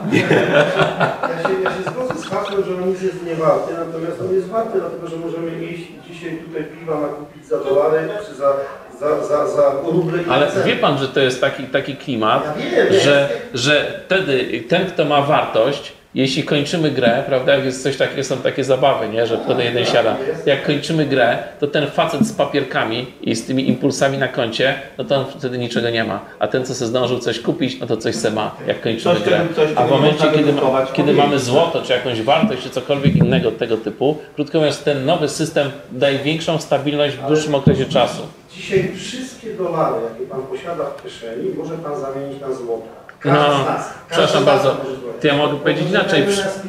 Ja się zgodzę z hasłem, że on nic jest nie warty, natomiast on jest warty, dlatego że możemy iść dzisiaj tutaj piwa nakupić za dolary, czy za ruble. Ale wie pan, że to jest taki klimat, że wtedy ten, kto ma wartość, jeśli kończymy grę, prawda, jak jest coś takiego, są takie zabawy, nie, że wtedy jeden siada. Jak kończymy grę, to ten facet z papierkami i z tymi impulsami na koncie, no to on wtedy niczego nie ma. A ten, co sobie zdążył coś kupić, no to coś se ma, jak kończymy grę. A w momencie, kiedy mamy złoto, czy jakąś wartość, czy cokolwiek innego tego typu, krótko mówiąc, ten nowy system daje większą stabilność w dłuższym okresie czasu. Dzisiaj wszystkie dolary, jakie pan posiada w kieszeni, może pan zamienić na złoto. No, przepraszam bardzo, to ja mogę powiedzieć inaczej.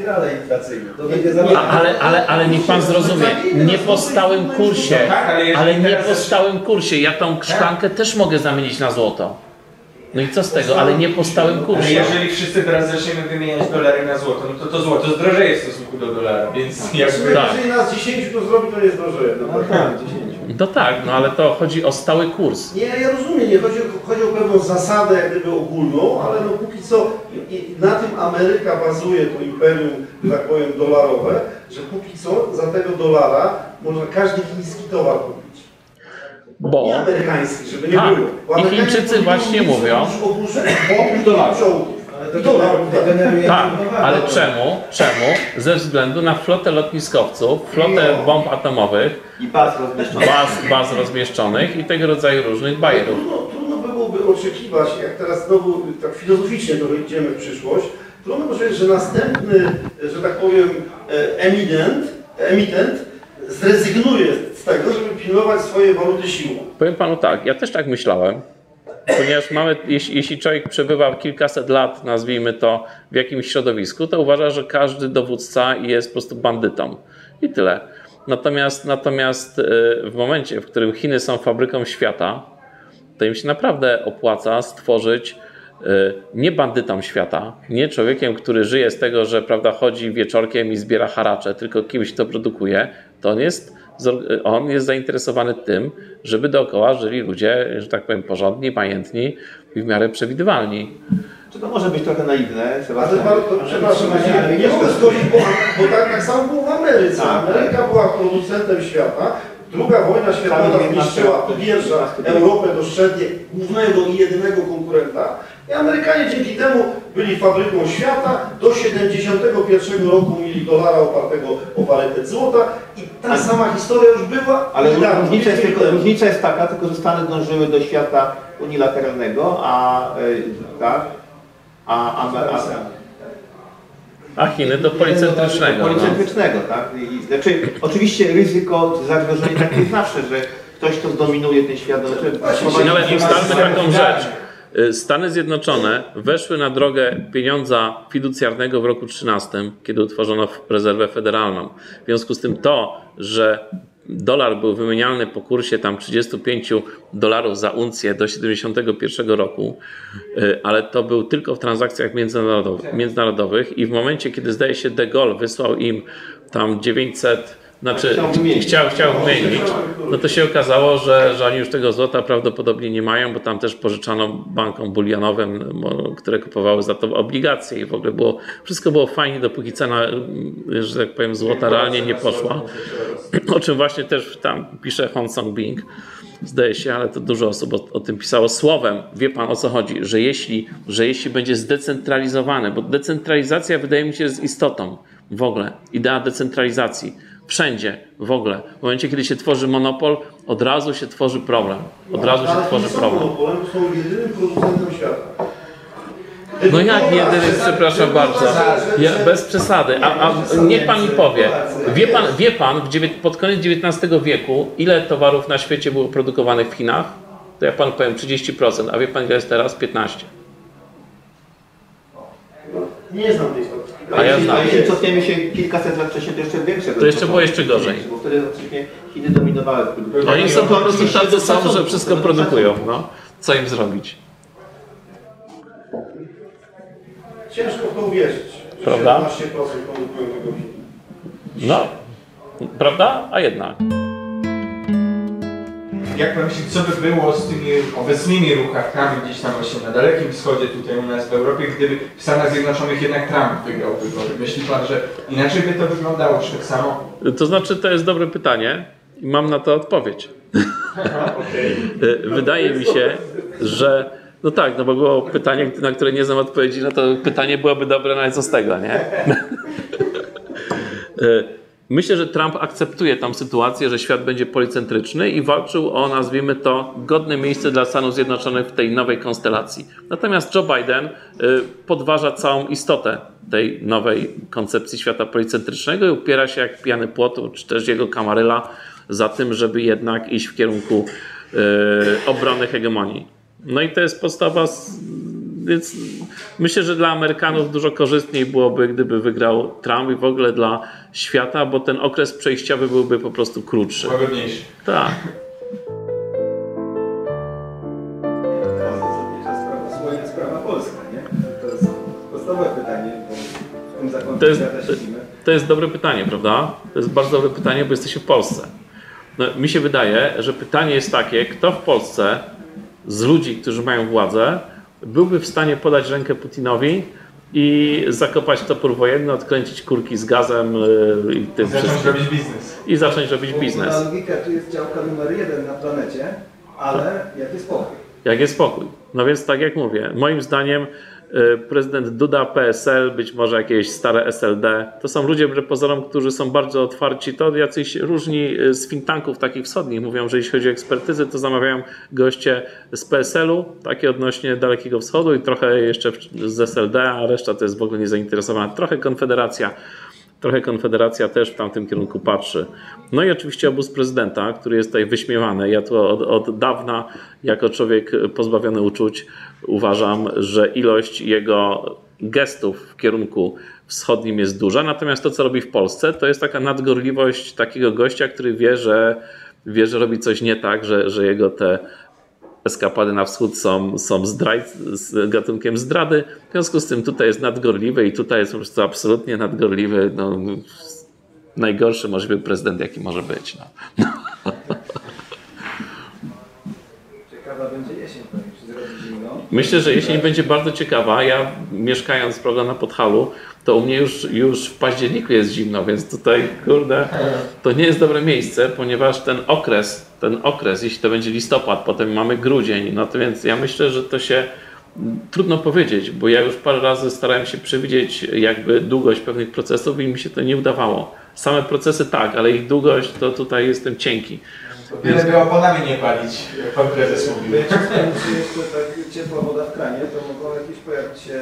Ale niech pan zrozumie, nie po stałym kursie, ja tą szklankę też mogę zamienić na złoto. No i co z tego, ale nie po stałym kursie. Ale jeżeli wszyscy teraz zaczniemy wymieniać dolary na złoto, no to złoto zdrożeje w stosunku do dolara, więc jakby... Tak. Jeżeli nas 10 to zrobi, to nie zdrożeje. No tak, no ale to chodzi o stały kurs. Nie, ja rozumiem, nie chodzi o pewną zasadę jak gdyby ogólną, ale no póki co na tym Ameryka bazuje, to imperium, tak powiem, dolarowe, że póki co za tego dolara można każdy chiński towar kupić. Bo... Nie amerykański, żeby nie było. I Chińczycy właśnie mówią... Tak, ale czemu? Ze względu na flotę lotniskowców, flotę bomb atomowych I baz rozmieszczonych i tego rodzaju różnych bajerów. Trudno byłoby oczekiwać, jak teraz znowu tak filozoficznie trochę idziemy w przyszłość, trudno powiedzieć, że następny, że tak powiem, emitent zrezygnuje z tego, żeby pilnować swojej waluty siłą. Powiem panu tak, ja też tak myślałem, ponieważ jeśli człowiek przebywa kilkaset lat, nazwijmy to, w jakimś środowisku, to uważa, że każdy dowódca jest po prostu bandytą. I tyle. Natomiast w momencie, w którym Chiny są fabryką świata, to im się naprawdę opłaca stworzyć nie bandytą świata, nie człowiekiem, który żyje z tego, że prawda, chodzi wieczorkiem i zbiera haracze, tylko kimś, kto produkuje, to on jest zainteresowany tym, żeby dookoła żyli ludzie, że tak powiem, porządni, majętni i w miarę przewidywalni. Czy to może być trochę naiwne, Sebastian? Przepraszam, nie mogę zgodzić, bo tak samo było w Ameryce. Ameryka była producentem świata. Druga wojna światowa zniszczyła pierwsza Europę doszczętnie głównego i jedynego konkurenta. I Amerykanie dzięki temu byli fabryką świata. Do 1971 roku mieli dolara opartego o parytet złota. I ta sama historia już była. Ale różnica jest taka, tylko że Stany dążyły do świata unilateralnego, a Chiny do policentrycznego. Tak? Znaczy, oczywiście ryzyko zagrożenia takie jest zawsze, że ktoś, kto zdominuje ten świat... Ale nie ustalmy taką rzecz. Stany Zjednoczone weszły na drogę pieniądza fiducjarnego w roku 2013, kiedy utworzono rezerwę federalną. W związku z tym to, że dolar był wymienialny po kursie tam $35 za uncję do 1971 roku, ale to był tylko w transakcjach międzynarodowych i w momencie, kiedy zdaje się de Gaulle wysłał im tam 900, chciał wymienić, no to się okazało, że oni już tego złota prawdopodobnie nie mają, bo tam też pożyczano bankom bulionowym, które kupowały za to obligacje i w ogóle wszystko było fajnie, dopóki cena, że tak powiem, złota realnie nie poszła. O czym właśnie też tam pisze Hong Song-Bing, zdaje się, ale to dużo osób o tym pisało. Słowem, wie pan o co chodzi, że jeśli będzie zdecentralizowane, bo decentralizacja wydaje mi się jest istotą w ogóle, idea decentralizacji. Wszędzie, w ogóle. W momencie, kiedy się tworzy monopol, od razu się tworzy problem. Monopolem są jedynym producentem świata. No jak jedyny, przepraszam bardzo, bez przesady. A niech pan mi powie, wie pan pod koniec XIX wieku, ile towarów na świecie było produkowanych w Chinach? To ja panu powiem 30%, a wie pan ile jest teraz? 15%. Nie znam tej statystyki. A ja znam. Jeśli cofniemy się kilkaset lat wcześniej, to jeszcze większe. To jeszcze było jeszcze gorzej. Bo wtedy oczywiście Chiny dominowały. Oni są po prostu tacy są, że wszystko produkują. No. Co im zrobić? Ciężko w to uwierzyć, że prawda? 17% produkują tego Chin. No, prawda? A jednak. Jak pan myśli, co by było z tymi obecnymi ruchami gdzieś tam właśnie na Dalekim Wschodzie, tutaj u nas w Europie, gdyby w Stanach Zjednoczonych jednak Trump wygrał wybory? Myśli pan, że inaczej by to wyglądało, czy tak samo? To znaczy, to jest dobre pytanie i mam na to odpowiedź. Wydaje mi się, że no tak, no bo było pytanie, na które nie znam odpowiedzi, no to pytanie byłoby dobre nawet co z tego, nie? Myślę, że Trump akceptuje tą sytuację, że świat będzie policentryczny i walczył o, nazwijmy to, godne miejsce dla Stanów Zjednoczonych w tej nowej konstelacji. Natomiast Joe Biden podważa całą istotę tej nowej koncepcji świata policentrycznego i upiera się jak pijany płot, czy też jego kamaryla za tym, żeby jednak iść w kierunku obrony hegemonii. No i to jest podstawa, więc myślę, że dla Amerykanów dużo korzystniej byłoby, gdyby wygrał Trump i w ogóle dla świata, bo ten okres przejściowy byłby po prostu krótszy. Łagodniejszy. Tak. Sprawa polska, nie? To jest podstawowe pytanie, bo w tym zakątku to jest dobre pytanie, prawda? To jest bardzo dobre pytanie, bo jesteśmy w Polsce. No, mi się wydaje, że pytanie jest takie, kto w Polsce z ludzi, którzy mają władzę, byłby w stanie podać rękę Putinowi i zakopać topór wojenny, odkręcić kurki z gazem i tym wszystkim. Zacząć robić biznes. Na logikę tu jest działka numer 1 na planecie, ale jak jest spokój? Jak jest spokój. No więc tak jak mówię, moim zdaniem prezydent Duda, PSL, być może jakieś stare SLD. To są ludzie wbrew pozorom, którzy są bardzo otwarci. To jacyś różni z think tanków takich wschodnich mówią, że jeśli chodzi o ekspertyzy, to zamawiają goście z PSL-u, takie odnośnie Dalekiego Wschodu i trochę jeszcze z SLD, a reszta to jest w ogóle niezainteresowana. Trochę Konfederacja też w tamtym kierunku patrzy. No i oczywiście obóz prezydenta, który jest tutaj wyśmiewany. Ja tu od dawna, jako człowiek pozbawiony uczuć, uważam, że ilość jego gestów w kierunku wschodnim jest duża. Natomiast to, co robi w Polsce, to jest taka nadgorliwość takiego gościa, który wie, że robi coś nie tak, że jego te eskapady na wschód są z gatunkiem zdrady. W związku z tym tutaj jest nadgorliwy i tutaj jest po prostu absolutnie nadgorliwy. No, najgorszy możliwy prezydent, jaki może być. No. Ciekawa będzie jesień, czy zrobi zimno. Myślę, że jesień będzie bardzo ciekawa. Ja mieszkając, prawda, na Podhalu, to u mnie już w październiku jest zimno, więc tutaj, kurde, to nie jest dobre miejsce, ponieważ ten okres, jeśli to będzie listopad, potem mamy grudzień, no to więc ja myślę, że to się trudno powiedzieć, bo ja już parę razy starałem się przewidzieć jakby długość pewnych procesów i mi się to nie udawało. Same procesy tak, ale ich długość, to tutaj jestem cienki. Wiele by oponami nie palić, jak pan prezes mówił. Jeśli jeszcze tak ciepła woda w kranie, to mogą jakieś pojawić się,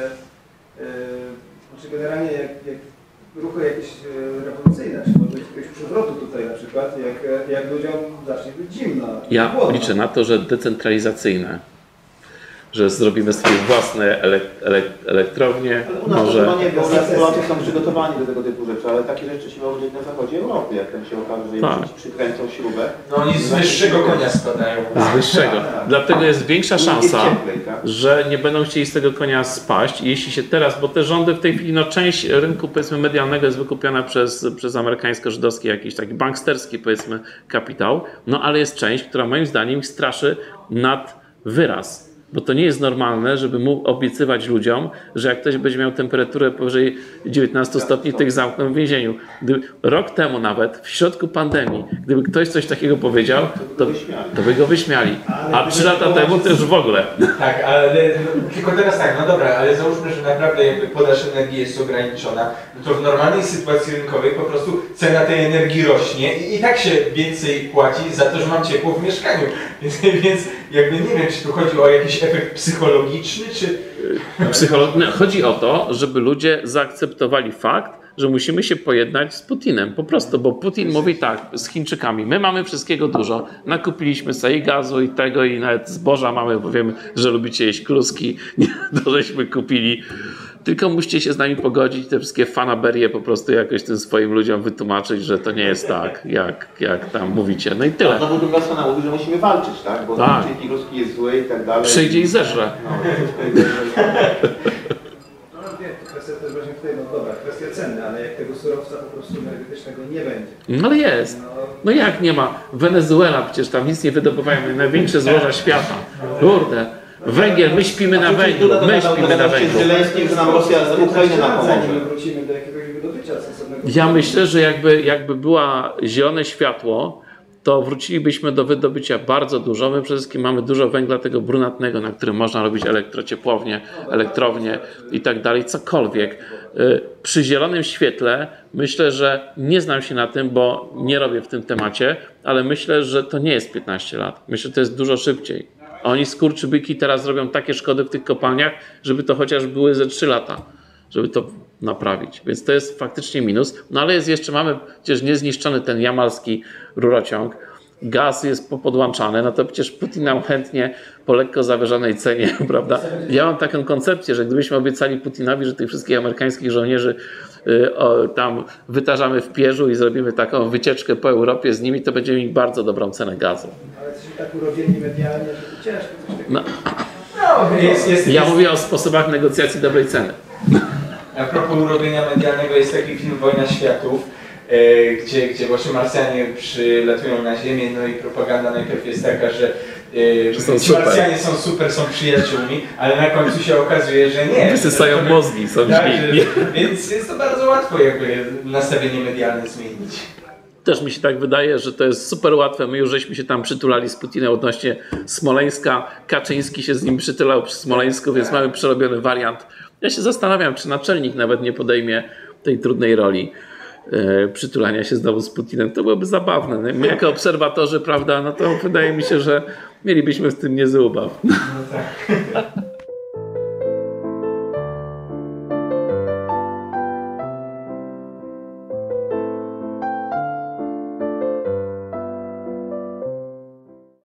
generalnie jak ruchy jakieś rewolucyjne, czy może jakiegoś przewrotu tutaj na przykład, jak ludziom zacznie być zimno. Ja liczę na to, że decentralizacyjne, że zrobimy swoje własne elektrownie. Ale u nas może... to chyba nie, bo Polacy są przygotowani do tego typu rzeczy, ale takie rzeczy się mogą dziać na zachodzie Europy, jak tam się okaże, że im przykręcą śrubę. No oni z wyższego konia spadają. Z wyższego. Dlatego jest większa szansa, że nie będą chcieli z tego konia spaść. Jeśli się teraz, bo te rządy w tej chwili, no część rynku powiedzmy medialnego jest wykupiona przez amerykańsko-żydowski jakiś taki banksterski powiedzmy kapitał, no ale jest część, która moim zdaniem ich straszy nad wyraz. Bo to nie jest normalne, żeby mógł obiecywać ludziom, że jak ktoś będzie miał temperaturę powyżej 19 stopni, to ich zamkną w więzieniu. Gdyby rok temu nawet, w środku pandemii, gdyby ktoś coś takiego powiedział, to by go wyśmiali. A 3 lata temu to już w ogóle. Tak, ale tylko teraz tak, no dobra, ale załóżmy, że naprawdę jakby podaż energii jest ograniczona, no to w normalnej sytuacji rynkowej po prostu cena tej energii rośnie i tak się więcej płaci za to, że mam ciepło w mieszkaniu. Więc jakby nie wiem, czy tu chodzi o jakiś efekt psychologiczny, czy... Chodzi o to, żeby ludzie zaakceptowali fakt, że musimy się pojednać z Putinem. Po prostu, bo Putin mówi tak, z Chińczykami, my mamy wszystkiego dużo, nakupiliśmy sobie i gazu i tego i nawet zboża mamy, bo wiemy, że lubicie jeść kluski, to żeśmy kupili. Tylko musicie się z nami pogodzić, te wszystkie fanaberie po prostu jakoś tym swoim ludziom wytłumaczyć, że to nie jest tak, jak tam mówicie. No i tyle. No bo druga strona mówi, że musimy walczyć, tak? Bo tak. Ruski jest zły i tak dalej. Przyjdzie i zeżre. Kwestia też właśnie tutaj, no dobra, kwestia ceny, ale jak tego surowca po prostu energetycznego nie będzie. No ale jest. No jak nie ma? Wenezuela przecież tam nic nie wydobywają, największe złoża świata. Kurde. Węgiel, my śpimy na węglu, Z Zelenskim, że nam Rosja z Ukrainy pomoże. Wrócimy do jakiegoś wydobycia sensownego. Ja myślę, że jakby było zielone światło, to wrócilibyśmy do wydobycia bardzo dużo. My przede wszystkim mamy dużo węgla tego brunatnego, na którym można robić elektrociepłownie, elektrownie i tak dalej, cokolwiek. Przy zielonym świetle myślę, że nie znam się na tym, bo nie robię w tym temacie, ale myślę, że to nie jest 15 lat. Myślę, że to jest dużo szybciej. Oni skurczybyki teraz robią takie szkody w tych kopalniach, żeby to chociaż były ze 3 lata, żeby to naprawić. Więc to jest faktycznie minus. No ale jest jeszcze, mamy przecież niezniszczony ten jamalski rurociąg. Gaz jest popodłączany, no to przecież Putin nam chętnie po lekko zawyżonej cenie, prawda? Ja mam taką koncepcję, że gdybyśmy obiecali Putinowi, że tych wszystkich amerykańskich żołnierzy tam wytarzamy w pierzu i zrobimy taką wycieczkę po Europie z nimi, to będziemy mieli bardzo dobrą cenę gazu. Ale jesteśmy tak urodzieni medialnie, że to ciężko coś takiego. No, ja mówię o sposobach negocjacji dobrej ceny. A propos urodzenia medialnego jest taki film Wojna Światów, gdzie właśnie Marsjanie przylatują na Ziemię, no i propaganda najpierw jest taka, że ci Marsjanie są super, są przyjaciółmi, ale na końcu się okazuje, że nie. Wysysają mózgi, są tak, więc jest to bardzo łatwo jakby nastawienie medialne zmienić. Też mi się tak wydaje, że to jest super łatwe. My już żeśmy się tam przytulali z Putinem odnośnie Smoleńska. Kaczyński się z nim przytulał przy Smoleńsku, więc mamy przerobiony wariant. Ja się zastanawiam, czy naczelnik nawet nie podejmie tej trudnej roli przytulania się znowu z Putinem. To byłoby zabawne. My jako obserwatorzy, prawda, no to wydaje mi się, że mielibyśmy w tym niezły ubaw. No tak.